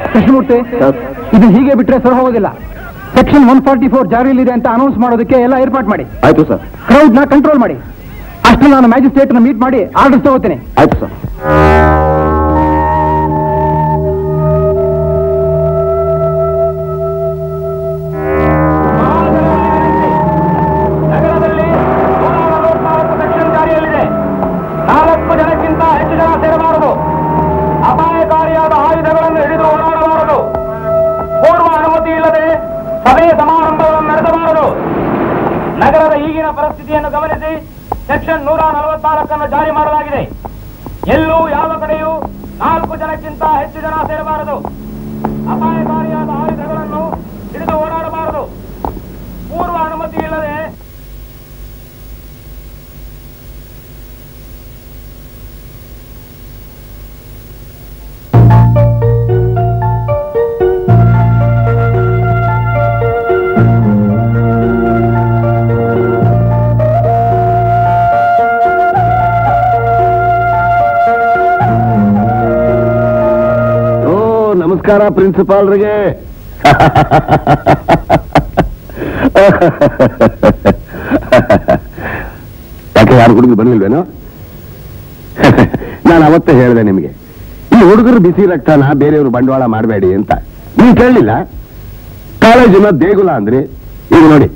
ಕೃಷ್ಣಮೂರ್ತಿ, ಇದು ಹೀಗೆ ಬಿಟ್ರೆ ಸರ್ ಹೋಗೋದಿಲ್ಲ. ಸೆಕ್ಷನ್ 144 ಜಾರಿಯಲ್ಲಿದೆ ಅಂತ ಅನೌನ್ಸ್ ಮಾಡೋದಕ್ಕೆ ಎಲ್ಲ ಏರ್ಪಾಟ್ ಮಾಡಿ. ಆಯ್ತು ಸರ್. ಕ್ರೌಡ್ ನ ಕಂಟ್ರೋಲ್ ಮಾಡಿ. ಅಷ್ಟೇ ನಾನು ಮ್ಯಾಜಿಸ್ಟ್ರೇಟ್ ನ ಮೀಟ್ ಮಾಡಿ ಆರ್ಡರ್ ತಗೋತೀನಿ. ಆಯ್ತು ಸರ್. ನಗರದಲ್ಲಿ 144 ಸೆಕ್ಷನ್ ಜಾರಿಯಲ್ಲಿದೆ. 4 ಜನಕ್ಕಿಂತ ಹೆಚ್ಚು ಜನ ಸೇರಬಾರದು. ಅಪಾಯಕಾರಿಯಾದ ಆಯುಧಗಳನ್ನು ಹಿಡಿದು ಓಡಾಡಬಾರದು. ಪೂರ್ವ ಅನುಮತಿ ಇಲ್ಲದೆ ಸಭೆ ಸಮಾರಂಭಗಳನ್ನು ನಡೆಸಬಾರದು. ನಗರದ ಈಗಿನ ಪರಿಸ್ಥಿತಿಯನ್ನು ಗಮನಿಸಿ ಸೆಕ್ಷನ್ 144 ಜಾರಿ ಮಾಡಲಾಗಿದೆ. ಎಲ್ಲೂ ಯಾವ ಕಡೆಯೂ 4 ಜನಕ್ಕಿಂತ ಹೆಚ್ಚು ಜನ ಸೇರಬಾರದು. ಅಪಾಯಕಾರಿಯಾದ ಆಯುಧಗಳನ್ನು ಹಿಡಿದು ಓಡಾಡಬಾರದು. ಪೂರ್ವ ಅನುಮತಿ ಇಲ್ಲದೆ ನಮಸ್ಕಾರ ಪ್ರಿನ್ಸಿಪಾಲ್ರಿಗೆ. ಯಾಕೆ ಯಾರು ಹುಡುಗರು ಬರ್ಲಿಲ್ವೇನೋ? ನಾನು ಅವತ್ತೇ ಹೇಳಿದೆ ನಿಮಗೆ, ಈ ಹುಡುಗರು ಬಿಸಿ ರಕ್ತನ ಬೇರೆಯವರು ಬಂಡವಾಳ ಮಾಡಬೇಡಿ ಅಂತ. ನೀವು ಕೇಳಲಿಲ್ಲ. ಕಾಲೇಜಿನ ದೇಗುಲ ಅಂದ್ರಿ. ಈಗ ನೋಡಿ,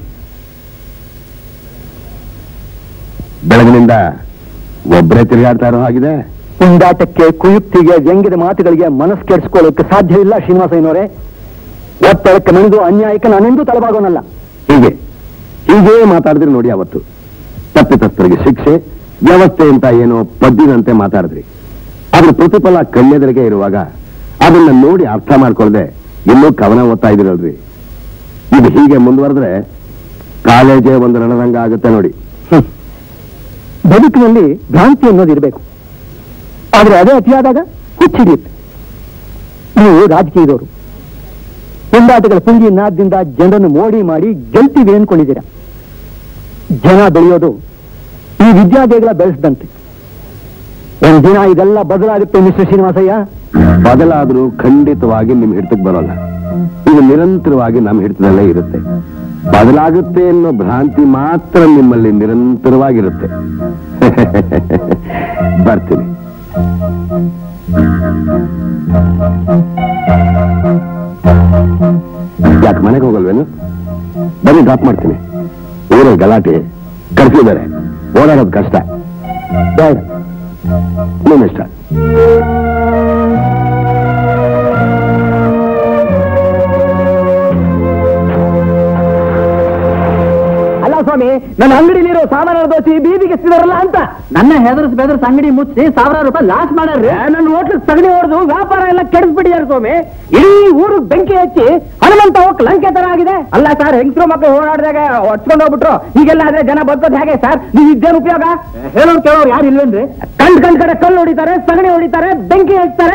ಬೆಳಗಿನಿಂದ ಒಬ್ಬರೇ ತಿರುಗಾಡ್ತಾ ಇರೋ ಹಾಗಿದೆ. ಪುಂಡಾಟಕ್ಕೆ, ಕುಯುಕ್ತಿಗೆ, ವ್ಯಂಗ್ಯದ ಮಾತುಗಳಿಗೆ ಮನಸ್ಸು ಕೆಡಿಸ್ಕೊಳ್ಳೋಕೆ ಸಾಧ್ಯವಿಲ್ಲ ಶ್ರೀನಿವಾಸಯ್ಯನವರೇ. ಒತ್ತಡಕ್ಕೆ ಮಣಿದು ಅನ್ಯಾಯಕ್ಕೆ ನಾನೆಂದೂ ತಲೆಬಾಗೋನಲ್ಲ. ಹೀಗೇ ಮಾತಾಡಿದ್ರಿ ನೋಡಿ. ಅವತ್ತು ತಪ್ಪಿತಸ್ಥರಿಗೆ ಶಿಕ್ಷೆ, ವ್ಯವಸ್ಥೆ ಅಂತ ಏನೋ ಪದ್ದಿನಂತೆ ಮಾತಾಡಿದ್ರಿ. ಅದ್ರ ಪ್ರತಿಫಲ ಕಣ್ಣೆದರಿಗೆ ಇರುವಾಗ ಅದನ್ನ ನೋಡಿ ಅರ್ಥ ಮಾಡ್ಕೊಳ್ದೆ ಇನ್ನೂ ಕವನ ಓದ್ತಾ ಇದಿರಲ್ರಿ. ಇದು ಹೀಗೆ ಮುಂದುವರೆದ್ರೆ ಕಾಲೇಜೇ ಒಂದು ರಣರಂಗ ಆಗುತ್ತೆ ನೋಡಿ. ಬದುಕಿನಲ್ಲಿ ಭ್ರಾಂತಿ ಅನ್ನೋದು ಇರಬೇಕು. ಆದ್ರೆ ಅದೇ ಅತಿಯಾದಾಗ ಹುಚ್ಚಿಡಿಯುತ್ತೆ. ನೀವು ರಾಜಕೀಯದವರು ಪುಂಡಾಟಗಳ ಪುಂಗಿ ನಾದದಿಂದ ಜನರನ್ನು ಮೋಡಿ ಮಾಡಿ ಗೆಲ್ತೀವಿ ಅನ್ಕೊಂಡಿದ್ದೀರ. ಜನ ಬೆಳೆಯೋದು ಈ ವಿದ್ಯಾರ್ಥಿಗಳ ಬೆಳೆಸಿದಂತೆ. ಒಂದಿನ ಇದೆಲ್ಲ ಬದಲಾಗುತ್ತೆ ಮಿಸ್ಟರ್ ಶ್ರೀನಿವಾಸಯ್ಯ. ಬದಲಾದ್ರೂ ಖಂಡಿತವಾಗಿ ನಿಮ್ ಹಿಡಿತಕ್ಕೆ ಬರೋಲ್ಲ. ಇದು ನಿರಂತರವಾಗಿ ನಮ್ಮ ಹಿಡಿತದಲ್ಲೇ ಇರುತ್ತೆ. ಬದಲಾಗುತ್ತೆ ಅನ್ನೋ ಭ್ರಾಂತಿ ಮಾತ್ರ ನಿಮ್ಮಲ್ಲಿ ನಿರಂತರವಾಗಿರುತ್ತೆ. ಬರ್ತೀನಿ. ಯಾಕೆ ಮನೆಗೆ ಹೋಗಲ್ವೇನು? ಬನ್ನಿ, ಡ್ರಾಪ್ ಮಾಡ್ತೀನಿ. ಊರಲ್ಲಿ ಗಲಾಟೆ, ಕರ್ಫ್ಯೂ ಬೇರೆ, ಓಡಾಡೋದು ಕಷ್ಟ. ಬೇಡ, ನಿಮ್ಮಿಷ್ಟ. ಸ್ವಾಮಿ, ನನ್ನ ಅಂಗಡಿಲಿರೋ ಸಾಮಾನು ದೋಸಿ ಬೀದಿಗೆ ಎತ್ತಿದಾರಲ್ಲ ಅಂತ ನನ್ನ ಹೆದರ್ಸ್ ಬೆದರ್ಸ್ ಅಂಗಡಿ ಮುಚ್ಚಿ ಸಾವಿರಾರು ರೂಪಾಯಿ ಲಾಸ್ ಮಾಡ್ರಿ. ನನ್ನ ಹೋಟ್ಲ್ ಸಗಣಿ ಹೊಡೆದು ವ್ಯಾಪಾರ ಎಲ್ಲ ಕೆಡಿಸ್ಬಿಟ್ಟಿದ್ದಾರೆ ಸ್ವಾಮಿ. ಇಡೀ ಊರು ಬೆಂಕಿ ಹಚ್ಚಿ ಹನುಮಂತ ಹೋಗ್ ಲಂಕೆ ತರ ಆಗಿದೆ. ಅಲ್ಲ ಸರ್, ಹೆಂಗಸರು ಮಕ್ಕಳು ಓಡಾಡಿದಾಗ ಹೊಚ್ಕೊಂಡು ಹೋಗ್ಬಿಟ್ರು. ಈಗೆಲ್ಲ ಆದ್ರೆ ಜನ ಬದುಕೋದು ಹೇಗೆ ಸರ್? ನೀವು ಇದ್ದೇನು ಉಪಯೋಗ? ಹೇಳೋರು ಕೇಳೋರು ಯಾರು ಇಲ್ವೇನ್ರಿ? ಕಂಡ್ ಕಡೆ ಕಲ್ಲು ಹೊಡಿತಾರೆ, ಸಗಣಿ ಹೊಡಿತಾರೆ, ಬೆಂಕಿ ಹಚ್ತಾರೆ.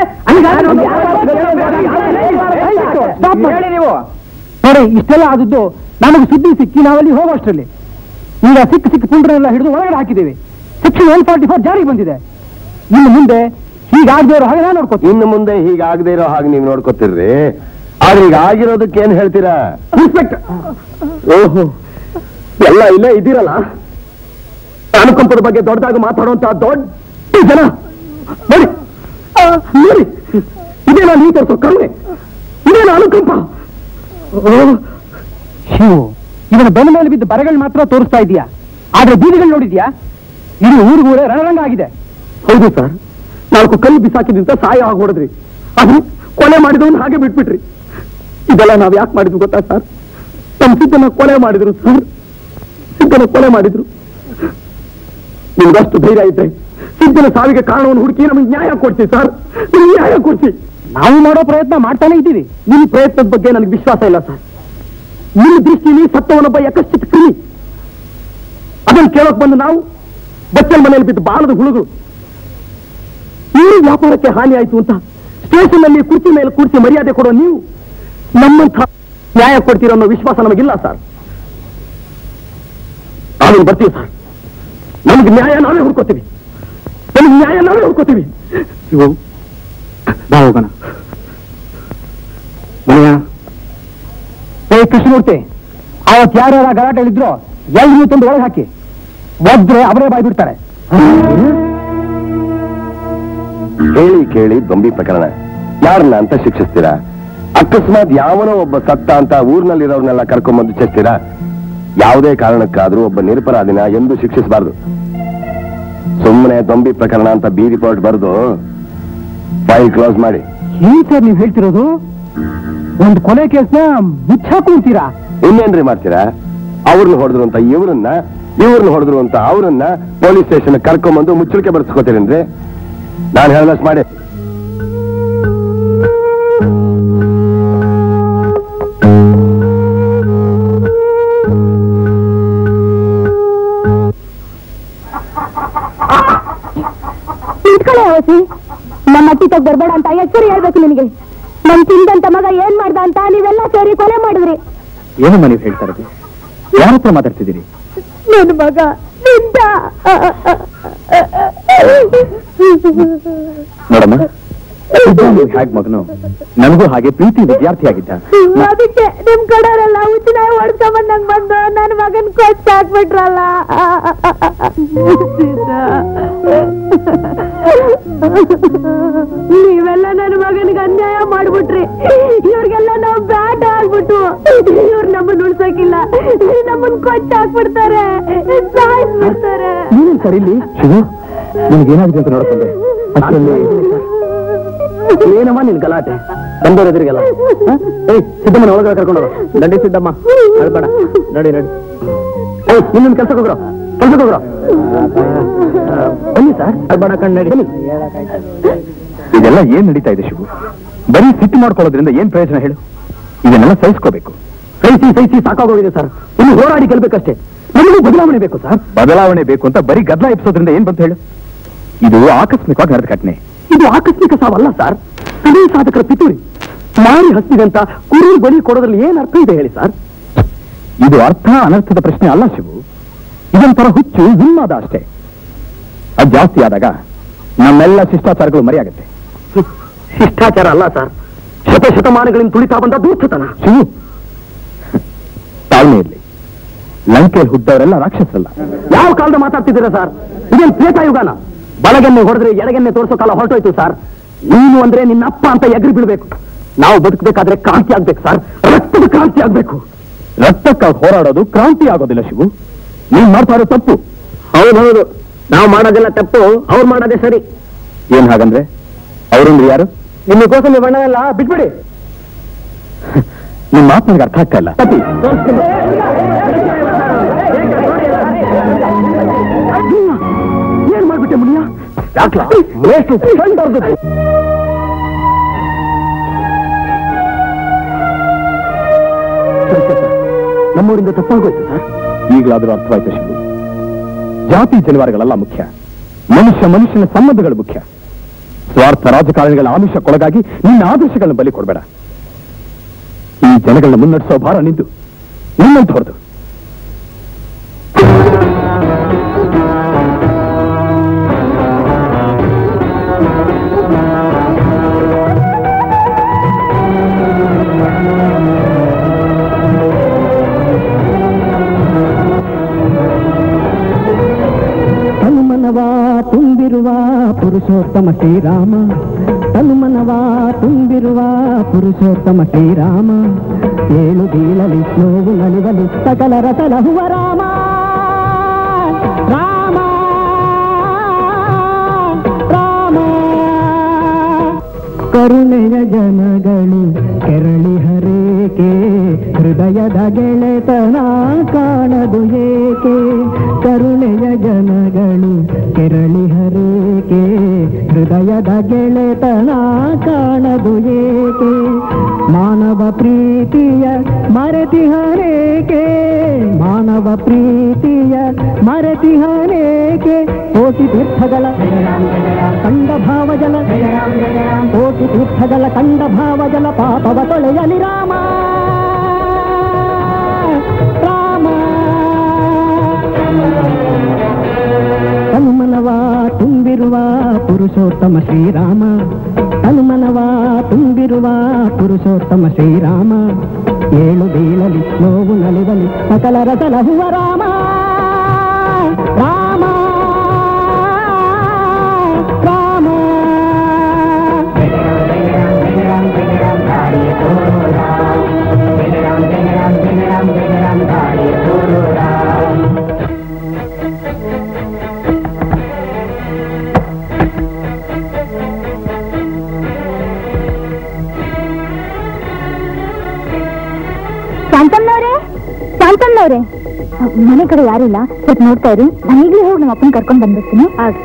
ಹೇಳಿ ನೀವು ನೋಡಿ, ಇಷ್ಟೆಲ್ಲ ಆದದ್ದು ನಮಗೆ ಸುದ್ದಿ ಸಿಕ್ಕಿ ನಾವಲ್ಲಿ ಹೋಗೋಷ್ಟರಲ್ಲಿ. ಈಗ ಸಿಕ್ಕ ಪುಂಡ್ರನ್ನೆಲ್ಲ ಹಿಡಿದು ಒಳಗಡೆ ಹಾಕಿದ್ದೇವೆ. ಸೆಕ್ಷನ್ 144 ಜಾರಿಗೆ ಬಂದಿದೆ. ಇನ್ನು ಮುಂದೆ ಹೀಗಾಗದೇ ಇರೋ ಹಾಗೆ ನಾನು ನೋಡ್ಕೋತೀನಿ. ಇನ್ನು ಮುಂದೆ ಹೀಗಾಗದೇ ಇರೋ ಹಾಗೆ ನೀವು ನೋಡ್ಕೋತಿರ್ರಿ. ಆದ್ರೆ ಈಗ ಆಗಿರೋದಕ್ಕೆ ಏನ್ ಹೇಳ್ತೀರಾ? ಇನ್ಸ್ಪೆಕ್ಟರ್, ಓಹೋ, ಎಲ್ಲ ಇಲ್ಲೇ ಇದ್ದೀರಲ್ಲ. ಅನುಕಂಪದ ಬಗ್ಗೆ ದೊಡ್ಡದಾಗಿ ಮಾತಾಡುವಂತ ದೊಡ್ಡ ಜನ ನೋಡಿ ನೋಡಿ, ಇದೇನಾ ನೀವು ತೋರಿಸೋ ಕರುಣೆ? ಇದೇನಾ ಅನುಕಂಪ? ಶಿವು, ಇವನ ಬೆನ್ನ ಮೇಲೆ ಬಿದ್ದ ಬರಗಳು ಮಾತ್ರ ತೋರಿಸ್ತಾ ಇದೀಯಾ, ಆದ್ರೆ ಬೀದಿಗಳು ನೋಡಿದ್ಯಾ? ಇಡೀ ಊರಿಗೂರೇ ರಣರಂಗ ಆಗಿದೆ. ಹೌದು ಸರ್, 4 ಕಲ್ಲು ಬಿಸಾಕಿದಂತ ಸಾಯ ಆಗಿ ಹೊಡೆದ್ರಿ. ಅದು ಕೊಲೆ ಮಾಡಿದವನು ಹಾಗೆ ಬಿಟ್ಬಿಟ್ರಿ. ಇದೆಲ್ಲ ನಾವ್ ಯಾಕೆ ಮಾಡಿದ್ವಿ ಗೊತ್ತಾ ಸರ್? ನಮ್ಮ ಸಿದ್ದನ ಕೊಲೆ ಮಾಡಿದ್ರು ಸರ್, ಸಿದ್ದನ ಕೊಲೆ ಮಾಡಿದ್ರು. ನಿಮ್ಗಷ್ಟು ಧೈರ್ಯ ಇದ್ರೆ ಸಿದ್ದನ ಸಾವಿಗೆ ಕಾರಣವನ್ನು ಹುಡುಕಿ ನಮಗೆ ನ್ಯಾಯ ಕೊಡ್ಸಿ ಸರ್, ನಿಮ್ಗೆ ನ್ಯಾಯ ಕೊಡ್ಸಿ. ನಾವು ಮಾಡೋ ಪ್ರಯತ್ನ ಮಾಡ್ತಾನೆ ಇದ್ದೀವಿ. ನಿಮ್ಮ ಪ್ರಯತ್ನದ ಬಗ್ಗೆ ನನಗೆ ವಿಶ್ವಾಸ ಇಲ್ಲ ಸರ್. ನಿಮ್ಮ ದೃಷ್ಟಿಯಲ್ಲಿ ಸತ್ತವನೊಬ್ಬ ಯಕಶ್ಚಿತ್ ಕ್ರಿಮಿ. ಅದನ್ನು ಕೇಳೋಕ್ ಬಂದು ನಾವು ಬಚ್ಚಲ್ ಮನೆಯಲ್ಲಿ ಬಿದ್ದು ಬಾಲದ ಹುಳುಗಳು. ಈ ವ್ಯಾಪಾರಕ್ಕೆ ಹಾನಿ ಆಯ್ತು ಅಂತ ಸ್ಟೇಷನ್ ನಲ್ಲಿ ಕುರ್ಚಿ ಮೇಲೆ ಕೂರಿಸಿ ಮರ್ಯಾದೆ ಕೊಡೋ ನೀವು ನಮ್ಮಂಥ ನ್ಯಾಯ ಕೊಡ್ತೀರೋ ಅನ್ನೋ ವಿಶ್ವಾಸ ನಮಗಿಲ್ಲ ಸರ್. ನಾವೇನು ಬರ್ತೀವಿ ಸರ್, ನಮ್ಗೆ ನ್ಯಾಯ ನಾವೇ ಹುಡ್ಕೋತೀವಿ. ನಮ್ಗೆ ನ್ಯಾಯ ನಾವೇ ಹುಡ್ಕೋತೀವಿ. ಬಾ ಹೋಗೋಣ. ಕೃಷ್ಣಮೂರ್ತಿ, ಅವತ್ ಯಾರ್ಯಾರ ಗಲಾಟೆ ಹೇಳಿದ್ರು ಎಲ್ರೂ ತಂದು ಒಳಗೆ ಹಾಕಿ, ಒದ್ರೆ ಅವರೇ ಬಾಯ್ ಬಿಡ್ತಾರೆ. ಹೇಳಿ ಕೇಳಿ ದೊಂಬಿ ಪ್ರಕರಣ ಯಾರನ್ನ ಅಂತ ಶಿಕ್ಷಿಸ್ತೀರಾ? ಅಕಸ್ಮಾತ್ ಯಾವನೋ ಒಬ್ಬ ಸತ್ತ ಅಂತ ಊರ್ನಲ್ಲಿರೋರ್ನೆಲ್ಲ ಕರ್ಕೊಂಡ್ಬಂದು ಚಸ್ತೀರಾ? ಯಾವುದೇ ಕಾರಣಕ್ಕಾದ್ರೂ ಒಬ್ಬ ನಿರಪರಾಧಿನ ಎಂದು ಶಿಕ್ಷಿಸಬಾರ್ದು. ಸುಮ್ಮನೆ ದೊಂಬಿ ಪ್ರಕರಣ ಅಂತ ಬಿ ರಿಪೋರ್ಟ್ ಬರೆದು ಫೈಲ್ ಕ್ಲೋಸ್ ಮಾಡಿ. ಏನ್ ಸರ್ ನೀವು ಹೇಳ್ತಿರೋದು? ಒಂದು ಕೊಲೆ ಕೇಸ್ನ ಮುಚ್ಚಾಕೊಂತೀರಾ? ಇನ್ನೇನ್ರಿ ಮಾಡ್ತೀರಾ? ಅವ್ರನ್ನ ಹೊಡೆದ್ರು ಅಂತ ಇವ್ರನ್ನ ಹೊಡೆದ್ರು ಅಂತ ಅವ್ರನ್ನ ಪೊಲೀಸ್ ಸ್ಟೇಷನ್ ಕರ್ಕೊಂಡ್ಬಂದು ಮುಚ್ಚಳಿಕೆ ಬರ್ಸ್ಕೋತೀರೇನ್ರಿ? ನಾನು ಹೇಳದಷ್ಟು ಮಾಡಿ. ನಮ್ಮ ಅಟ್ಟಿಗೆ ಬರ್ಬೇಡ ಅಂತ ಎಷ್ಟು ಸರಿ ಹೇಳ್ಬೇಕು ನಿನಗೆ? ನಮ್ ತಿಂದಂತ ಮಗ ಏನ್ ಮಾಡ್ದ ಅಂತ ನೀವೆಲ್ಲ ಸೇರಿ ಕೊಲೆ ಮಾಡಿದ್ರಿ. ಏನಮ್ಮ ನೀವು ಹೇಳ್ತಾ ಇರೋದು? ಯಾರ ಹತ್ರ ಮಾತಾಡ್ತಿದ್ದೀರಿ? ನನ್ನ ಮಗ ನೋಡಮ್ಮ, ಹೇಗ್ ಮಗನು ನನಗೂ ಹಾಗೆ ಪ್ರೀತಿ ವಿದ್ಯಾರ್ಥಿಯಾಗಿದ್ದ. ಅದಕ್ಕೆ ನಿಮ್ ಕಡೆಯವರೆಲ್ಲ ಉಚ್ಚಿನಾಯಿ ಹೊಡ್ಕೊಂಬಂದಂಗ್ ಬಂದು ನನ್ನ ಮಗನ್ ಕೊಚ್ಚ ಹಾಕ್ಬಿಟ್ರಲ್ಲ. ನೀವೆಲ್ಲ ನನ್ನ ಮಗನಿಗೆ ಅನ್ಯಾಯ ಮಾಡ್ಬಿಟ್ರಿ. ಇವ್ರಿಗೆಲ್ಲ ನಾವು ಬ್ಯಾಟ ಆಗ್ಬಿಟ್ಟು ಇವ್ರು ನಮ್ಮನ್ನ ಉಳ್ಸಕ್ಕಿಲ್ಲ, ನಮ್ಮನ್ ಕೊಚ್ಚ ಹಾಕ್ಬಿಡ್ತಾರೆ, ಸಾಯಿಸ್ಬಿಡ್ತಾರೆ. ನೀನೇನ್ ಸರ್ ಇಲ್ಲಿ? ಶಿವು, ನಿಮ್ಗೇನಾಗಿದೆ ಅಂತ ನೋಡ್ಕೊಂಡೆ. ಏನಮ್ಮ ನಿನ್ ಗಲಾಟೆ? ಬಂದವ್ರ ಎದುರಿಗೆಲ್ಲ ಸಿದ್ದಮ್ಮನ ಒಳಗಡೆ ಕರ್ಕೊಂಡೋರು. ನಡಿ ಸಿದ್ದಮ್ಮ, ಅಳ್ಬೇಡ, ನಡಿ ನಡಿ. ಇನ್ನೊಂದು ಕೆಲ್ಸಕ್ಕೆ ಹೋಗ್ರೋ, ಬನ್ನಿ ಸರ್, ಅಳ್ಬೇಡ, ಕಣ್ ನಡಿ. ಇದೆಲ್ಲ ಏನ್ ನಡೀತಾ ಇದೆ ಶಿವು? ಬರೀ ಸಿಟ್ಟು ಮಾಡ್ಕೊಳ್ಳೋದ್ರಿಂದ ಏನ್ ಪ್ರಯೋಜನ ಹೇಳು? ಇದನ್ನೆಲ್ಲ ಸಹಿಸ್ಕೋಬೇಕು. ಸಹಿಸಿ ಸಾಕಾಗೋಗಿದೆ ಸರ್. ಇನ್ನು ಹೋರಾಡಿ ಗೆಲ್ಬೇಕಷ್ಟೇ. ನಮಗೂ ಬದಲಾವಣೆ ಬೇಕು ಸರ್. ಬದಲಾವಣೆ ಬೇಕು ಅಂತ ಬರೀ ಗದ್ದಲ ಎಬ್ಸೋದ್ರಿಂದ ಏನ್ ಬಂತ ಹೇಳು? ಇದು ಆಕಸ್ಮಿಕವಾಗಿ ನಡೆದ ಘಟನೆ. ಇದು ಆಕಸ್ಮಿಕ ಸಾವಲ್ಲ ಸರ್, ಕಡೆ ಸಾಧಕರ ಪಿತೂರಿ. ಮಾರಿ ಹಸ್ತಿಗಂತ ಕುರಿ ಬಲಿ ಕೊಡೋದ್ರಲ್ಲಿ ಏನ್ ಅರ್ಥ ಇದೆ ಹೇಳಿ ಸರ್? ಇದು ಅರ್ಥ ಅನರ್ಥದ ಪ್ರಶ್ನೆ ಅಲ್ಲ ಶಿವು, ಇದೊಂಥರ ಹುಚ್ಚು ಉನ್ಮಾದ ಅಷ್ಟೇ. ಅದು ಜಾಸ್ತಿ ಆದಾಗ ನಮ್ಮೆಲ್ಲ ಶಿಷ್ಟಾಚಾರಗಳು ಮರೆಯಾಗುತ್ತೆ. ಶಿಷ್ಟಾಚಾರ ಅಲ್ಲ ಸರ್, ಶತಮಾನಗಳಿಂದ ತುಳಿತಾ ಬಂದ ದೂರ್ತತನ. ಶಿವು, ತಾಳ್ಮೆ ಇರ್ಲಿ. ಲಂಕೆಯಲ್ಲಿ ಹುಟ್ಟವರೆಲ್ಲ ರಾಕ್ಷಸರಲ್ಲ. ಯಾವ ಕಾಲದ ಮಾತಾಡ್ತಿದ್ದೀರಾ ಸರ್? ಇದೇನ್ ತ್ರೇತಾಯುಗನ? ಬಲಗೆನ್ನೆ ಹೊಡೆದ್ರೆ ಎಡಗೆನ್ನೆ ತೋರಿಸೋ ಕಾಲ ಹೊರಟೋಯ್ತು ಸರ್. ನೀನು ಅಂದ್ರೆ ನಿನ್ನ ಅಪ್ಪ ಅಂತ ಎಗರಿ ಬಿಡ್ಬೇಕು. ನಾವು ಬದುಕಬೇಕಾದ್ರೆ ಕ್ರಾಂತಿ ಆಗ್ಬೇಕು ಸರ್, ರಕ್ತದ ಕ್ರಾಂತಿ ಆಗ್ಬೇಕು. ರಕ್ತಕ್ಕಾಗಿ ಹೋರಾಡೋದು ಕ್ರಾಂತಿ ಆಗೋದಿಲ್ಲ ಶಿವು. ನೀನ್ ಮಾಡ್ತಾ ಇರೋ ತಪ್ಪು. ಹೌದೌದು, ನಾವು ಮಾಡೋದೆಲ್ಲ ತಪ್ಪು, ಅವ್ರು ಮಾಡೋದೇ ಸರಿ. ಏನ್ ಹಾಗಂದ್ರೆ? ಅವರಂದ್ರೆ ಯಾರು? ನಿಮಗೋಸ್ಕರ ನೀವು ಬಣ್ಣವೆಲ್ಲ ಬಿಟ್ಬಿಡಿ. ನಿಮ್ ಮಾತು ನನಗೆ ಅರ್ಥ ಆಗ್ತಾ ಇಲ್ಲ. ತಪ್ಪಿ ಏನ್ ಮಾಡ್ಬಿಟ್ಟೆ ಮುನಿಯ? ನಮ್ಮೂರಿಂದ ತಪ್ಪಾಗೋಯ್ತು ಸರ್. ಈಗಲಾದ್ರೂ ಅರ್ಥವಾಯ್ತು ಶಿವು. ಜಾತಿ ಜನಿವಾರಗಳೆಲ್ಲ ಮುಖ್ಯ, ಮನುಷ್ಯನ ಸಂಬಂಧಗಳು ಮುಖ್ಯ. ಸ್ವಾರ್ಥ ರಾಜಕಾರಣಿಗಳ ಆಮಿಷಕ್ಕೊಳಗಾಗಿ ನಿನ್ನ ಆದರ್ಶಗಳನ್ನ ಬಲಿ ಕೊಡಬೇಡ. ಈ ಜನಗಳನ್ನ ಮುನ್ನಡೆಸೋ ಭಾರ ನಿಂತು ನಿನ್ನಂತ ಹೊರದು. ತುಂಬಿರುವ ಪುರುಷೋತ್ತಮ ಶ್ರೀರಾಮ, ತನುಮನವ ತುಂಬಿರುವ ಪುರುಷೋತ್ತಮ ಶ್ರೀರಾಮ, ಏಳು ಬೀಳಲಿ ನೋವು ನಲಿವಲಿ ಸಕಲ ರಸಲಹುವ ರಾಮ ರಾಮ ರಾಮ. ಕರುಣೆಯ ಜನಗಳು ಕೆರಳಿ ಹರೇಕೆ, ಹೃದಯದ ಗೆಳೆತನ ಕಾಣದು ಏಕೆ. ಕರುಣೆಯ ಜನಗಳು ಕೆರಳಿ ಹರೇಕೆ, ಹೃದಯದ ಗೆಳೆತನ ಕಾಣದು ಏಕೆ. ಮಾನವ ಪ್ರೀತಿಯ ಮರೆತಿಹರೇಕೆ, ಮಾನವ ಪ್ರೀತಿಯ ಮರೆತಿಹರೇಕೆ. ಕೋಟಿ ತೀರ್ಥಗಳ ಕಂಡ ಭಾವಜಲ, ಕೋಟಿ ತೀರ್ಥಗಳ ಕಂಡ ಭಾವಜಲ ಪಾಪವ ತೊಳೆಯಲಿ ರಾಮ ರಾಮ. ತನುಮನವ ತುಂಬಿರುವ ಪುರುಷೋತ್ತಮ ಶ್ರೀರಾಮ, ತನುಮನವ ತುಂಬಿರುವ ಪುರುಷೋತ್ತಮ ಶ್ರೀರಾಮ, ಏಳು ಬೀಳಲಿ ನೋವು ನಲಿವಲಿ ಸಕಲ ರಸಲ ಹುವ ರಾಮ ರಾಮ ರಾಮ ಶಾಂತಮ್ಮನವ್ರೆ ಮನೆ ಕಡೆ ಯಾರಿಲ್ಲ ಸ್ವಲ್ಪ ನೋಡ್ತಾ ಇರಿ ನಾನು ಈಗಲೇ ಹೋಗಿ ನಮ್ಮ ಅಪ್ಪನ ಕರ್ಕೊಂಡು ಬಂದ್ಬಿಡ್ತೀನಿ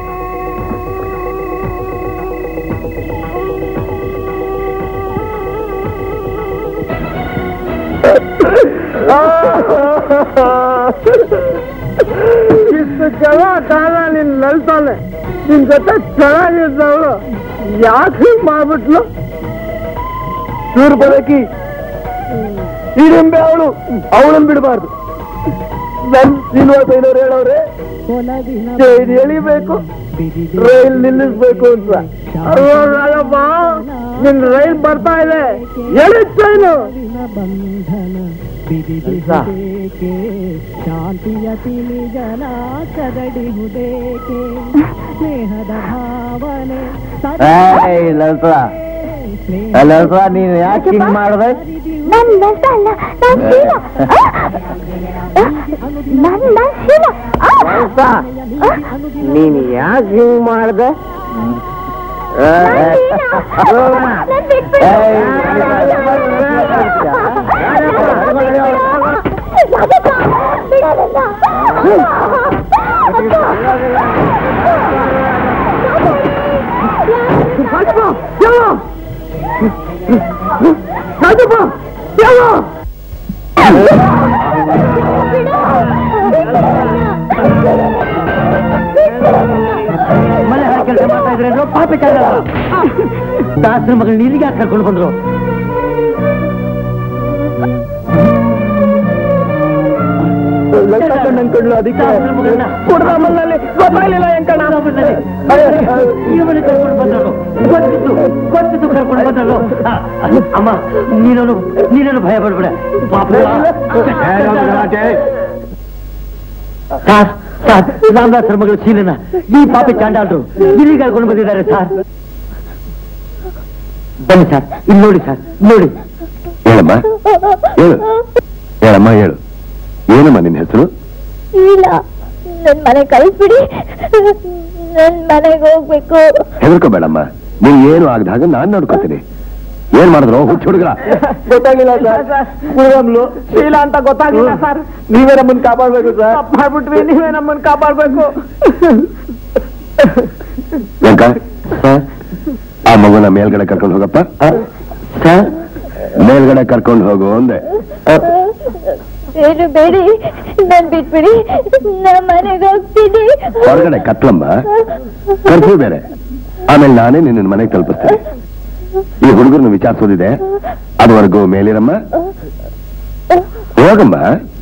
ಇಷ್ಟು ಜನ ಕಾಲ ನಿನ್ ನಲ್ತಾನೆ ನಿನ್ ಜೊತೆ ಚೆನ್ನಾಗಿದ್ದವಳು ಯಾಕೆ ಮಾಡ್ಬಿಟ್ಲು ಚೂರು ಬರಕಿ ಹಿಡಿಂಬೆ ಅವಳನ್ ಬಿಡಬಾರ್ದು ನನ್ ಶ್ರೀನಿವಾಸಯ್ಯನವ್ರು ಹೇಳವ್ರೆ ಟ್ರೈನ್ ಎಳಿಬೇಕು ರೈಲ್ ನಿಲ್ಲಿಸ್ಬೇಕು ಅಂತ ಅಲ್ಲಪ್ಪ ನಿನ್ ರೈಲ್ ಬರ್ತಾ ಇದೆ ಎಳಿ ಟ್ರೈನು ಶಾಂತಿಯ ತಿಳಿ ಜನ ಕದಡಿ ಹುದೇಕೆ ಸ್ನೇಹದ ಭಾವನೆ ನೀನು ಯಾಕೆ ಹಿಂಗ್ ಮಾಡ್ದೆ ನೀನ್ ಯಾಕೆ ಹಿಂಗ್ ಮಾಡ್ದೆ ಮನೆ ಕೆಲಸ ಮಾಡ್ತಾ ಇದ್ರೆ ಪಾಪಿ ದಾಸರ ಮಗಳು ನೀರಿಗೆ ಕರ್ಕೊಂಡು ಬಂದ್ರು ಅನ್ಕೊಂಡ್ಲು ಅದಕ್ಕೆ ಗೊತ್ತಾಗ್ಲಿಲ್ಲ ಕರ್ಕೊಂಡು ಬಂದ್ರು ಗೊತ್ತಿತ್ತು ಕರ್ಕೊಂಡು ಬಂದ್ರು ಅಮ್ಮ ನೀನನ್ನು ಭಯ ಪಡ್ಬೇಡ ರಾಮದಾಸರ ಮಗಳು ಶೀಲನ ಈ ಪಾಪಿ ಚಾಂಡಾಲ್ರು ಇಲ್ಲಿಗೆ ಕರ್ಕೊಂಡು ಬಂದಿದ್ದಾರೆ ಸರ್ ಬನ್ನಿ ಸರ್ ಇಲ್ಲಿ ನೋಡಿ ಸರ್ ನೋಡಿ ಹೇಳಮ್ಮ ಹೇಳಮ್ಮ ಹೇಳು ಏನಮ್ಮ ನಿನ್ನ ಹೆಸರು ಇಲ್ಲ ನನ್ ಮನೆ ಕಳಿಸ್ಬಿಡಿ ನನ್ ಮನೆಗೆ ಹೋಗ್ಬೇಕು ಹೆದರ್ಕೋಬೇಡಮ್ಮ ನೀನ್ ಏನು ಆಗದ ಹಾಗೆ ನಾನ್ ನೋಡ್ಕೋತೀನಿ ಏನ್ ಮಾಡಿದ್ರು ಹುಚ್ಚ ಹುಡುಗ ಗೊತ್ತಾಗಿಲ್ಲ ಸರ್ ಕುಳಗಮ್ಲು ಶೀಲಾ ಅಂತ ಗೊತ್ತಾಗಿಲ್ಲ ಸರ್ ನೀವೇ ನಮ್ಮನ್ನ ಕಾಪಾಡ್ಬೇಕು ಸರ್ ಮಾಡ್ಬಿಟ್ವಿ ನೀವೇ ನಮ್ಮನ್ನ ಕಾಪಾಡ್ಬೇಕು ವೆಂಕ ಆ ಮಗುನ ಮೇಲ್ಗಡೆ ಕರ್ಕೊಂಡು ಹೋಗಪ್ಪ ಸರ್ ಮೇಲ್ಗಡೆ ಕರ್ಕೊಂಡು ಹೋಗು ಅಂದೆ ಏನು ಬೇಡಿ ನನ್ ಬಿಟ್ಬಿಡಿ ನಾ ಮನೆಗೆ ಹೋಗ್ತೀನಿ ಹೊರಗಡೆ ಕತ್ಲಮ್ಮ ಕರ್ಫ್ಯೂ ಬೇರೆ ಆಮೇಲೆ ನಾನೇ ನಿನ್ನ ಮನೆಗೆ ತಲುಪಿಸ್ತೇನೆ ಈ ಹುಡುಗರನ್ನು ವಿಚಾರಿಸೋದಿದೆ ಅದುವರೆಗೂ ಮೇಲಿರಮ್ಮ ಹೋಗಮ್ಮ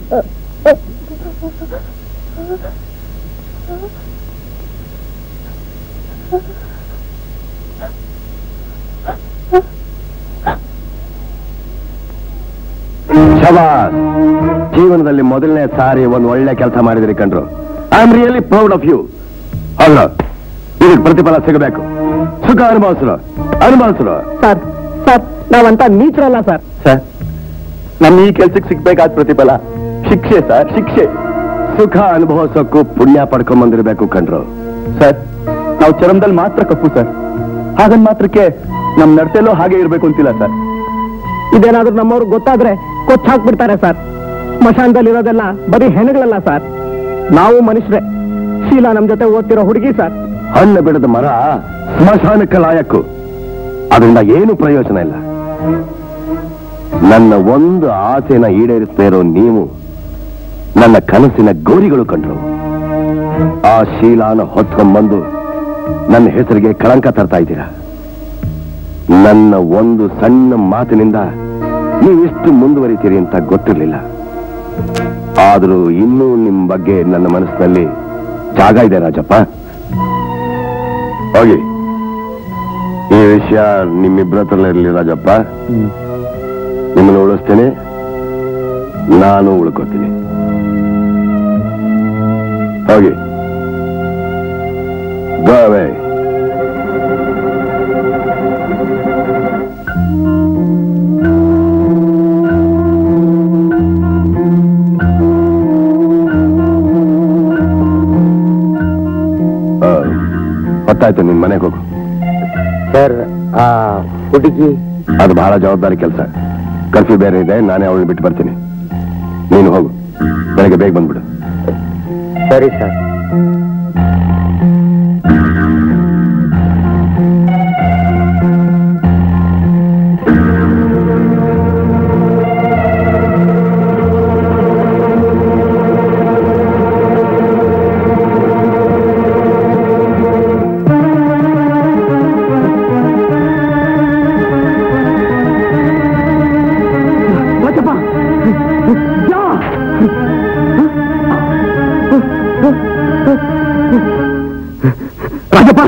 ಶಬಾಸ್ ಜೀವನದಲ್ಲಿ ಮೊದಲನೇ ಸಾರಿ ಒಂದು ಒಳ್ಳೆ ಕೆಲಸ ಮಾಡಿದ್ರಿ ಕಂಡ್ರು I am really proud of you ಹೌದು ಇದಕ್ಕೆ ಪ್ರತಿಫಲ ಸಿಗಬೇಕು ಸುಖ ಅನುಭವಿಸ್ರು ಸರ್ ಸರ್ ನಾವಂತ ನೀಚರಲ್ಲ ಸರ್ ಸರ್ ನಮ್ಮ ಈ ಕೆಲ್ಸಕ್ಕೆ ಸಿಗ್ಬೇಕಾದ ಪ್ರತಿಫಲ ಶಿಕ್ಷೆ ಸರ್ ಶಿಕ್ಷೆ ಸುಖ ಅನುಭವಿಸೋಕ್ಕೂ ಪುಣ್ಯ ಪಡ್ಕೊಂಡ್ ಬಂದಿರ್ಬೇಕು ಕಂಡ್ರು ಸರ್ ನಾವು ಚರಂದಲ್ಲಿ ಮಾತ್ರ ಕಪ್ಪು ಸರ್ ಹಾಗನ್ ಮಾತ್ರಕ್ಕೆ ನಮ್ ನಡತೆಲ್ಲೂ ಹಾಗೆ ಇರ್ಬೇಕು ಅಂತಿಲ್ಲ ಸರ್ ಇದೇನಾದ್ರೂ ನಮ್ಮವ್ರು ಗೊತ್ತಾದ್ರೆ ಕೊಚ್ಚ ಹಾಕ್ಬಿಡ್ತಾರೆ ಸರ್ ಸ್ಮಶಾನದಲ್ಲಿರೋದೆಲ್ಲ ಬರೀ ಹೆಣಗಳಲ್ಲ ಸರ್ ನಾವು ಮನುಷ್ಯರೇ ಶೀಲಾ ನಮ್ ಜೊತೆ ಓದ್ತಿರೋ ಹುಡುಗಿ ಸರ್ ಹಣ್ಣು ಬಿಡದ ಮರ ಸ್ಮಶಾನಕ್ಕೆ ಲಾಯಕ್ಕು ಅದರಿಂದ ಏನು ಪ್ರಯೋಜನ ಇಲ್ಲ ನನ್ನ ಒಂದು ಆಸೆನ ಈಡೇರಿಸದೇ ಇರೋ ನೀವು ನನ್ನ ಕನಸಿನ ಗೌರಿಗಳು ಕಂಡ್ರು ಆ ಶೀಲಾನ ಹೊತ್ಕೊಂಡ್ಬಂದು ನನ್ನ ಹೆಸರಿಗೆ ಕಳಂಕ ತರ್ತಾ ಇದ್ದೀರಾ ನನ್ನ ಒಂದು ಸಣ್ಣ ಮಾತಿನಿಂದ ನೀವಿಷ್ಟು ಮುಂದುವರಿತೀರಿ ಅಂತ ಗೊತ್ತಿರಲಿಲ್ಲ ಆದರೂ ಇನ್ನೂ ನಿಮ್ ಬಗ್ಗೆ ನನ್ನ ಮನಸ್ಸಿನಲ್ಲಿ ಜಾಗ ಇದೆ ರಾಜಪ್ಪ ಹೋಗಿ ಈ ವಿಷಯ ನಿಮ್ಮಿಬ್ಬರ ಹತ್ರ ಇರಲಿ ರಾಜಪ್ಪ ನಿಮ್ಮನ್ನು ಉಳಿಸ್ತೇನೆ ನಾನು ಉಳ್ಕೋತೀನಿ. ಹೋಗಿ go away. ಹೊತ್ತಾಯ್ತು, ನಿನ್ ಮನೆಗೆ ಹೋಗು. ಸರ್ ಆ ಹುಡುಗಿ ಅದು ಬಹಳ ಜವಾಬ್ದಾರಿ ಕೆಲಸ. ಕರ್ಫ್ಯೂ ಬೇರೆ ಇದೆ, ನಾನೇ ಅವಳನ್ನ ಬಿಟ್ಟು ಬರ್ತೀನಿ. ನೀನು ಹೋಗು, ಬೆಳಗ್ಗೆ ಬೇಗ ಬಂದ್ಬಿಡು. ಸರಿ ಸರ್. ರಾಜಪ್ಪ,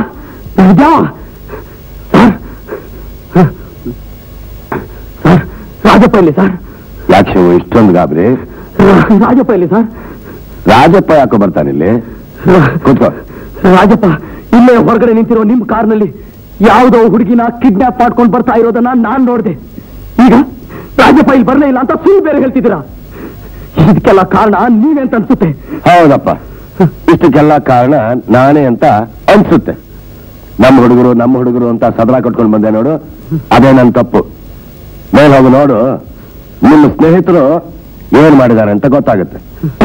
ರಾಜಪ್ಪ ಇಲ್ಲಿ ಸರ್. ಯಾಕೆ ಇಷ್ಟೊಂದು ಗಾಬರಿ? ರಾಜಪ್ಪ ಇಲ್ಲಿ ಸರ್. ರಾಜಪ್ಪ ಯಾಕೋ ಬರ್ತಾನಿಲ್ಲಿ? ಕೂತ್ಕೋ. ರಾಜಪ್ಪ ಇಲ್ಲೇ ಹೊರಗಡೆ ನಿಂತಿರೋ ನಿಮ್ ಕಾರ್ನಲ್ಲಿ ಯಾವುದೋ ಹುಡುಗಿನ ಕಿಡ್ನಾಪ್ ಮಾಡ್ಕೊಂಡು ಬರ್ತಾ ಇರೋದನ್ನ ನಾನ್ ನೋಡಿದೆ. ಈಗ ರಾಜಪ್ಪ ಇಲ್ಲಿ ಬರಲೇ ಇಲ್ಲ ಅಂತ ಸುಳ್ಳು ಬೇರೆ ಹೇಳ್ತಿದ್ದೀರಾ. ಇದಕ್ಕೆಲ್ಲ ಕಾರಣ ನೀವೇ ಅಂತ ಅನ್ಸುತ್ತೆ. ಹೌದಪ್ಪ, ಇಷ್ಟಕ್ಕೆಲ್ಲ ಕಾರಣ ನಾನೇ ಅಂತ ಅನ್ಸುತ್ತೆ. ನಮ್ಮ ಹುಡುಗರು ಅಂತ ಸದರ ಕಟ್ಕೊಂಡು ಬಂದೆ ನೋಡು, ಅದೇ ನನ್ನ ತಪ್ಪು. ಮೇಲೆ ಹೋಗು ನೋಡು, ನಿಮ್ಮ ಸ್ನೇಹಿತರು ಏನ್ ಮಾಡಿದ್ದಾರೆ ಅಂತ ಗೊತ್ತಾಗುತ್ತೆ.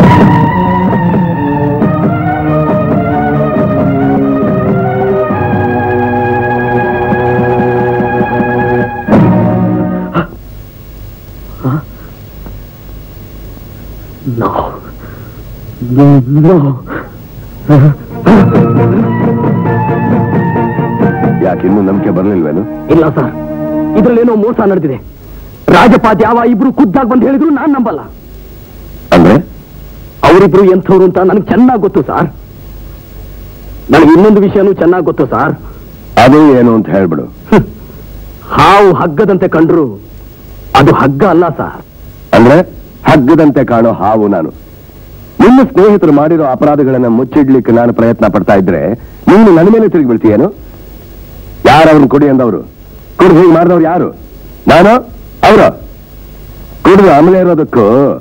ಯಾಕೆ ಇನ್ನೂ ನಂಬಿಕೆ ಬರ್ಲಿಲ್ವೇನು? ಇಲ್ಲ ಸರ್, ಇದ್ರಲ್ಲೇನೋ ಮೋಸ ನಡೆದಿದೆ. ರಾಜಪ್ಪ ದ್ಯಾವ ಇಬ್ರು ಖುದ್ದಾಗಿ ಬಂದು ಹೇಳಿದ್ರು ನಾನ್ ನಂಬಲ್ಲ. ಅಂದ್ರೆ ಅವರಿಬ್ರು ಎಂಥವ್ರು ಅಂತ ನನಗೆ ಚೆನ್ನಾಗಿ ಗೊತ್ತು ಸರ್. ನನಗೆ ಇನ್ನೊಂದು ವಿಷಯನೂ ಚೆನ್ನಾಗಿ ಗೊತ್ತು ಸರ್. ಅದು ಏನು ಅಂತ ಹೇಳ್ಬಿಡು. ಹಾವು ಹಗ್ಗದಂತೆ ಕಂಡ್ರು ಅದು ಹಗ್ಗ ಅಲ್ಲ ಸರ್. ಅಂದ್ರೆ ಹಗ್ಗದಂತೆ ಕಾಣೋ ಹಾವು ನಾನು. ನಿಮ್ಮ ಸ್ನೇಹಿತರು ಮಾಡಿರೋ ಅಪರಾಧಗಳನ್ನ ಮುಚ್ಚಿಡ್ಲಿಕ್ಕೆ ನಾನು ಪ್ರಯತ್ನ ಪಡ್ತಾ ಇದ್ರೆ ನೀನು ನನ್ನ ಮೇಲೆ ತಿರುಗಿ ಬಿಡ್ತೀಯೇನು? ಯಾರವ್ರನ್ನ ಕುಡಿ ಅಂದವರು? ಕುಡಿದು ಹೀಗೆ ಮಾಡಿದವ್ರು ಯಾರು? ನಾನು? ಅವರು? ಕುಡಿದು ಆಮೇಲೆ ಇರೋದಕ್ಕೂ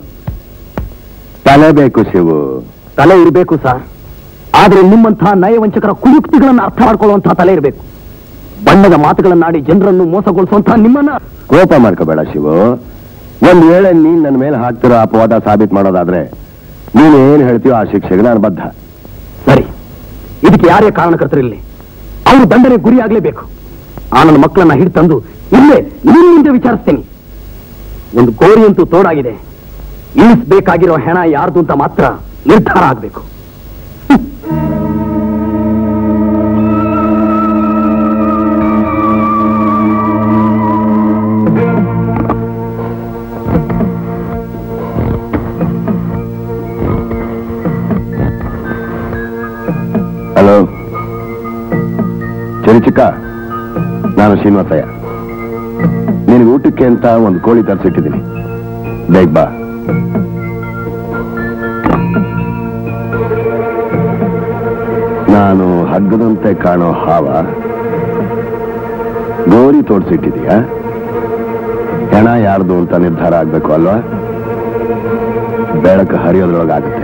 ತಲೆ ಬೇಕು ಶಿವು. ತಲೆ ಇರಬೇಕು ಸರ್, ಆದ್ರೆ ನಿಮ್ಮಂತಹ ನಯವಂಚಕರ ಕುಯುಕ್ತಿಗಳನ್ನ ಅರ್ಥ ಮಾಡ್ಕೊಳ್ಳುವಂತಹ ತಲೆ ಇರಬೇಕು. ಬಣ್ಣದ ಮಾತುಗಳನ್ನಾಡಿ ಜನರನ್ನು ಮೋಸಗೊಳಿಸುವಂತಹ ನಿಮ್ಮನ್ನ. ಕೋಪ ಮಾಡ್ಕೋಬೇಡ ಶಿವು. ಒಂದ್ ವೇಳೆ ನೀನ್ ನನ್ನ ಮೇಲೆ ಹಾಕ್ತಿರೋ ಅಪವಾದ ಸಾಬೀತ್ ಮಾಡೋದಾದ್ರೆ ನೀನು ಏನ್ ಹೇಳ್ತೀಯೋ ಆ ಶಿಕ್ಷೆಗೆ ನಾನು ಬದ್ಧ. ಸರಿ, ಇದಕ್ಕೆ ಯಾರೇ ಕಾರಣಕರ್ತರಿರಲಿ, ಅವರು ದಂಡನೆ ಗುರಿಯಾಗಲೇಬೇಕು. ಆ ನನ್ನ ಮಕ್ಕಳನ್ನ ಹಿಡ್ತಂದು ಇಲ್ಲೇ ನಿಮ್ಮ ಮುಂದೆ ವಿಚಾರಿಸ್ತೀನಿ. ಒಂದು ಗೋರಿ ಅಂತೂ ತೋಡಾಗಿದೆ, ಇಳಿಸ್ಬೇಕಾಗಿರೋ ಹೆಣ ಯಾರ್ದು ಅಂತ ಮಾತ್ರ ನಿರ್ಧಾರ ಆಗ್ಬೇಕು. ಹಲೋ ಚಿಕ್ಕ, ನಾನು ಶ್ರೀನಿವಾಸಯ್ಯ. ನಿನಗೆ ಊಟಕ್ಕೆ ಅಂತ ಒಂದು ಕೋಳಿ ತರಿಸಿಟ್ಟಿದ್ದೀನಿ, ಬೇಗ ಬಾ. ನಾನು ಹಗ್ಗದಂತೆ ಕಾಣೋ ಹಾವ, ಗೋರಿ ತೋರಿಸಿಟ್ಟಿದೀಯಾ? ಹೆಣ ಯಾರ್ದು ಅಂತ ನಿರ್ಧಾರ ಆಗ್ಬೇಕು ಅಲ್ವಾ? ಬೆಳಕು ಹರಿಯೋದ್ರೊಳಗಾಗುತ್ತೆ.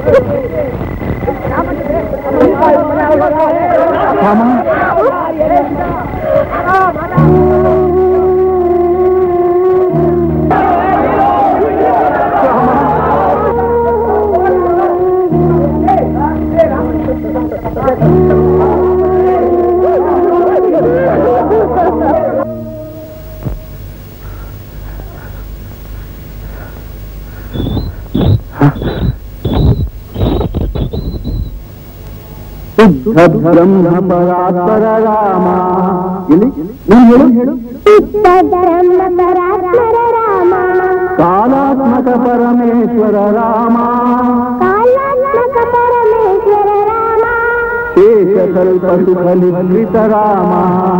ಬ್ರಹ್ಮ ಪರಾತ್ಪರ ರಾಮ ಹೇಳು ಕಾಲಾತ್ಮಕ ಪರಮೇಶ್ವರ ರಾಮ ಶೇಷಕಲ್ಪ ಸುಖ ನಿವೃತ ರಾಮ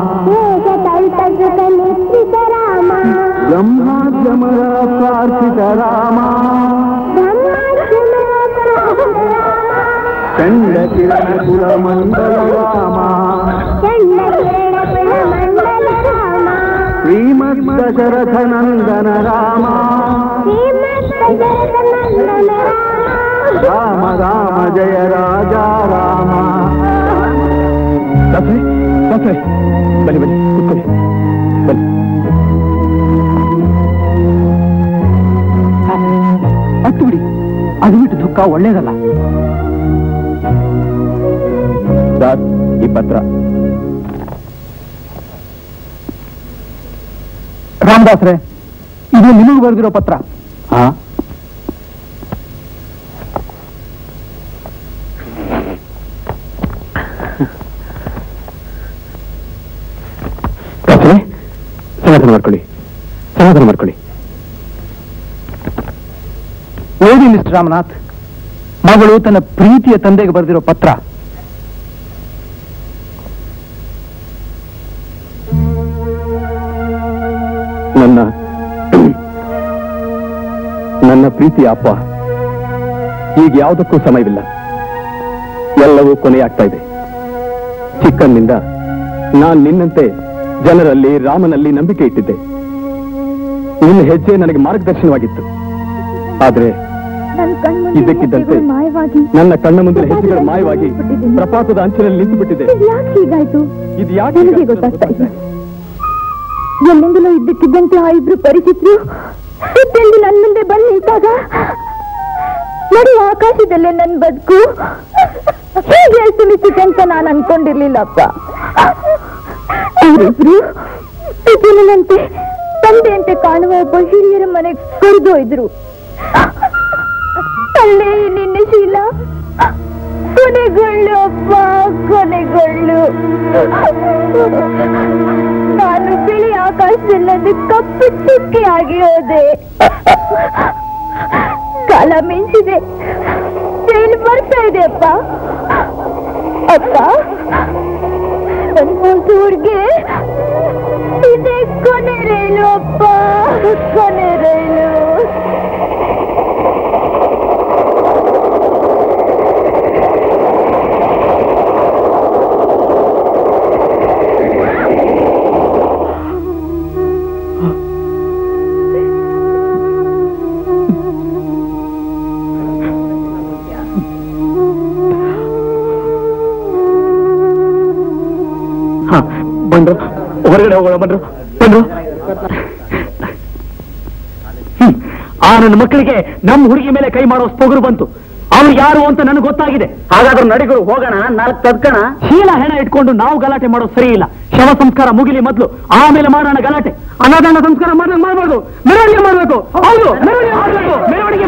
ಬ್ರಹ್ಮಾದ್ಯಮರ ಪ್ರಾರ್ಥಿತ ರಾಮ ಚಂಡ ಕಿರಣ ಪುರ ಮಂಡಲ ರಾಮ ಶ್ರೀಮದ್ ದಶರಥ ನಂದನ ರಾಮ ರಾಮ ರಾಮ ಜಯ ರಾಜ ರಾಮ. ಬನ್ನಿ ಬನ್ನಿ ಕೂತ್ಕೊಳ್ಳಿ ಬನ್ನಿ. ಹತ್ತು ಬಿಡಿ, ಅದು ಬಿಟ್ಟು ದುಃಖ ಒಳ್ಳೇದಲ್ಲ. ಸರ್, ಈ ಪತ್ರ ರಾಮದಾಸ್ರೆ, ಇದು ನಿಮಗೆ ಬರೆದಿರೋ ಪತ್ರ. ಸಮಾಧಾನ ಮಾಡ್ಕೊಳ್ಳಿ. ಓದಿ ಮಿಸ್ಟರ್ ರಾಮನಾಥ್, ಮಗಳು ತನ್ನ ಪ್ರೀತಿಯ ತಂದೆಗೆ ಬರೆದಿರೋ ಪತ್ರ. ನನ್ನ ಪ್ರೀತಿಯ ಅಪ್ಪ, ಈಗ ಯಾವುದಕ್ಕೂ ಸಮಯವಿಲ್ಲ. ಎಲ್ಲವೂ ಕೊನೆಯಾಗ್ತಾ ಇದೆ. ಚಿಕ್ಕಂದಿನಿಂದ ನಾನು ನಿನ್ನಂತೆ ಜನರಲ್ಲಿ, ರಾಮನಲ್ಲಿ ನಂಬಿಕೆ ಇಟ್ಟಿದ್ದೆ. ನಿನ್ನ ಹೆಜ್ಜೆ ನನಗೆ ಮಾರ್ಗದರ್ಶನವಾಗಿತ್ತು. ಆದ್ರೆ ಇದಕ್ಕಿದ್ದಂತೆ ನನ್ನ ಕಣ್ಣ ಮುಂದೆ ಹೆಜ್ಜೆಗಳು ಮಾಯವಾಗಿ ಪ್ರಪಾತದ ಅಂಚಿನಲ್ಲಿ ನಿಂತು ಬಿಟ್ಟಿದೆ. ಇದು ಯಾಕೆ ಗೊತ್ತಾಗ್ತಾ ಇಲ್ಲ. ಎಲ್ಲಿಂದಲೂ ಇದ್ದಕ್ಕಿದ್ದಂತೆ ಆ ಇಬ್ರು ಪರಿಚಿತರು ಇದ್ದೆಂದು ನನ್ನ ಮುಂದೆ ಬಂದು ನಿಂತಾಗ ನಡಿ ಆಕಾಶದಲ್ಲೇ ನನ್ನ ಬದುಕು ಹೀಗೆ ಸುಳಿಸುತ್ತೆ ಅಂತ ನಾನು ಅನ್ಕೊಂಡಿರ್ಲಿಲ್ಲಪ್ಪ. ಅವರಿಬ್ರು ನನ್ನಂತೆ ತಂದೆಯಂತೆ ಕಾಣುವ ಒಬ್ಬ ಹಿರಿಯರ ಮನೆಗೆ ಕರೆದೊಯ್ದ್ರು. ಅಲ್ಲೇ ನಿನ್ನೆ ಶೀಲ ಕೊನೆಗೊಳ್ಳು ಅಪ್ಪ, ಕೊನೆಗೊಳ್ಳು. ನಾನು ಬಿಳಿ ಆಕಾಶದಲ್ಲಿ ಕಪ್ಪು ಚುಕ್ಕಿ ಆಗಿ ಹೋದೆ. ಕಾಲ ಮಿಂಚಿದೆ, ಟ್ರೈನ್ ಬರ್ತಾ ಇದೆ ಅಪ್ಪ. ಅಪ್ಪ, ಊರ್ಗೆ ಇದೇ ಕೊನೆ ರೈಲು ಅಪ್ಪ, ಕೊನೆ ರೈಲು. ಬಂದ್ರು, ಹೊರಗಡೆ ಹೋಗೋಣ. ಬಂದ್ರು. ಆ ನನ್ನ ಮಕ್ಕಳಿಗೆ ನಮ್ಮ ಹುಡುಗಿ ಮೇಲೆ ಕೈ ಮಾಡೋ ಪೊಗರು ಬಂತು. ಅವ್ರು ಯಾರು ಅಂತ ನನಗೆ ಗೊತ್ತಾಗಿದೆ. ಹಾಗಾದ್ರೆ ನಡಿಗಳು ಹೋಗೋಣ, ನಾಲ್ಕು ತದ್ಕಣ. ಶೀಲ ಹೆಣ ಇಟ್ಕೊಂಡು ನಾವು ಗಲಾಟೆ ಮಾಡೋದು ಸರಿ ಇಲ್ಲ. ಶವ ಸಂಸ್ಕಾರ ಮುಗಿಲಿ ಮೊದಲು, ಆಮೇಲೆ ಮಾಡೋಣ ಗಲಾಟೆ. ಅನ್ನದಾನ ಸಂಸ್ಕಾರ ಮಾಡಬಾರ್ದು, ಮೆರವಣಿಗೆ ಮಾಡಬೇಕು. ಹೌದು, ಮೆರವಣಿಗೆ ಮಾಡಬೇಕು. ಮೆರವಣಿಗೆ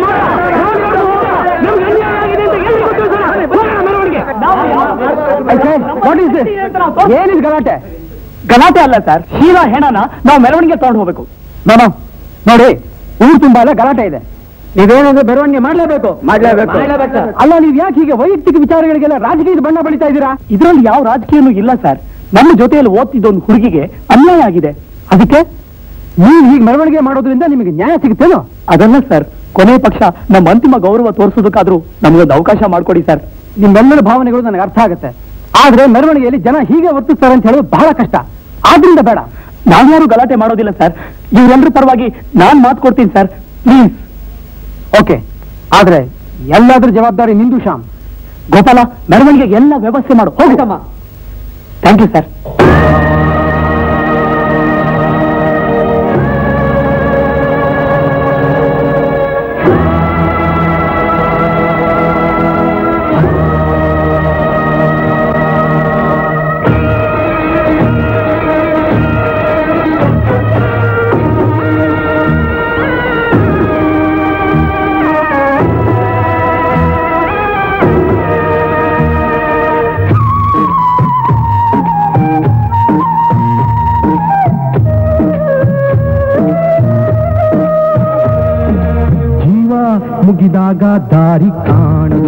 ಏನಿದೆ ಗಲಾಟೆ? ಗಲಾಟೆ ಅಲ್ಲ ಸರ್, ಶೀಲ ಹೆಣನ ನಾವು ಮೆರವಣಿಗೆ ತಗೊಂಡು ಹೋಗ್ಬೇಕು. ನೋಡಿ, ಊರು ತುಂಬಾ ಎಲ್ಲ ಗಲಾಟೆ ಇದೆ. ನೀವೇನಾದ್ರೂ ಮೆರವಣಿಗೆ ಮಾಡ್ಲೇಬೇಕು. ಅಲ್ಲ, ನೀವ್ ಯಾಕೆ ಹೀಗೆ ವೈಯಕ್ತಿಕ ವಿಚಾರಗಳಿಗೆಲ್ಲ ರಾಜಕೀಯದ ಬಣ್ಣ ಬಳಿತಾ ಇದ್ದೀರಾ? ಇದರಲ್ಲಿ ಯಾವ ರಾಜಕೀಯನೂ ಇಲ್ಲ ಸರ್. ನಮ್ಮ ಜೊತೆಯಲ್ಲಿ ಓದ್ತಿದ್ದ ಒಂದು ಹುಡುಗಿಗೆ ಅನ್ಯಾಯ ಆಗಿದೆ. ಅದಕ್ಕೆ ನೀವು ಹೀಗೆ ಮೆರವಣಿಗೆ ಮಾಡೋದ್ರಿಂದ ನಿಮಗೆ ನ್ಯಾಯ ಸಿಗುತ್ತೇನೋ? ಅದಲ್ಲ ಸರ್, ಕೊನೆ ಪಕ್ಷ ನಮ್ಮ ಅಂತಿಮ ಗೌರವ ತೋರಿಸೋದಕ್ಕಾದ್ರೂ ನಮಗೊಂದು ಅವಕಾಶ ಮಾಡಿಕೊಡಿ ಸರ್. ನಿಮ್ಮೆಲ್ಲರ ಭಾವನೆಗಳು ನನಗೆ ಅರ್ಥ ಆಗುತ್ತೆ. ಆದ್ರೆ ಮೆರವಣಿಗೆಯಲ್ಲಿ ಜನ ಹೀಗೆ ವರ್ತಿಸ್ತಾರೆ ಅಂತ ಹೇಳೋದು ಬಹಳ ಕಷ್ಟ. ಆದ್ರಿಂದ ಬೇಡ. ನಾವ್ಯಾರು ಗಲಾಟೆ ಮಾಡೋದಿಲ್ಲ ಸರ್. ಇವರೆಲ್ಲರ ಪರವಾಗಿ ನಾನ್ ಮಾತು ಕೊಡ್ತೀನಿ ಸರ್, ಪ್ಲೀಸ್. ಓಕೆ, ಆದ್ರೆ ಎಲ್ಲಾದ್ರೂ ಜವಾಬ್ದಾರಿ ನಿಂದು ಶ್ಯಾಮ್. ಗೋಪಾಲ, ಮೆರವಣಿಗೆಗೆ ಎಲ್ಲ ವ್ಯವಸ್ಥೆ ಮಾಡು. ಹೋಗಿತಮ್ಮ. Thank you sir. ಮುಗಿದಾಗ ದಾರಿ ಕಾಣದು,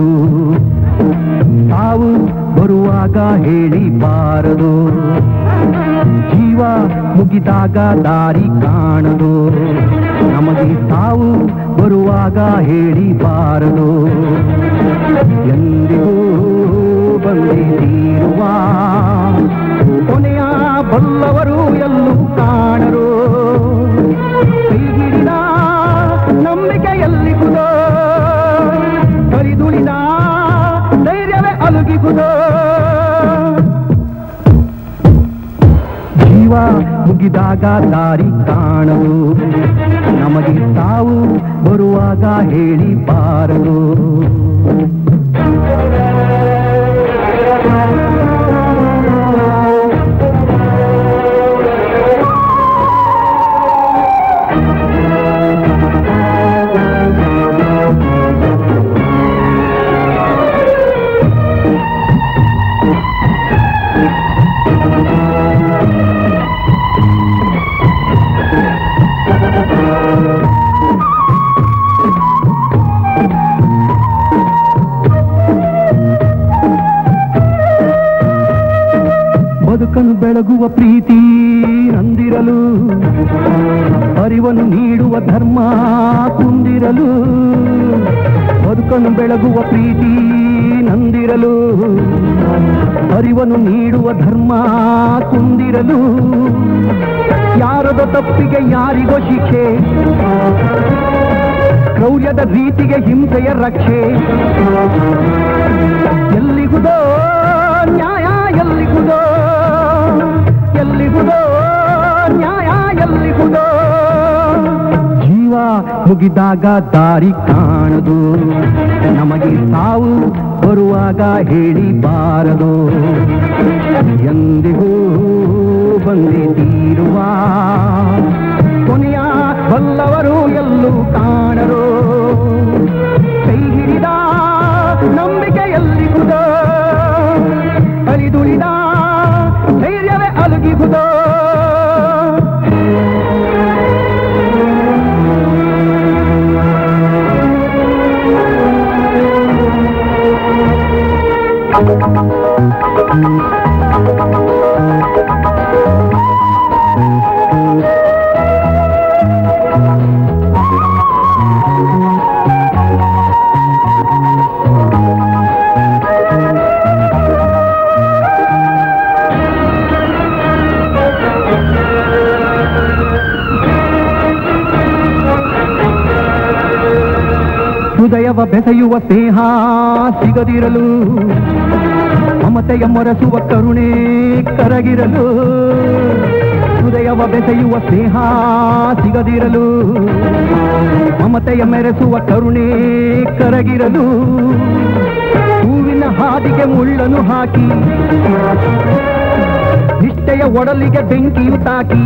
ತಾವು ಬರುವಾಗ ಹೇಳಿ ಬಾರದು. ಜೀವ ಮುಗಿದಾಗ ದಾರಿ ಕಾಣದು, ನಮಗೆ ತಾವು ಬರುವಾಗ ಹೇಳಿ ಬಾರದು. ಎಂದಿಗೂ ಬಂದಿರುವ ಕೊನೆಯ ಬಲ್ಲವರು ಎಲ್ಲೂ ಕಾಣರು. ಕೈ ಹಿಡಿದ ನಂಬಿಕೆ ಎಲ್ಲಿಗುದೋ, ಕಲಿದುಳಿದ ಧೈರ್ಯವೇ ಅಲುಗಿಗುದೋ. ಜೀವ ಮುಗಿದಾಗ ದಾರಿ ಕಾಣದು, ನಮಗೆ ತಾವು ಬರುವಾಗ ಹೇಳಿ ಬಾರದು. ಬದುಕನ್ನು ಬೆಳಗುವ ಪ್ರೀತಿ ನಂದಿರಲು, ಅರಿವನ್ನು ನೀಡುವ ಧರ್ಮ ಕುಂದಿರಲು. ಬದುಕನ್ನು ಬೆಳಗುವ ಪ್ರೀತಿ ನಂದಿರಲು, ಅರಿವನ್ನು ನೀಡುವ ಧರ್ಮ ಕುಂದಿರಲು. ಯಾರದ ತಪ್ಪಿಗೆ ಯಾರಿಗೋ ಶಿಕ್ಷೆ, ಕ್ರೌರ್ಯದ ರೀತಿಗೆ ಹಿಂಸೆಯ ರಕ್ಷೆ. ಎಲ್ಲಿಗುದೋ ನ್ಯಾಯ, ಎಲ್ಲಿಗುದೋ ಎಲ್ಲಿಗುದೋ ನ್ಯಾಯ, ಎಲ್ಲಿಗುದೋ. ಜೀವ ಮುಗಿದಾಗ ದಾರಿ ಕಾಣದು, ನಮಗೆ ತಾವು ಬರುವಾಗ ಹೇಳಿ ಬಾರದು. ಎಂದಿಗೂ ಬಂದಿರುವ ಕೊನೆಯ ಬಲ್ಲವರು ಎಲ್ಲೂ ಕಾಣರು. ಕೈ ಹಿಡಿದ ನಂಬಿಕೆ ಎಲ್ಲಿಗುದೋ, ಕಲಿದುಳಿದ ಧೈರ್ಯವೇ ಅಲುಗಿಗುದೋ. ಹೃದಯವ ಬೆಸೆಯುವ ಸ್ನೇಹ ಸಿಗದಿರಲು, ಮಮತೆಯ ಮೊರಸುವ ಕರುಣೆ ಕರಗಿರಲು. ಹೃದಯವ ಬೆಸೆಯುವ ಸ್ನೇಹ ಸಿಗದಿರಲು, ಮಮತೆಯ ಮೆರೆಸುವ ಕರುಣೆ ಕರಗಿರಲು. ಹೂವಿನ ಹಾದಿಗೆ ಮುಳ್ಳನ್ನು ಹಾಕಿ, ನಿಷ್ಠೆಯ ಒಡಲಿಗೆ ಬೆಂಕಿಯು ತಾಕಿ.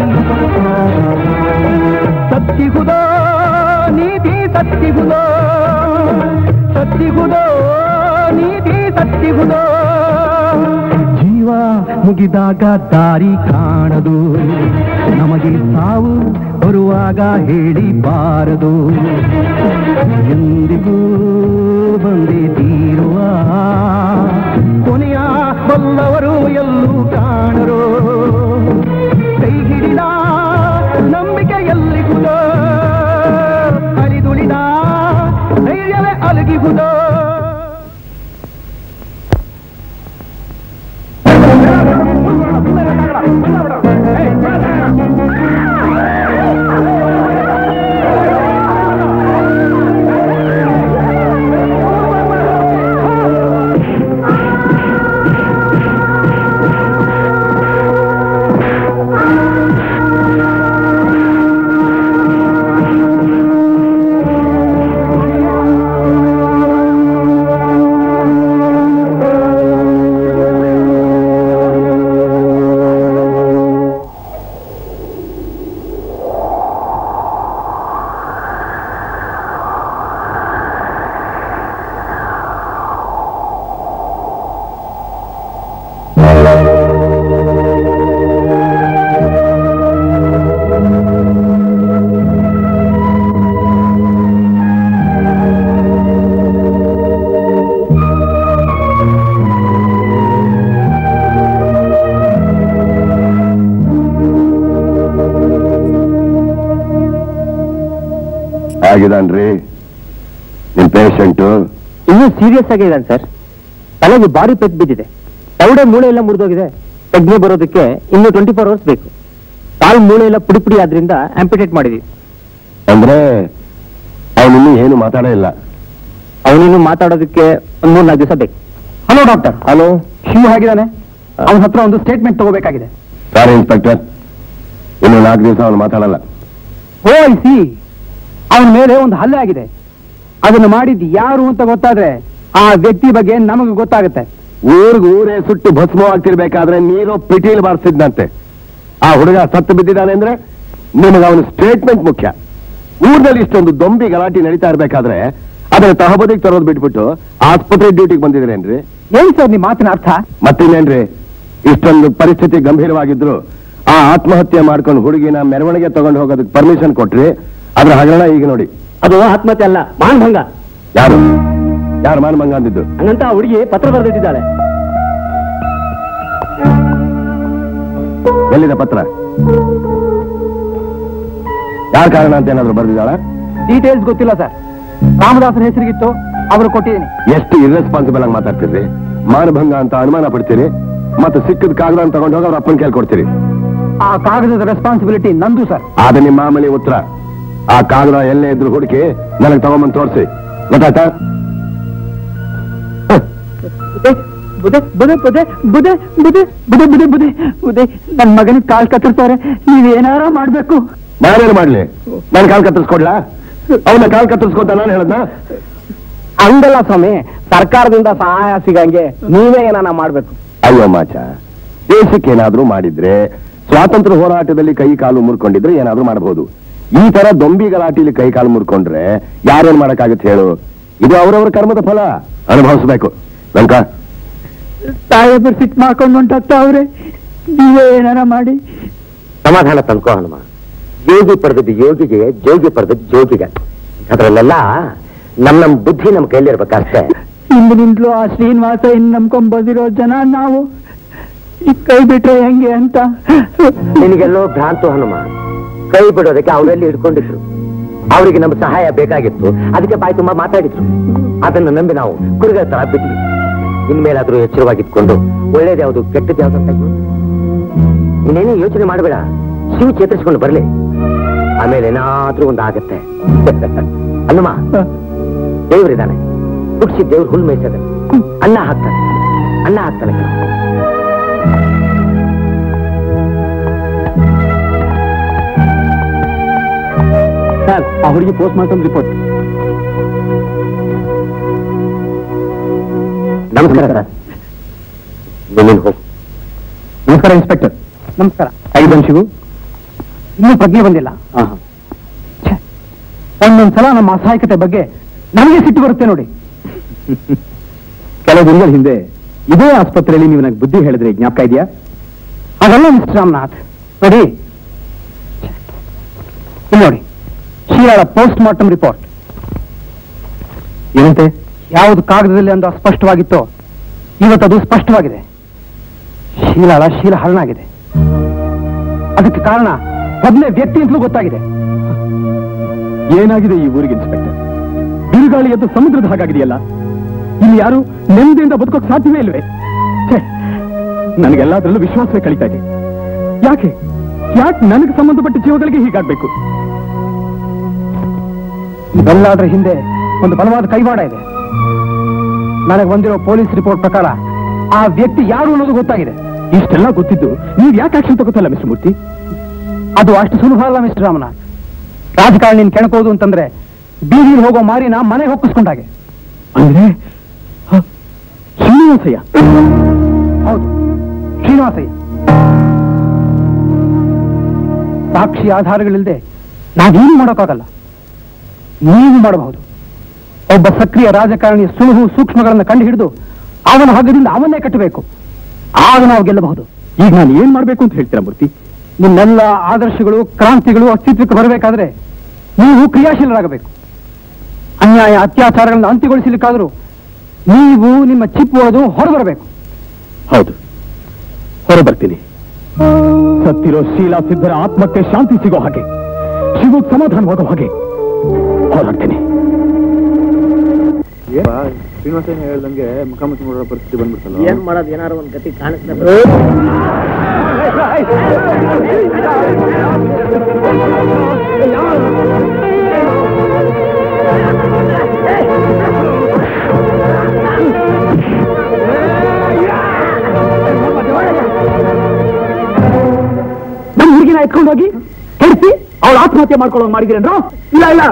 ಸತ್ತಿಗುದೋ ನೀತಿ, ಸತ್ತಿಗುದೋ ಸತ್ತಿಗುದೋ ನೀತಿ, ಸತ್ತಿಗುದೋ. ಜೀವ ಮುಗಿದಾಗ ದಾರಿ ಕಾಣದು, ನಮಗೆ ಸಾವು ಬರುವಾಗ ಹೇಳಿ ಬಾರದು. ಎಂದಿಗೂ ಬಂದಿರುವ ಕೊನೆಯ ಬಲ್ಲವರು ಎಲ್ಲೂ ಕಾಣರು. ಕೈ ಹಿಡಿದ ನಂಬಿಕೆ ಎಲ್ಲಿಗುದೋ, ಕಲಿದುಳಿದ ಧೈರ್ಯವೇ ಅಲುಗಿಗುದೋ. ಹೇಗಿದಾನ್ರಿ ನಿಮ್ ಪೇಷಂಟು? ಇನ್ನೂ ಸೀರಿಯಸ್ ಆಗಿ ಇದ್ದಾನೆ ಸರ್. ತಲೆಗೆ ಭಾರಿ ಪೆಟ್ಟು ಬಿದ್ದಿದೆ, ತೌಡೆ ಮೂಳೆ ಎಲ್ಲ ಮುರಿದೋಗಿದೆ. ತಜ್ಞೆ ಬರೋದಕ್ಕೆ ಇನ್ನು 24 hours ಬೇಕು. ಕಾಲು ಮೂಳೆ ಎಲ್ಲ ಪುಡಿ ಪುಡಿ ಆದ್ರಿಂದ ಆಂಪಿಟೇಟ್ ಮಾಡಿದೀವಿ. ಅಂದ್ರೆ ಅವನಿನ್ನೂ ಏನು ಮಾತಾಡೇ ಇಲ್ಲ. ಅವನಿನ್ನು ಮಾತಾಡೋದಕ್ಕೆ 3-4 ದಿವಸ ಬೇಕು. Hello doctor. ಹಲೋ, ಶಿವ ಹೇಗಿದ್ದಾನೆ? ಅವನ ಹತ್ರ ಒಂದು ಸ್ಟೇಟ್ಮೆಂಟ್ ತಗೋಬೇಕಾಗಿದೆ. ಸಾರಿ ಇನ್ಸ್ಪೆಕ್ಟರ್, ಇನ್ನು 4 ದಿವಸ ಅವನು ಮಾತಾಡಲ್ಲ. ಓ ಸಿ, ಅವನ ಮೇಲೆ ಒಂದು ಹಲ್ಲೆ ಆಗಿದೆ. ಅದನ್ನು ಮಾಡಿದ್ದು ಯಾರು ಅಂತ ಗೊತ್ತಾದ್ರೆ ಆ ವ್ಯಕ್ತಿ ಬಗ್ಗೆ ನಮಗೆ ಗೊತ್ತಾಗುತ್ತೆ. ಊರೇ ಸುಟ್ಟು ಭಸ್ಮ ಆಗ್ತಿರ್ಬೇಕಾದ್ರೆ ನೀರು ಪಿಟೀಲ್ ಬಾರಿಸಿದ್ನಂತೆ. ಆ ಹುಡುಗ ಸತ್ತು ಬಿದ್ದಿದ್ದಾನೆ ಅಂದ್ರೆ ನಿಮಗೆ ಅವನ ಸ್ಟೇಟ್ಮೆಂಟ್ ಮುಖ್ಯ. ಊರಿನಲ್ಲಿ ಇಷ್ಟೊಂದು ದೊಂಬಿ ಗಲಾಟೆ ನಡೀತಾ ಇರ್ಬೇಕಾದ್ರೆ ಅದನ್ನ ತಹಬದಿಗೆ ತರೋದು ಬಿಟ್ಬಿಟ್ಟು ಆಸ್ಪತ್ರೆ ಡ್ಯೂಟಿಗೆ ಬಂದಿದ್ರೇನ್ರಿ? ಏನ್ ಸರ್ ನಿಮ್ಮ ಮಾತಿನ ಅರ್ಥ? ಮತ್ತಿನ್ನೇನ್ರಿ, ಇಷ್ಟೊಂದು ಪರಿಸ್ಥಿತಿ ಗಂಭೀರವಾಗಿದ್ರು ಆ ಆತ್ಮಹತ್ಯೆ ಮಾಡ್ಕೊಂಡು ಹುಡುಗಿನ ಮೆರವಣಿಗೆ ತಗೊಂಡು ಹೋಗೋದಕ್ಕೆ ಪರ್ಮಿಷನ್ ಕೊಟ್ರಿ. ಅದ್ರ ಹಗರಣ ಈಗ ನೋಡಿ. ಅದು ಆತ್ಮಹತ್ಯೆ ಅಲ್ಲ, ಮಾನಭಂಗ. ಯಾರು ಮಾನಭಂಗ ಅಂದಿದ್ದು? ಹಂಗಂತ ಹುಡುಗಿ ಪತ್ರ ಬರೆದಿದ್ದಾಳೆ. ಎಲ್ಲಿದೆ ಪತ್ರ? ಯಾರ ಕಾರಣ ಅಂತ ಏನಾದ್ರು ಬರೆದಿದ್ದಾಳ? ಡೀಟೇಲ್ಸ್ ಗೊತ್ತಿಲ್ಲ ಸರ್. ರಾಮದಾಸರ ಹೆಸರಿಗಿತ್ತು, ಅವರು ಕೊಟ್ಟಿದ್ದೀನಿ. ಎಷ್ಟು ಇರ್ರೆಸ್ಪಾನ್ಸಿಬಲ್ ಆಗಿ ಮಾತಾಡ್ತೀರಿ. ಮಾನಭಂಗ ಅಂತ ಅನುಮಾನ ಪಡ್ತೀರಿ, ಮತ್ತೆ ಸಿಕ್ಕದ ಕಾಗದ ತಗೊಂಡು ಹೋಗಿ ಅವ್ರ ಅಪ್ಪನ ಕೇಳಿ ಕೊಡ್ತೀರಿ. ಆ ಕಾಗದದ ರೆಸ್ಪಾನ್ಸಿಬಿಲಿಟಿ ನಂದು ಸರ್. ಆದ ನಿಮ್ಮ ಮಾಮೂಲಿ ಉತ್ತರ. ಆ ಕಾಗದ ಎಲ್ಲೇ ಇದ್ರು ಹುಡುಕಿ ನನಗೆ ತಗೊಂಬಂದು ತೋರಿಸಿ, ಗೊತ್ತಾಯ್ತಾ? ನನ್ ಮಗನ ಕಾಲ್ ಕತ್ತರಿಸ್ತಾರೆ, ನೀವೇನಾರ ಮಾಡ್ಬೇಕು. ನಾನೇನು ಮಾಡ್ಲಿ? ನಾನು ಕಾಲ್ ಕತ್ತರಿಸ್ಕೊಡ್ಲಾ? ಅವನ ಕಾಲ್ ಕತ್ತರಿಸ್ಕೊತ ನಾನು ಹೇಳದ್ನ? ಹಂಗಲ್ಲ ಸ್ವಾಮಿ, ಸರ್ಕಾರದಿಂದ ಸಹಾಯ ಸಿಗಂಗೆ ನೀವೇ ಏನಾನ ಮಾಡ್ಬೇಕು. ಅಯ್ಯೋ ಮಾಚ, ದೇಶಕ್ಕೆ ಏನಾದ್ರೂ ಮಾಡಿದ್ರೆ, ಸ್ವಾತಂತ್ರ್ಯ ಹೋರಾಟದಲ್ಲಿ ಕೈ ಕಾಲು ಮುರ್ಕೊಂಡಿದ್ರೆ ಏನಾದ್ರೂ ಮಾಡಬಹುದು. ಈ ತರ ದೊಂಬಿ ಗಲಾಟಿಲಿ ಕೈ ಕಾಲು ಮುರ್ಕೊಂಡ್ರೆ ಯಾರೇನ್ ಮಾಡಕ್ಕಾಗತ್ತೆ ಹೇಳು? ಇದು ಅವರವರ ಕರ್ಮದ ಫಲ, ಅನುಭವಿಸ್ಬೇಕು. ವೆಂಕ, ಸಾಹೇಬರು ಸಿಟ್ ಮಾಡ್ಕೊಂಡು ಹೊಂಟಾಗ್ತಾ ಅವ್ರೆ, ನೀವೇ ಏನಾರ ಮಾಡಿ. ಸಮಾಧಾನ ತಂದ್ಕೋ ಹನುಮ. ಯೋಗಿ ಪಡೆದದ್ದು ಯೋಗಿಗೆ, ಜೋಗಿ ಪಡೆದದ್ದು ಜೋಗಿಗೆ. ಅದರಲ್ಲೆಲ್ಲ ನಮ್ ಬುದ್ಧಿ ನಮ್ ಕೈಲಿರ್ಬೇಕಷ್ಟೇ. ಹಿಂದಿನಿಂದಲೂ ಆ ಶ್ರೀನಿವಾಸ ಇನ್ನು ನಂಬ್ಕೊಂಡ್ ಬಂದಿರೋ ಜನ ನಾವು, ಈ ಕೈ ಬಿಟ್ರೆ ಹೆಂಗೆ ಅಂತ. ನಿನಗೆಲ್ಲೋ ಭ್ರಾಂತು ಹನುಮ. ಕೈ ಬಿಡೋದಕ್ಕೆ ಅವರೆಲ್ಲಿ ಹಿಡ್ಕೊಂಡಿದ್ರು. ಅವರಿಗೆ ನಮ್ಮ ಸಹಾಯ ಬೇಕಾಗಿತ್ತು, ಅದಕ್ಕೆ ಬಾಯಿ ತುಂಬಾ ಮಾತಾಡಿದ್ರು. ಅದನ್ನು ನಂಬಿ ನಾವು ಕುರುಗ ತರ ಬಿಟ್ವಿ. ಇನ್ಮೇಲಾದ್ರೂ ಎಚ್ಚರವಾಗಿಟ್ಕೊಂಡು ಒಳ್ಳೇದು ಯಾವುದು ಕೆಟ್ಟದ್ದು ಯಾವ್ದು ಅಂತ ಇನ್ನೇನು ಯೋಚನೆ ಮಾಡಬೇಡ. ಶಿವ ಚೇತರಿಸ್ಕೊಂಡು ಬರ್ಲಿ, ಆಮೇಲೆ ಏನಾದ್ರೂ ಒಂದು ಆಗತ್ತೆ. ಹನುಮ, ದೇವರಿದ್ದಾನೆ, ಹುಡ್ಸಿ ದೇವ್ರು ಹುಲ್ ಮೇಯ್ಸದ, ಅನ್ನ ಹಾಕ್ತಾನೆ ಕಣ. ಸರ್, ಆ ಹುಡುಗಿ ಪೋಸ್ಟ್ ಮಾರ್ಟಮ್ ರಿಪೋರ್ಟ್. ನಮಸ್ಕಾರ ಸರ್. ನೀನೇನು ಹೋಗು. ನಮಸ್ಕಾರ ಇನ್ಸ್ಪೆಕ್ಟರ್. ನಮಸ್ಕಾರ. ಐದನ್ ಶಿವು, ಇನ್ನೂ ಪ್ರಜ್ಞೆ ಬಂದಿಲ್ಲ. ಒಂದೊಂದ್ಸಲ ನಮ್ಮ ಅಸಹಾಯಕತೆ ಬಗ್ಗೆ ನನಗೆ ಸಿಟ್ಟು ಬರುತ್ತೆ ನೋಡಿ. ಕೆಲವು ದಿನಗಳ ಹಿಂದೆ ಇದೇ ಆಸ್ಪತ್ರೆಯಲ್ಲಿ ನೀವು ನನಗೆ ಬುದ್ಧಿ ಹೇಳಿದ್ರೆ ಜ್ಞಾಪಕ ಇದೆಯಾ? ಅದಲ್ಲ ಮಿಸ್ಟರ್ ರಾಮನಾಥ್, ನೋಡಿ ಇಲ್ಲಿ ನೋಡಿ, ಶೀಲಾಳ ಪೋಸ್ಟ್ ಮಾರ್ಟಮ್ ರಿಪೋರ್ಟ್. ಏನಂತೆ? ಯಾವುದು ಕಾಗದದಲ್ಲಿ ಒಂದು ಅಸ್ಪಷ್ಟವಾಗಿತ್ತೋ ಇವತ್ತದು ಸ್ಪಷ್ಟವಾಗಿದೆ. ಶೀಲ ಹರಣಾಗಿದೆ. ಅದಕ್ಕೆ ಕಾರಣ ಮೊದಲೇ ವ್ಯಕ್ತಿ ಅಂತಲೂ ಗೊತ್ತಾಗಿದೆ. ಏನಾಗಿದೆ ಈ ಊರಿಗೆ ಇನ್ಸ್ಪೆಕ್ಟರ್? ಬಿರುಗಾಳಿ ಎದ್ದು ಸಮುದ್ರದ ಹಾಗಾಗಿದೆಯಲ್ಲ. ಇಲ್ಲಿ ಯಾರು ನೆಮ್ಮದಿಯಿಂದ ಬದುಕೋಕ್ ಸಾಧ್ಯವೇ ಇಲ್ವೇ? ನನಗೆಲ್ಲದರಲ್ಲೂ ವಿಶ್ವಾಸವೇ ಕಳೀತಾ ಇದೆ. ಯಾಕೆ ನನಗೆ ಸಂಬಂಧಪಟ್ಟ ಜೀವಗಳಿಗೆ ಹೀಗಾಗ್ಬೇಕು? ಇವೆಲ್ಲದರ ಹಿಂದೆ ಒಂದು ಬಲವಾದ ಕೈವಾಡ ಇದೆ. ನನಗೆ ಬಂದಿರೋ ಪೊಲೀಸ್ ರಿಪೋರ್ಟ್ ಪ್ರಕಾರ ಆ ವ್ಯಕ್ತಿ ಯಾರು ಅನ್ನೋದು ಗೊತ್ತಾಗಿದೆ. ಇಷ್ಟೆಲ್ಲ ಗೊತ್ತಿದ್ದು ನೀವು ಯಾಕೆ ಆಕ್ಷನ್ ತಗೋತಲ್ಲ ಮಿಸ್ಟರ್ ಮೂರ್ತಿ? ಅದು ಅಷ್ಟು ಸುಲಭ ಅಲ್ಲ ಮಿಸ್ಟರ್ ರಾಮನಾಥ್. ರಾಜಕಾರಣಿ ಕೆಣಕೋದು ಅಂತಂದ್ರೆ ಬೀದಿಗೆ ಹೋಗೋ ಮಾರಿನ ಮನೆ ಹೊಕ್ಕಿಸ್ಕೊಂಡಾಗೆ. ಅಂದ್ರೆ ಶ್ರೀನಿವಾಸಯ್ಯ? ಹೌದು, ಶ್ರೀನಿವಾಸಯ್ಯ. ಸಾಕ್ಷಿ ಆಧಾರಗಳಿಲ್ಲದೆ ನಾವೇನು ಮಾಡೋಕ್ಕಾಗಲ್ಲ. ನೀವು ಮಾಡಬಹುದು. ಒಬ್ಬ ಸಕ್ರಿಯ ರಾಜಕಾರಣಿಯ ಸುಳುಹು ಸೂಕ್ಷ್ಮಗಳನ್ನು ಕಂಡು ಹಿಡಿದು ಅವನ ಹಗ್ಗದಿಂದ ಅವನ್ನೇ ಕಟ್ಟಬೇಕು. ಆಗ ನಾವು ಗೆಲ್ಲಬಹುದು. ಈಗ ನಾನು ಏನ್ ಮಾಡ್ಬೇಕು ಅಂತ ಹೇಳ್ತೀರಾ ಮೂರ್ತಿ? ನಿಮ್ಮೆಲ್ಲ ಆದರ್ಶಗಳು, ಕ್ರಾಂತಿಗಳು ಅಸ್ತಿತ್ವಕ್ಕೆ ಬರಬೇಕಾದ್ರೆ ನೀವು ಕ್ರಿಯಾಶೀಲರಾಗಬೇಕು. ಅನ್ಯಾಯ, ಅತ್ಯಾಚಾರಗಳನ್ನು ಅಂತ್ಯಗೊಳಿಸಲಿಕ್ಕಾದರೂ ನೀವು ನಿಮ್ಮ ಚಿಪ್ ಒಡೆದು ಹೊರಬರಬೇಕು. ಹೌದು, ಹೊರಬರ್ತೀನಿ. ಸತ್ತಿರೋ ಶೀಲಾ ಸಿದ್ಧರ ಆತ್ಮಕ್ಕೆ ಶಾಂತಿ ಸಿಗೋ ಹಾಗೆ, ಶಿವಕ್ಕೆ ಸಮಾಧಾನವಾಗೋ ಹಾಗೆ ಹೋರಾಡ್ತೀನಿ. ಶ್ರೀನಿವಾಸ ಹೇಳ್ದಂಗೆ ಮುಖಾಮುಖಿ ನೋಡೋ ಪರಿಸ್ಥಿತಿ ಬಂದ್ಬಿಡ್ತಲ್ಲ. ಏನ್ ಮಾಡೋದು, ಏನಾರು ಒಂದ್ ಗತಿ ಕಾಣಿಸ್ತಾ ನಮ್ ಹುಡುಗಿನ ಎತ್ಕೊಂಡೋಗಿ ಹೆಡ್ಸಿ ಅವಳು ಆತ್ಮಹತ್ಯೆ ಮಾಡ್ಕೊಳ್ಳೋದು ಮಾಡಿದ್ರೇನ್ರು? ಇಲ್ಲ ಇಲ್ಲ,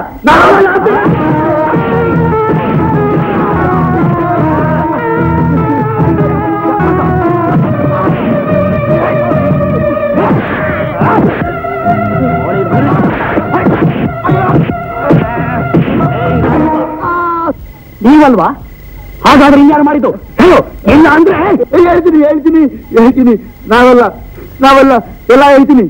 ನೀವಲ್ವಾ? ಹಾಗಾದ್ರೆ ಇನ್ಯಾರು ಮಾಡಿದ್ದು ಹೇಳು. ಇಲ್ಲ ಅಂದ್ರೆ ಹೇಳ್ತೀನಿ ಹೇಳ್ತೀನಿ ಹೇಳ್ತೀನಿ. ನಾವಲ್ಲ ನಾವಲ್ಲ, ಎಲ್ಲ ಹೇಳ್ತೀನಿ.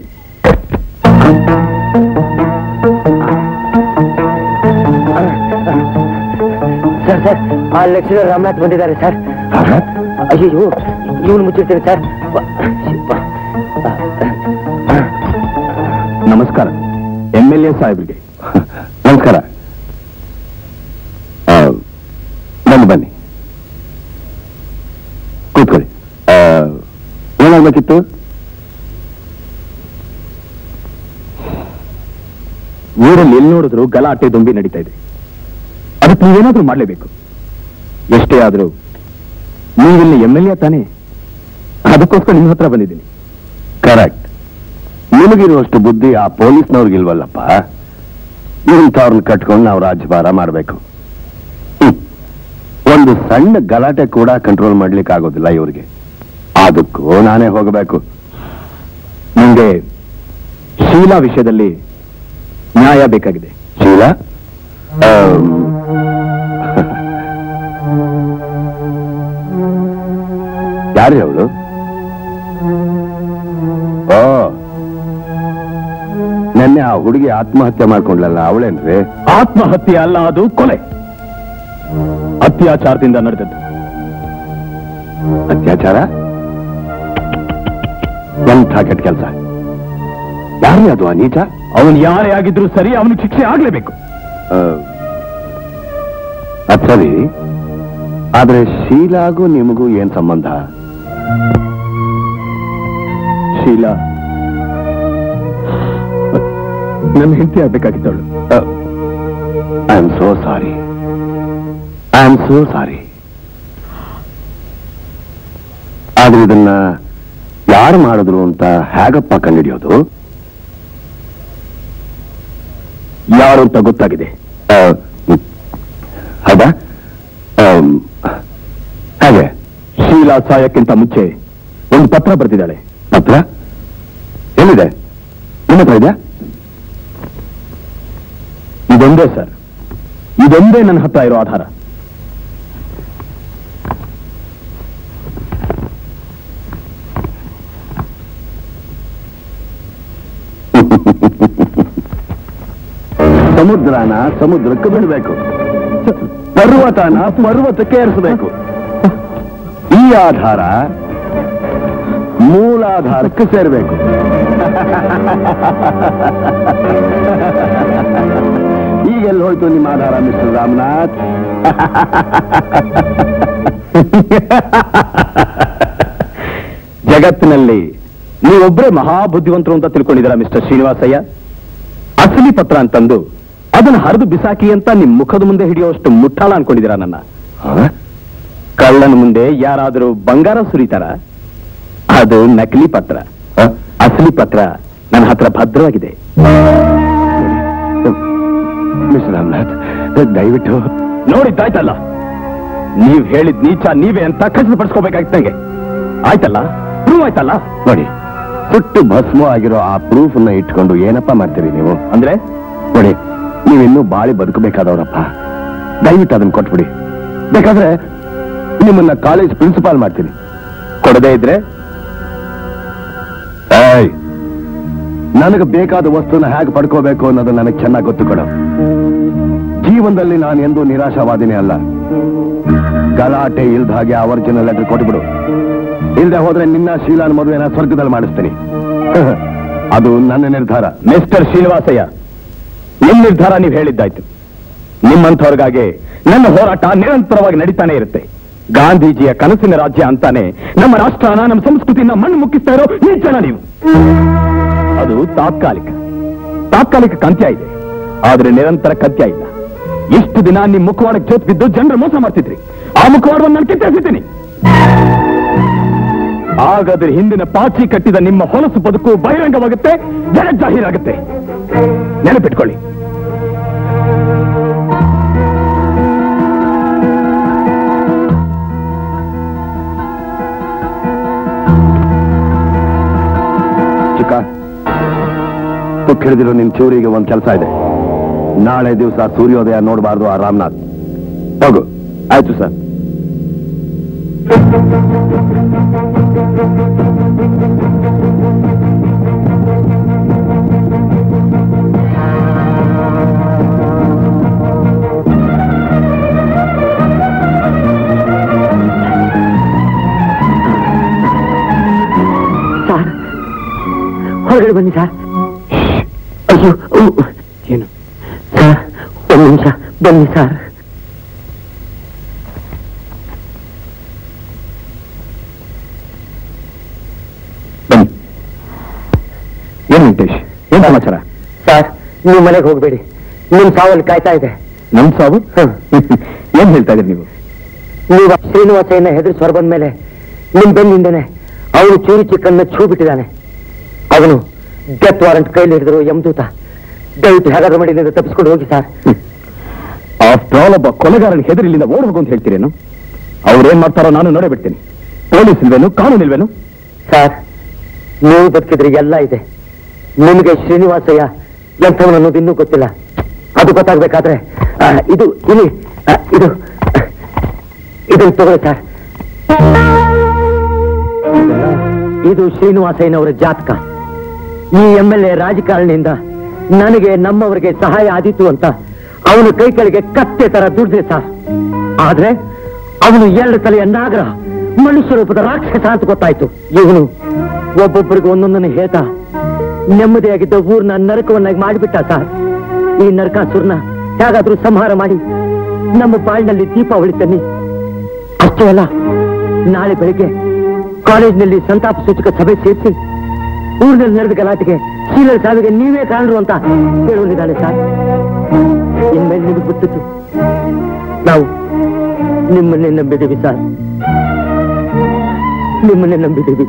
ಸರ್ ಸರ್, ಆ ಲೆಕ್ಚರರ್ ರಾಮನಾಥ್ ಬಂದಿದ್ದಾರೆ ಸರ್. ಅಯ್ಯೋ, ಇವನು ಮುಚ್ಚಿರ್ತೀನಿ ಸರ್. ನಮಸ್ಕಾರ, MLA ಸಾಹೇಬ್ರಿಗೆ ನಮಸ್ಕಾರ. ಬನ್ನಿ ಕೂತ್ಕೊಳ್ಳಿ. ಏನಾಗ್ಬೇಕಿತ್ತು? ಊರಲ್ಲಿ ಎಲ್ಲಿ ನೋಡಿದ್ರು ಗಲಾಟೆ ದುಂಬಿ ನಡೀತಾ ಇದೆ. ಅದಕ್ಕೆ ನೀವೇನಾದ್ರೂ ಮಾಡಲೇಬೇಕು. ಎಷ್ಟೇ ಆದ್ರೂ ನೀವಿಲ್ಲಿ MLA ತಾನೇ, ಅದಕ್ಕೋಸ್ಕರ ನಿಮ್ಮ ಹತ್ರ ಬಂದಿದ್ದೀನಿ. ಕರೆಕ್ಟ್. ನಿಮಗಿರುವಷ್ಟು ಬುದ್ಧಿ ಆ ಪೊಲೀಸ್ನವ್ರಿಗಿಲ್ವಲ್ಲಪ್ಪ. ಇಂಥವ್ರನ್ನ ಕಟ್ಕೊಂಡು ನಾವು ರಾಜ್ಯಭಾರ ಮಾಡಬೇಕು. ಒಂದು ಸಣ್ಣ ಗಲಾಟೆ ಕೂಡ ಕಂಟ್ರೋಲ್ ಮಾಡ್ಲಿಕ್ಕೆ ಆಗೋದಿಲ್ಲ ಇವ್ರಿಗೆ. ಅದಕ್ಕೂ ನಾನೇ ಹೋಗಬೇಕು. ನಿಮಗೆ ಶೀಲಾ ವಿಷಯದಲ್ಲಿ ನ್ಯಾಯ ಬೇಕಾಗಿದೆ. ಶೀಲಾ? ಯಾರು ಅವಳು? ಓ, ನೆನ್ನೆ ಆ ಹುಡುಗಿ ಆತ್ಮಹತ್ಯೆ ಮಾಡ್ಕೊಂಡ್ಲಲ್ಲ, ಅವಳೇನ್ರಿ? ಆತ್ಮಹತ್ಯೆ ಅಲ್ಲ, ಅದು ಕೊಲೆ, ಅತ್ಯಾಚಾರದಿಂದ ನಡೆದದ್ದು. ಅತ್ಯಾಚಾರ? ಎಂಥ ಕೆಟ್ಟ ಕೆಲಸ. ಯಾರೇ ಅದು ಆ ನೀಚ? ಅವನು ಯಾರೇ ಆಗಿದ್ರು ಸರಿ, ಅವನಿಗೆ ಶಿಕ್ಷೆ ಆಗ್ಲೇಬೇಕು. ಅದ್ ಸರಿ, ಆದ್ರೆ ಶೀಲಾಗೂ ನಿಮಗೂ ಏನ್ ಸಂಬಂಧ? ಶೀಲಾ ನನ್ನ ಹೆಂಡತಿ ಆಗ್ಬೇಕಾಗಿದ್ದವಳು. I am so sorry, I am so sorry. ಆದ್ರೆ ಇದನ್ನ ಯಾರು ಮಾಡಿದ್ರು ಅಂತ ಹೇಗಪ್ಪ ಕಂಡುಹಿಡಿಯೋದು? ಯಾರು ಅಂತ ಗೊತ್ತಾಗಿದೆ. ಹೌದಾ? ಹಾಗೆ ಶೀಲಾ ಸಾಯಕ್ಕಿಂತ ಮುಂಚೆ ಒಂದು ಪತ್ರ ಬರೆದಿದ್ದಾಳೆ. ಪತ್ರ ಎಲ್ಲಿದೆ? ನಿಮ್ಮ ಹತ್ರ ಇದೆಯಾ? ಇದೊಂದೇ ಸರ್, ಇದೊಂದೇ ನನ್ನ ಹತ್ರ ಇರೋ ಆಧಾರ. ಸಮುದ್ರನ ಸಮುದ್ರಕ್ಕೆ ಬಿಡಬೇಕು, ಪರ್ವತನ ಪರ್ವತಕ್ಕೆ ಏರಿಸಬೇಕು. ಈ ಆಧಾರ ಮೂಲಾಧಾರಕ್ಕೆ ಸೇರಬೇಕು. ಈಗೆಲ್ಲಿ ಹೋಯ್ತು ನಿಮ್ಮ ಆಧಾರ ಮಿಸ್ಟರ್ ರಾಮನಾಥ್? ಜಗತ್ತಿನಲ್ಲಿ ನೀವೊಬ್ಬರೇ ಮಹಾಬುದ್ಧಿವಂತರು ಅಂತ ತಿಳ್ಕೊಂಡಿದ್ದೀರಾ ಮಿಸ್ಟರ್ ಶ್ರೀನಿವಾಸಯ್ಯ? ಅಸಲಿ ಪತ್ರ ಅಂತಂದು ಅದನ್ನು ಹರಿದು ಬಿಸಾಕಿ ಅಂತ ನಿಮ್ ಮುಖದ ಮುಂದೆ ಹಿಡಿಯುವಷ್ಟು ಮುಟ್ಟಾಳ ಅನ್ಕೊಂಡಿದ್ದೀರಾ ನನ್ನ? ಕಳ್ಳನ ಮುಂದೆ ಯಾರಾದರೂ ಬಂಗಾರ ಸುರಿತಾರ? ಅದು ನಕಲಿ ಪತ್ರ. ಅಸಲಿ ಪತ್ರ ನನ್ನ ಹತ್ರ ಭದ್ರವಾಗಿದೆ. ಮಿಸ್ಟರ್ ರಾಮನಾಥ್, ದಯವಿಟ್ಟು ನೋಡಿದ್ದಾಯ್ತಲ್ಲ, ನೀವ್ ಹೇಳಿದ್ ನೀಚ ನೀವೇ ಅಂತ ಖಚಿತಪಡಿಸ್ಕೋಬೇಕಾಗಿತ್ತು ನಂಗೆ. ಆಯ್ತಲ್ಲ, ಪ್ರೂವ್ ಆಯ್ತಲ್ಲ. ನೋಡಿ, ಸುಟ್ಟು ಭಸ್ಮ ಆಗಿರೋ ಆ ಪ್ರೂಫ್ ನ ಇಟ್ಕೊಂಡು ಏನಪ್ಪಾ ಮಾಡ್ತೀರಿ ನೀವು? ಅಂದ್ರೆ ನೋಡಿ, ನೀವಿನ್ನೂ ಬಾಳಿ ಬದುಕಬೇಕಾದವ್ರಪ್ಪ. ದಯವಿಟ್ಟು ಅದನ್ನ ಕೊಟ್ಬಿಡಿ. ಬೇಕಾದ್ರೆ ನಿಮ್ಮನ್ನ ಕಾಲೇಜ್ ಪ್ರಿನ್ಸಿಪಾಲ್ ಮಾಡ್ತೀನಿ. ಕೊಡದೇ ಇದ್ರೆ ನನಗೆ ಬೇಕಾದ ವಸ್ತುನ ಹೇಗೆ ಪಡ್ಕೋಬೇಕು ಅನ್ನೋದು ನನಗೆ ಚೆನ್ನಾಗಿ ಗೊತ್ತು ಕೊಡು. ಜೀವನದಲ್ಲಿ ನಾನು ಎಂದೂ ನಿರಾಶಾವಾದಿನೇ ಅಲ್ಲ. ಗಲಾಟೆ ಇಲ್ದ ಹಾಗೆ ಒರಿಜಿನಲ್ ಲೆಟರ್ ಕೊಟ್ಬಿಡು. ಇಲ್ದೆ ಹೋದ್ರೆ ನಿನ್ನ ಶೀಲಾನ್ ಮದುವೆನ ಸ್ವರ್ಗದಲ್ಲಿ ಮಾಡಿಸ್ತೀನಿ. ಅದು ನನ್ನ ನಿರ್ಧಾರ. ಮಿಸ್ಟರ್ ಶ್ರೀನಿವಾಸಯ್ಯ, ನಿಮ್ ನಿರ್ಧಾರ ನೀವು ಹೇಳಿದ್ದಾಯ್ತು. ನಿಮ್ಮಂಥವ್ರಿಗಾಗಿ ನನ್ನ ಹೋರಾಟ ನಿರಂತರವಾಗಿ ನಡೀತಾನೆ ಇರುತ್ತೆ. ಗಾಂಧೀಜಿಯ ಕನಸಿನ ರಾಜ್ಯ ಅಂತಾನೆ ನಮ್ಮ ರಾಷ್ಟ್ರನ, ನಮ್ಮ ಸಂಸ್ಕೃತಿನ ಮಣ್ಣು ಮುಕ್ಕಿಸ್ತಾ ಇರೋ ನೀಚನ ನೀವು. ಅದು ತಾತ್ಕಾಲಿಕ ಕಂತ್ಯ ಇದೆ, ಆದ್ರೆ ನಿರಂತರ ಕಂತ್ಯ ಇಲ್ಲ. ಇಷ್ಟು ದಿನ ನಿಮ್ ಮುಖವಾಡಕ್ಕೆ ಜೋತ್ ಬಿದ್ದು ಜನರು ಮೋಸ ಮಾಡ್ತಿದ್ರಿ. ಆ ಮುಖವಾಡವನ್ನು ನಾನು ಕಿತ್ತೆಸಿತೀನಿ. ಹಾಗಾದ್ರೆ ಹಿಂದಿನ ಪಾಚಿ ಕಟ್ಟಿದ ನಿಮ್ಮ ಹೊಲಸು ಬದುಕು ಬಹಿರಂಗವಾಗುತ್ತೆ, ಜಗಜ್ಜಾಹೀರಾಗುತ್ತೆ. ನೆನಪಿಟ್ಕೊಳ್ಳಿ. ಚಿಕ್ಕ, ತುಕ್ ಹಿಡಿದಿರೋ ನಿನ್ ಚೂರಿಗೆ ಒಂದ್ ಕೆಲಸ ಇದೆ. ನಾಳೆ ದಿವಸ ಸೂರ್ಯೋದಯ ನೋಡಬಾರ್ದು ಆ ರಾಮನಾಥ್. ಹೋಗು. ಆಯ್ತು ಸರ್. ಸರ್, ಹೊರಗಡೆ ಬನ್ನಿ ಸರ್. ಅಯ್ಯೋ, ಏನು ಸರ್, ಒಂದು ನಿಮಿಷ ಬನ್ನಿ ಸರ್. ಬನ್ನಿ. ಏನ್ ವೆಂಕಟೇಶ್, ಏನ್ ಸಮಾಚಾರ? ಸರ್, ನೀವು ಮನೆಗೆ ಹೋಗ್ಬೇಡಿ. ನಿಮ್ ಸಾವಲ್ಲಿ ಕಾಯ್ತಾ ಇದೆ. ನಮ್ ಸಾವು? ಏನ್ ಹೇಳ್ತಾ ಇದ್ರಿ ನೀವು? ನೀವು ಶ್ರೀನಿವಾಸಯ್ಯನ ಹೆದರಿಸಿ ಹೊರ ಬಂದ ಮೇಲೆ ನಿಮ್ ಬೆನ್ನಿಂದನೆ ಅವನು ಚೂರಿ ಚಿಕ್ಕನ್ನ ಛೂ ಬಿಟ್ಟಿದ್ದಾನೆ. ಅವನು ಡೆತ್ ವಾರೆಂಟ್ ಕೈಲಿ ಹಿಡಿದ್ರು ಯಮದೂತ. ದಯವಿಟ್ಟು ಹೇಗಾದ್ರೂ ಮಾಡಿ ಇಲ್ಲಿಂದ ತಪ್ಪಿಸ್ಕೊಂಡು ಹೋಗಿ ಸರ್. ಆಫ್ಟರ್ ಆಲ್ ಒಬ್ಬ ಕೊಲೆಗಾರನ ಹೆದರಿ ಇಲ್ಲಿಂದ ಓಡಬೇಕು ಅಂತ ಹೇಳ್ತೀರೇನು? ಅವ್ರೇನ್ ಮಾಡ್ತಾರೋ ನಾನು ನೋಡೇ ಬಿಡ್ತೀನಿ. ಪೊಲೀಸ್ ಇಲ್ವೇನು, ಕಾನೂನು ಇಲ್ವೇನು? ಸರ್, ನೀವು ಬದುಕಿದ್ರೆ ಎಲ್ಲ ಇದೆ. ನಿಮಗೆ ಶ್ರೀನಿವಾಸಯ್ಯ ಎಂಥವನು ಅನ್ನೋದು ಇನ್ನೂ ಗೊತ್ತಿಲ್ಲ. ಅದು ಗೊತ್ತಾಗ್ಬೇಕಾದ್ರೆ ಇದು ಇಲ್ಲಿ ಇದನ್ನು ತಗೊಳ್ಳಿ ಸರ್. ಇದು ಶ್ರೀನಿವಾಸಯ್ಯನವರ ಜಾತಕ. ಈ MLA ರಾಜಕಾರಣಿಯಿಂದ ನನಗೆ ನಮ್ಮವರಿಗೆ ಸಹಾಯ ಆದೀತು ಅಂತ ಅವನು ಕೈ ಕೆಳಗೆ ಕತ್ತೆ ತರ ದುಡ್ದೆ ಸರ್. ಆದ್ರೆ ಅವನು 2 ತಲೆಯ ನಾಗರ, ಮನುಷ್ಯ ರೂಪದ ರಾಕ್ಷಸ ಅಂತ ಗೊತ್ತಾಯ್ತು. ಇವನು ಒಬ್ಬೊಬ್ಬರಿಗೆ ಒಂದೊಂದನ್ನು ಹೇಳ್ತಾ ನೆಮ್ಮದಿಯಾಗಿದ್ದ ಊರ್ನ ನರಕವನ್ನಾಗಿ ಮಾಡಿಬಿಟ್ಟ ಸರ್. ಈ ನರಕಾಸುರನ ಹೇಗಾದ್ರೂ ಸಂಹಾರ ಮಾಡಿ ನಮ್ಮ ಬಾಳಿನಲ್ಲಿ ದೀಪಾವಳಿ ತನ್ನಿ. ಅಷ್ಟೇ ಅಲ್ಲ, ನಾಳೆ ಬೆಳಿಗ್ಗೆ ಕಾಲೇಜಿನಲ್ಲಿ ಸಂತಾಪ ಸೂಚಕ ಸಭೆ ಸೇರಿಸಿ ಊರಿನಲ್ಲಿ ನಡೆದ ಗಲಾಟೆಗೆ ಶೀಲರ ಸಾವಿಗೆ ನೀವೇ ಕಾರಣರು ಅಂತ ಹೇಳುವುದಿದ್ದಾನೆ ಸರ್. ಇನ್ಮೇಲೆ ನಿಮಗೆ ಗೊತ್ತಿತ್ತು, ನಾವು ನಿಮ್ಮನ್ನೇ ನಂಬಿದ್ದೀವಿ ಸರ್, ನಿಮ್ಮನ್ನೇ ನಂಬಿದ್ದೀವಿ.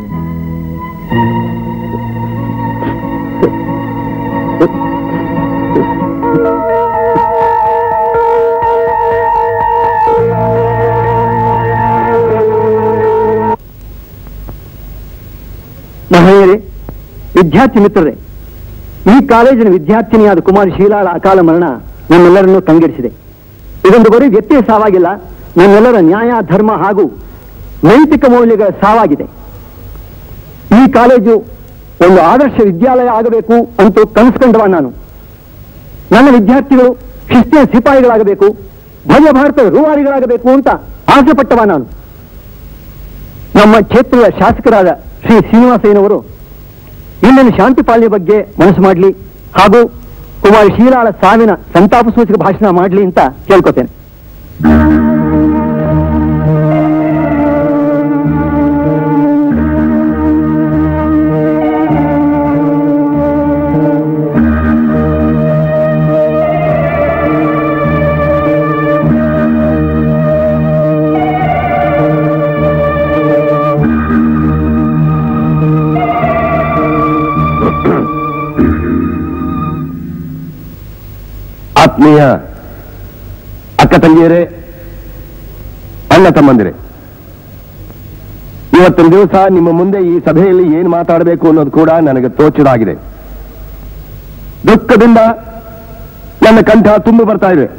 ಮಹಿಳೆಯರೇ, ವಿದ್ಯಾರ್ಥಿ ಮಿತ್ರರೇ, ಈ ಕಾಲೇಜಿನ ವಿದ್ಯಾರ್ಥಿನಿಯಾದ ಕುಮಾರಿ ಶೀಲಾಳ ಅಕಾಲ ಮರಣ ನಮ್ಮೆಲ್ಲರನ್ನು ಕಂಗೆಡಿಸಿದೆ. ಇದೊಂದು ಬರೀ ವ್ಯಕ್ತಿಯ ಸಾವಾಗಿಲ್ಲ, ನಮ್ಮೆಲ್ಲರ ನ್ಯಾಯ, ಧರ್ಮ ಹಾಗೂ ನೈತಿಕ ಮೌಲ್ಯಗಳ ಸಾವಾಗಿದೆ. ಈ ಕಾಲೇಜು ಒಂದು ಆದರ್ಶ ವಿದ್ಯಾಲಯ ಆಗಬೇಕು ಅಂತೂ ಕನಸ್ಕೊಂಡವ ನಾನು. ನನ್ನ ವಿದ್ಯಾರ್ಥಿಗಳು ಶಿಸ್ತಿನ ಸಿಪಾಯಿಗಳಾಗಬೇಕು, ಭವ್ಯ ಭಾರತದ ರೂವಾರಿಗಳಾಗಬೇಕು ಅಂತ ಆಸೆ ಪಟ್ಟವ ನಾನು. ನಮ್ಮ ಕ್ಷೇತ್ರದ ಶಾಸಕರಾದ ಶ್ರೀ ಶ್ರೀನಿವಾಸಯ್ಯನವರು ಇಲ್ಲಿನ ಶಾಂತಿ ಪಾಲನೆ ಬಗ್ಗೆ ಮನಸ್ಸು ಮಾಡಲಿ ಹಾಗೂ ಕುಮಾರಿ ಶೀಲಾಳ ಸಾವಿನ ಸಂತಾಪ ಸೂಚಕ ಭಾಷಣ ಮಾಡಲಿ ಅಂತ ಕೇಳ್ಕೊತೇನೆ. ಆತ್ಮೀಯ ಅಕ್ಕ ತಂಗಿಯರೇ, ಅಣ್ಣ ತಮ್ಮಂದಿರೇ, ಇವತ್ತಿನ ದಿವಸ ನಿಮ್ಮ ಮುಂದೆ ಈ ಸಭೆಯಲ್ಲಿ ಏನು ಮಾತಾಡಬೇಕು ಅನ್ನೋದು ಕೂಡ ನನಗೆ ತೋಚದಾಗಿದೆ. ದುಃಖದಿಂದ ನನ್ನ ಕಂಠ ತುಂಬಿ ಬರ್ತಾ ಇದೆ.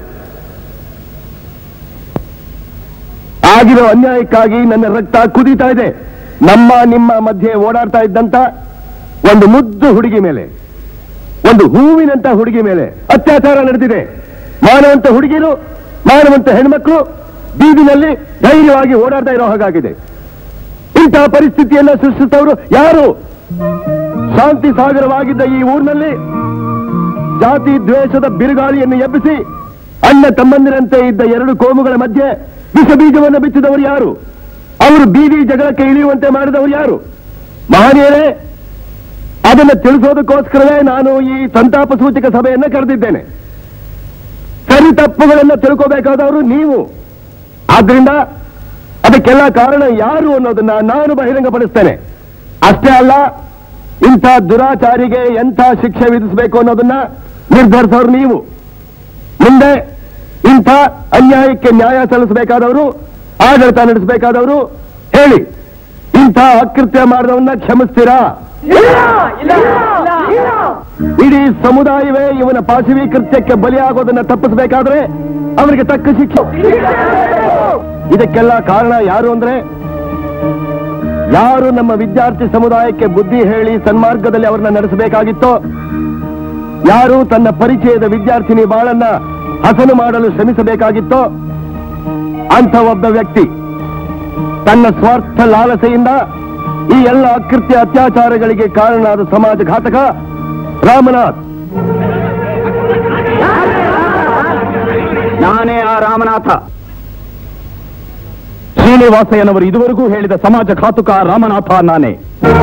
ಆಗಿರೋ ಅನ್ಯಾಯಕ್ಕಾಗಿ ನನ್ನ ರಕ್ತ ಕುದೀತಾ ಇದೆ. ನಿಮ್ಮ ಮಧ್ಯೆ ಓಡಾಡ್ತಾ ಇದ್ದಂತ ಒಂದು ಮುದ್ದು ಹುಡುಗಿ ಮೇಲೆ, ಒಂದು ಹೂವಿನಂತ ಹುಡುಗಿ ಮೇಲೆ ಅತ್ಯಾಚಾರ ನಡೆದಿದೆ. ಮಾನವಂತ ಹುಡುಗಿರು, ಮಾನವಂತ ಹೆಣ್ಮಕ್ಳು ಬೀದಿನಲ್ಲಿ ಧೈರ್ಯವಾಗಿ ಓಡಾಡ್ತಾ ಇರೋ ಹಾಗಾಗಿದೆ. ಇಂತಹ ಪರಿಸ್ಥಿತಿಯನ್ನು ಸೃಷ್ಟಿಸಿದವರು ಯಾರು? ಶಾಂತಿ ಸಾಗರವಾಗಿದ್ದ ಈ ಊರಿನಲ್ಲಿ ಜಾತಿ ದ್ವೇಷದ ಬಿರುಗಾಳಿಯನ್ನು ಎಬ್ಬಿಸಿ ಅಣ್ಣ ತಮ್ಮಂದಿರಂತೆ ಇದ್ದ ಎರಡು ಕೋಮುಗಳ ಮಧ್ಯೆ ವಿಷ ಬೀಜವನ್ನು ಬಿತ್ತಿದವರು ಯಾರು? ಅವರು ಬೀದಿ ಜಗಳಕ್ಕೆ ಇಳಿಯುವಂತೆ ಮಾಡಿದವರು ಯಾರು? ಮಹನೀಯರೇ, ಅದನ್ನು ತಿಳಿಸೋದಕ್ಕೋಸ್ಕರವೇ ನಾನು ಈ ಸಂತಾಪ ಸೂಚಕ ಸಭೆಯನ್ನ ಕರೆದಿದ್ದೇನೆ. ಸರಿ ತಪ್ಪುಗಳನ್ನು ತಿಳ್ಕೋಬೇಕಾದವರು ನೀವು. ಆದ್ರಿಂದ ಅದಕ್ಕೆಲ್ಲ ಕಾರಣ ಯಾರು ಅನ್ನೋದನ್ನ ನಾನು ಬಹಿರಂಗಪಡಿಸ್ತೇನೆ. ಅಷ್ಟೇ ಅಲ್ಲ, ಇಂಥ ದುರಾಚಾರಿಗೆ ಎಂಥ ಶಿಕ್ಷೆ ವಿಧಿಸಬೇಕು ಅನ್ನೋದನ್ನ ನಿರ್ಧರಿಸೋರು ನೀವು. ಮುಂದೆ ಇಂಥ ಅನ್ಯಾಯಕ್ಕೆ ನ್ಯಾಯ ಸಲ್ಲಿಸಬೇಕಾದವರು, ಆಡಳಿತ ನಡೆಸಬೇಕಾದವರು, ಹೇಳಿ, ಇಂಥ ಅಕೃತ್ಯ ಮಾಡಿದವನ್ನ ಕ್ಷಮಿಸ್ತೀರಾ? ಇಡೀ ಸಮುದಾಯವೇ ಇವನ ಪಾಶವಿ ಕೃತ್ಯಕ್ಕೆ ಬಲಿಯಾಗೋದನ್ನ ತಪ್ಪಿಸಬೇಕಾದ್ರೆ ಅವರಿಗೆ ತಕ್ಕ ಶಿಕ್ಷೆ. ಇದಕ್ಕೆಲ್ಲ ಕಾರಣ ಯಾರು ಅಂದ್ರೆ, ಯಾರು ನಮ್ಮ ವಿದ್ಯಾರ್ಥಿ ಸಮುದಾಯಕ್ಕೆ ಬುದ್ಧಿ ಹೇಳಿ ಸನ್ಮಾರ್ಗದಲ್ಲಿ ಅವರನ್ನ ನಡೆಸಬೇಕಾಗಿತ್ತೋ, ಯಾರು ತನ್ನ ಪರಿಚಯದ ವಿದ್ಯಾರ್ಥಿನಿ ಬಾಳನ್ನ ಹಸನು ಮಾಡಲು ಶ್ರಮಿಸಬೇಕಾಗಿತ್ತೋ, ಅಂಥ ಒಬ್ಬ ವ್ಯಕ್ತಿ ತನ್ನ ಸ್ವಾರ್ಥ ಲಾಲಸೆಯಿಂದ ಈ ಎಲ್ಲ ಅಕೃತ್ಯ ಅತ್ಯಾಚಾರಗಳಿಗೆ ಕಾರಣನಾದ ಸಮಾಜಘಾತಕ ರಾಮನಾಥ್. ನಾನೇ ಆ ರಾಮನಾಥ. ಶ್ರೀನಿವಾಸಯ್ಯನವರು ಇದುವರೆಗೂ ಹೇಳಿದ ಸಮಾಜಘಾತುಕ ರಾಮನಾಥ ನಾನೇ.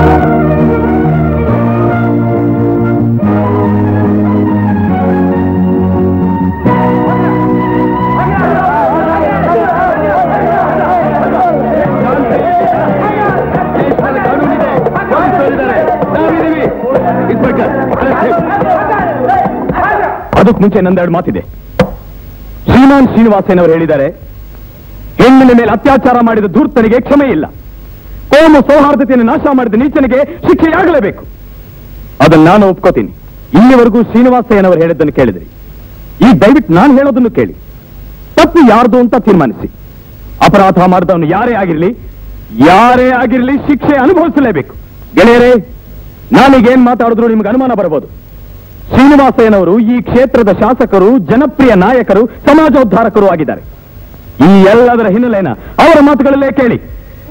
ಅದಕ್ಕೆ ಮುಂಚೆ ನಂದೆರಡು ಮಾತಿದೆ. ಶ್ರೀಮಾನ್ ಶ್ರೀನಿವಾಸಯ್ಯನವರು ಹೇಳಿದ್ದಾರೆ, ಹೆಣ್ಣಿನ ಮೇಲೆ ಅತ್ಯಾಚಾರ ಮಾಡಿದ ಧೂರ್ತನಿಗೆ ಕ್ಷಮೆ ಇಲ್ಲ, ಕೋಮು ಸೌಹಾರ್ದತೆಯನ್ನು ನಾಶ ಮಾಡಿದ ನೀಚನಿಗೆ ಶಿಕ್ಷೆಯಾಗಲೇಬೇಕು. ಅದನ್ನು ನಾನು ಒಪ್ಕೋತೀನಿ. ಇಲ್ಲಿವರೆಗೂ ಶ್ರೀನಿವಾಸಯ್ಯನವರು ಹೇಳಿದ್ದನ್ನು ಕೇಳಿದ್ರಿ. ಈ ದಯವಿಟ್ಟು ನಾನು ಹೇಳೋದನ್ನು ಕೇಳಿ, ತಪ್ಪು ಯಾರ್ದು ಅಂತ ತೀರ್ಮಾನಿಸಿ. ಅಪರಾಧ ಮಾಡಿದವನು ಯಾರೇ ಆಗಿರಲಿ ಶಿಕ್ಷೆ ಅನುಭವಿಸಲೇಬೇಕು. ಗೆಳೆಯರೇ, ನಾನೀಗೇನ್ ಮಾತಾಡಿದ್ರು ನಿಮ್ಗೆ ಅನುಮಾನ ಬರಬಹುದು. ಶ್ರೀನಿವಾಸಯ್ಯನವರು ಈ ಕ್ಷೇತ್ರದ ಶಾಸಕರು, ಜನಪ್ರಿಯ ನಾಯಕರು, ಸಮಾಜೋದ್ಧಾರಕರು ಆಗಿದ್ದಾರೆ. ಈ ಎಲ್ಲದರ ಹಿನ್ನೆಲೆನ ಅವರ ಮಾತುಗಳಲ್ಲೇ ಕೇಳಿ.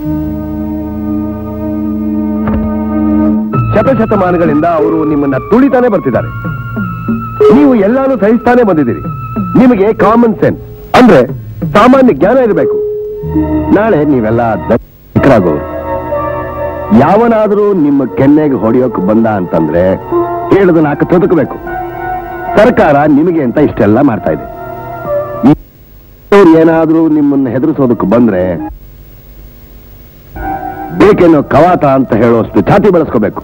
ಶತಶತಮಾನಗಳಿಂದ ಅವರು ನಿಮ್ಮನ್ನ ತುಳಿತಾನೆ ಬರ್ತಿದ್ದಾರೆ. ನೀವು ಎಲ್ಲಾನು ಸಹಿಸ್ತಾನೆ ಬಂದಿದ್ದೀರಿ. ನಿಮಗೆ ಕಾಮನ್ ಸೆನ್ಸ್ ಅಂದ್ರೆ ಸಾಮಾನ್ಯ ಜ್ಞಾನ ಇರಬೇಕು. ನಾಳೆ ನೀವೆಲ್ಲ ದಕ್ಕರಾಗೋರು. ಯಾವನಾದರೂ ನಿಮ್ಮ ಕೆನ್ನೆಗೆ ಹೊಡೆಯೋಕ್ ಬಂದ ಅಂತಂದ್ರೆ ಹೇಳದ ನಾಲ್ಕು ತೊದಕಬೇಕು. ಸರ್ಕಾರ ನಿಮಗೆ ಅಂತ ಇಷ್ಟೆಲ್ಲ ಮಾಡ್ತಾ ಇದೆ. ಏನಾದ್ರೂ ನಿಮ್ಮನ್ನ ಹೆದರಿಸೋದಕ್ಕೆ ಬಂದ್ರೆ ಬೇಕೇನೋ ಕವಾತ ಅಂತ ಹೇಳೋಷ್ಟು ಛಾತಿ ಬೆಳೆಸ್ಕೋಬೇಕು.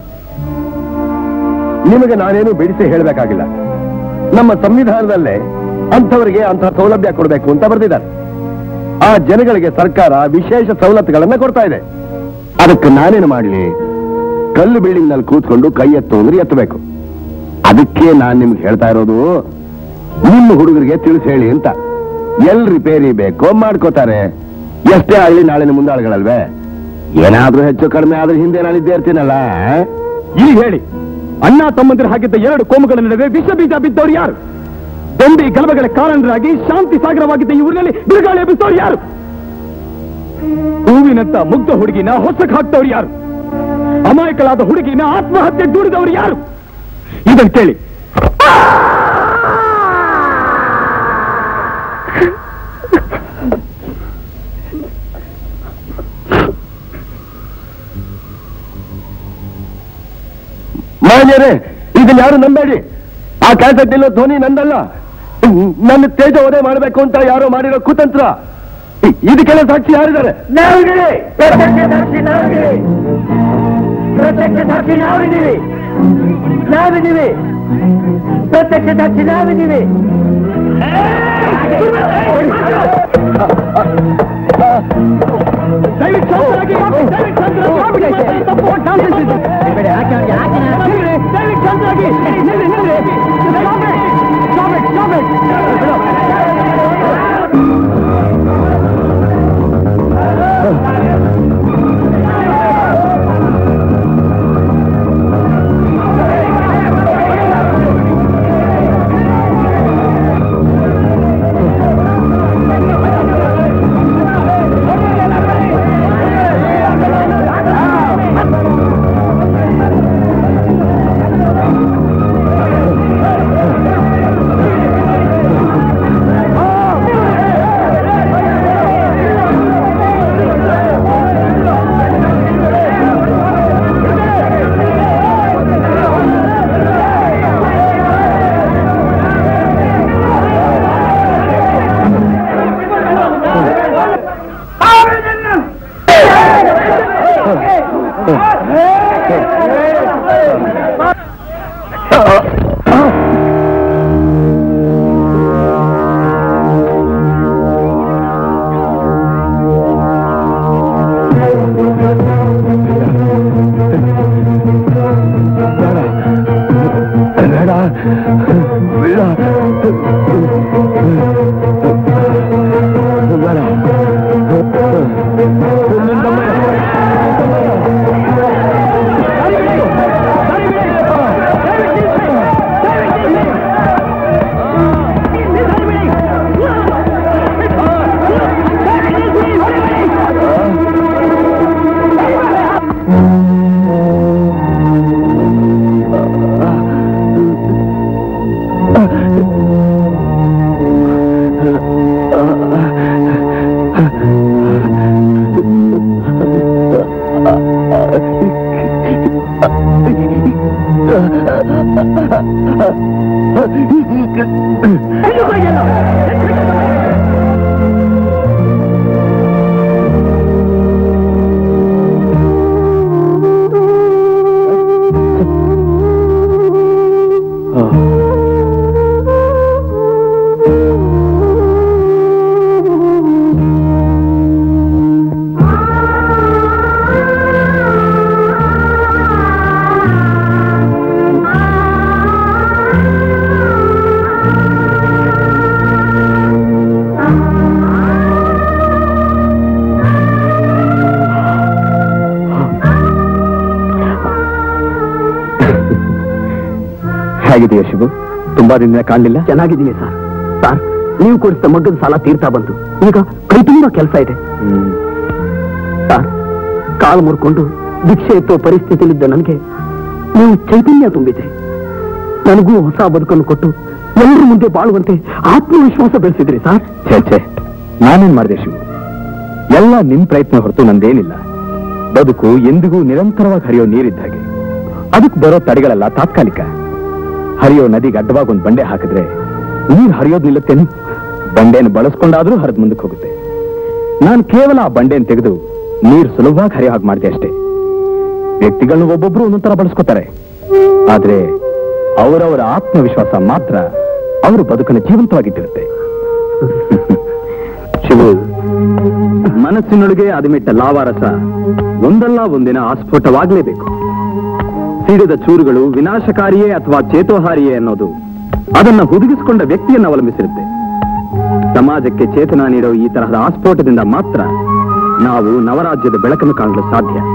ನಿಮಗೆ ನಾನೇನು ಬಿಡಿಸಿ ಹೇಳಬೇಕಾಗಿಲ್ಲ. ನಮ್ಮ ಸಂವಿಧಾನದಲ್ಲೇ ಅಂಥವರಿಗೆ ಅಂಥ ಸೌಲಭ್ಯ ಕೊಡಬೇಕು ಅಂತ ಬರೆದಿದ್ದಾರೆ. ಆ ಜನಗಳಿಗೆ ಸರ್ಕಾರ ವಿಶೇಷ ಸವಲತ್ತುಗಳನ್ನ ಕೊಡ್ತಾ ಇದೆ. ಅದಕ್ಕೆ ನಾನೇನು ಮಾಡಲಿ? ಕಲ್ಲು ಬಿಲ್ಡಿಂಗ್ ನಲ್ಲಿ ಕೂತ್ಕೊಂಡು ಕೈ ಎತ್ತು ಅಂದ್ರೆ ಎತ್ತಬೇಕು. ಅದಕ್ಕೆ ನಾನು ನಿಮ್ಗೆ ಹೇಳ್ತಾ ಇರೋದು, ನಿಮ್ಮ ಹುಡುಗರಿಗೆ ತಿಳಿಸಿ ಹೇಳಿ ಅಂತ. ಎಲ್ ರಿಪೇರಿ ಬೇಕೋ ಮಾಡ್ಕೋತಾರೆ. ಎಷ್ಟೇ ಆಗಲಿ ನಾಳಿನ ಮುಂದಾಳುಗಳಲ್ವೇ. ಏನಾದ್ರೂ ಹೆಚ್ಚು ಕಡಿಮೆ ಆದ್ರೆ ಹಿಂದೆ ನಾನಿದ್ದೇ ಇರ್ತೀನಲ್ಲ. ಈಗ ಹೇಳಿ, ಅಣ್ಣ ತಮ್ಮಂದಿರ ಹಾಕಿದ್ದ ಎರಡು ಕೋಮುಗಳ ನಡುವೆ ವಿಷ ಬೀಜ ಬಿದ್ದವರು ಯಾರು? ದೊಂಬಿ ಗಲಭೆಗಳ ಕಾರಣರಾಗಿ ಶಾಂತಿ ಸಾಗರವಾಗಿದ್ದ ಈ ಊರಿನಲ್ಲಿ ಬಿರುಗಾಳಿ ಎಬ್ಬಿಸೋರು ಯಾರು? ಹೂವಿನಂತ ಮುಗ್ಧ ಹುಡುಗಿನ ಹೊಸಕ್ ಹಾಕ್ತವ್ರು ಯಾರು? ಅಮಾಯಕಳಾದ ಹುಡುಗಿನ ಆತ್ಮಹತ್ಯೆ ದೂಡಿದವರು ಯಾರು? ಇದನ್ನು ಕೇಳಿ. ಮಾನ್ಯರೇ, ಇದನ್ನ ಯಾರು ನಂಬೇಡಿ. ಆ ಕ್ಯಾಸೆಟ್ ಇಲ್ಲೋ ಧ್ವನಿ ನಂದಲ್ಲ. ನನ್ನ ತೇಜ ವಧೆ ಮಾಡಬೇಕು ಅಂತ ಯಾರೋ ಮಾಡಿರೋ ಕುತಂತ್ರ. ಇದಕ್ಕೆಲ್ಲ ಸಾಕ್ಷಿ ಯಾರಿದ್ದಾರೆ? ಹೇಗಿದೆಯಾ ಶಿವು? ತುಂಬಾ ದಿನ ಕಾಣಲಿಲ್ಲ. ಚೆನ್ನಾಗಿದ್ದೀನಿ ಸರ್. ಸರ್, ನೀವು ಕೊಡಿಸಿದ ಮಗ್ಗದ ಸಾಲ ತೀರ್ತಾ ಬಂತು. ಈಗ ಕೈ ತುಂಬಾ ಕೆಲಸ ಇದೆ ಸರ್. ಕಾಲು ಮುರ್ಕೊಂಡು ಭಿಕ್ಷೆ ಎತ್ತೋ ಪರಿಸ್ಥಿತಿಯಲ್ಲಿದ್ದ ನನಗೆ ನೀವು ಚೈತನ್ಯ ತುಂಬಿದೆ. ನನಗೂ ಹೊಸ ಬದುಕನ್ನು ಕೊಟ್ಟು ಎಲ್ಲರ ಮುಂದೆ ಬಾಳುವಂತೆ ಆತ್ಮವಿಶ್ವಾಸ ಬೆಳೆಸಿದ್ರಿ ಸರ್. ಛೇ, ನಾನೇನ್ ಮಾಡಿದೆ ಶಿವು? ಎಲ್ಲ ನಿಮ್ ಪ್ರಯತ್ನ ಹೊರತು ನಂದೇನಿಲ್ಲ. ಬದುಕು ಎಂದಿಗೂ ನಿರಂತರವಾಗಿ ಹರಿಯೋ ನೀರಿದ್ದ ಹಾಗೆ. ಅದಕ್ಕೆ ಬರೋ ತಡೆಗಳೆಲ್ಲ ತಾತ್ಕಾಲಿಕ. ಹರಿಯೋ ನದಿಗೆ ಅಡ್ಡವಾಗಿ ಒಂದು ಬಂಡೆ ಹಾಕಿದ್ರೆ ನೀರು ಹರಿಯೋದು ನಿಲ್ಲುತ್ತೇನು? ಬಂಡೆಯನ್ನು ಬಳಸ್ಕೊಂಡಾದ್ರೂ ಹರಿದು ಮುಂದಕ್ಕೆ ಹೋಗುತ್ತೆ. ನಾನು ಕೇವಲ ಆ ಬಂಡೆಯನ್ನು ತೆಗೆದು ನೀರು ಸುಲಭವಾಗಿ ಹರಿಯೋ ಹಾಗೆ ಮಾಡಿದೆ ಅಷ್ಟೇ. ವ್ಯಕ್ತಿಗಳನ್ನು ಒಬ್ಬೊಬ್ರು ಒಂದೊಂದರ ಬಳಸ್ಕೋತಾರೆ, ಆದ್ರೆ ಅವರವರ ಆತ್ಮವಿಶ್ವಾಸ ಮಾತ್ರ ಅವರು ಬದುಕನ್ನು ಜೀವಂತವಾಗಿಟ್ಟಿರುತ್ತೆ. ಶಿವು, ಮನಸ್ಸಿನೊಳಗೆ ಅದುಮಿಟ್ಟ ಲಾವಾರಸ ಒಂದಲ್ಲ ಒಂದಿನ ಆಸ್ಫೋಟವಾಗಲೇಬೇಕು. ಸಿಡಿದ ಚೂರುಗಳು ವಿನಾಶಕಾರಿಯೇ ಅಥವಾ ಚೇತೋಹಾರಿಯೇ ಅನ್ನೋದು ಅದನ್ನ ಹುದುಗಿಸಿಕೊಂಡ ವ್ಯಕ್ತಿಯನ್ನು ಅವಲಂಬಿಸಿರುತ್ತೆ. ಸಮಾಜಕ್ಕೆ ಚೇತನ ನೀಡೋ ಈ ತರಹದ ಆಸ್ಫೋಟದಿಂದ ಮಾತ್ರ ನಾವು ನವರಾಜ್ಯದ ಬೆಳಕನ್ನು ಕಾಣಲು ಸಾಧ್ಯ.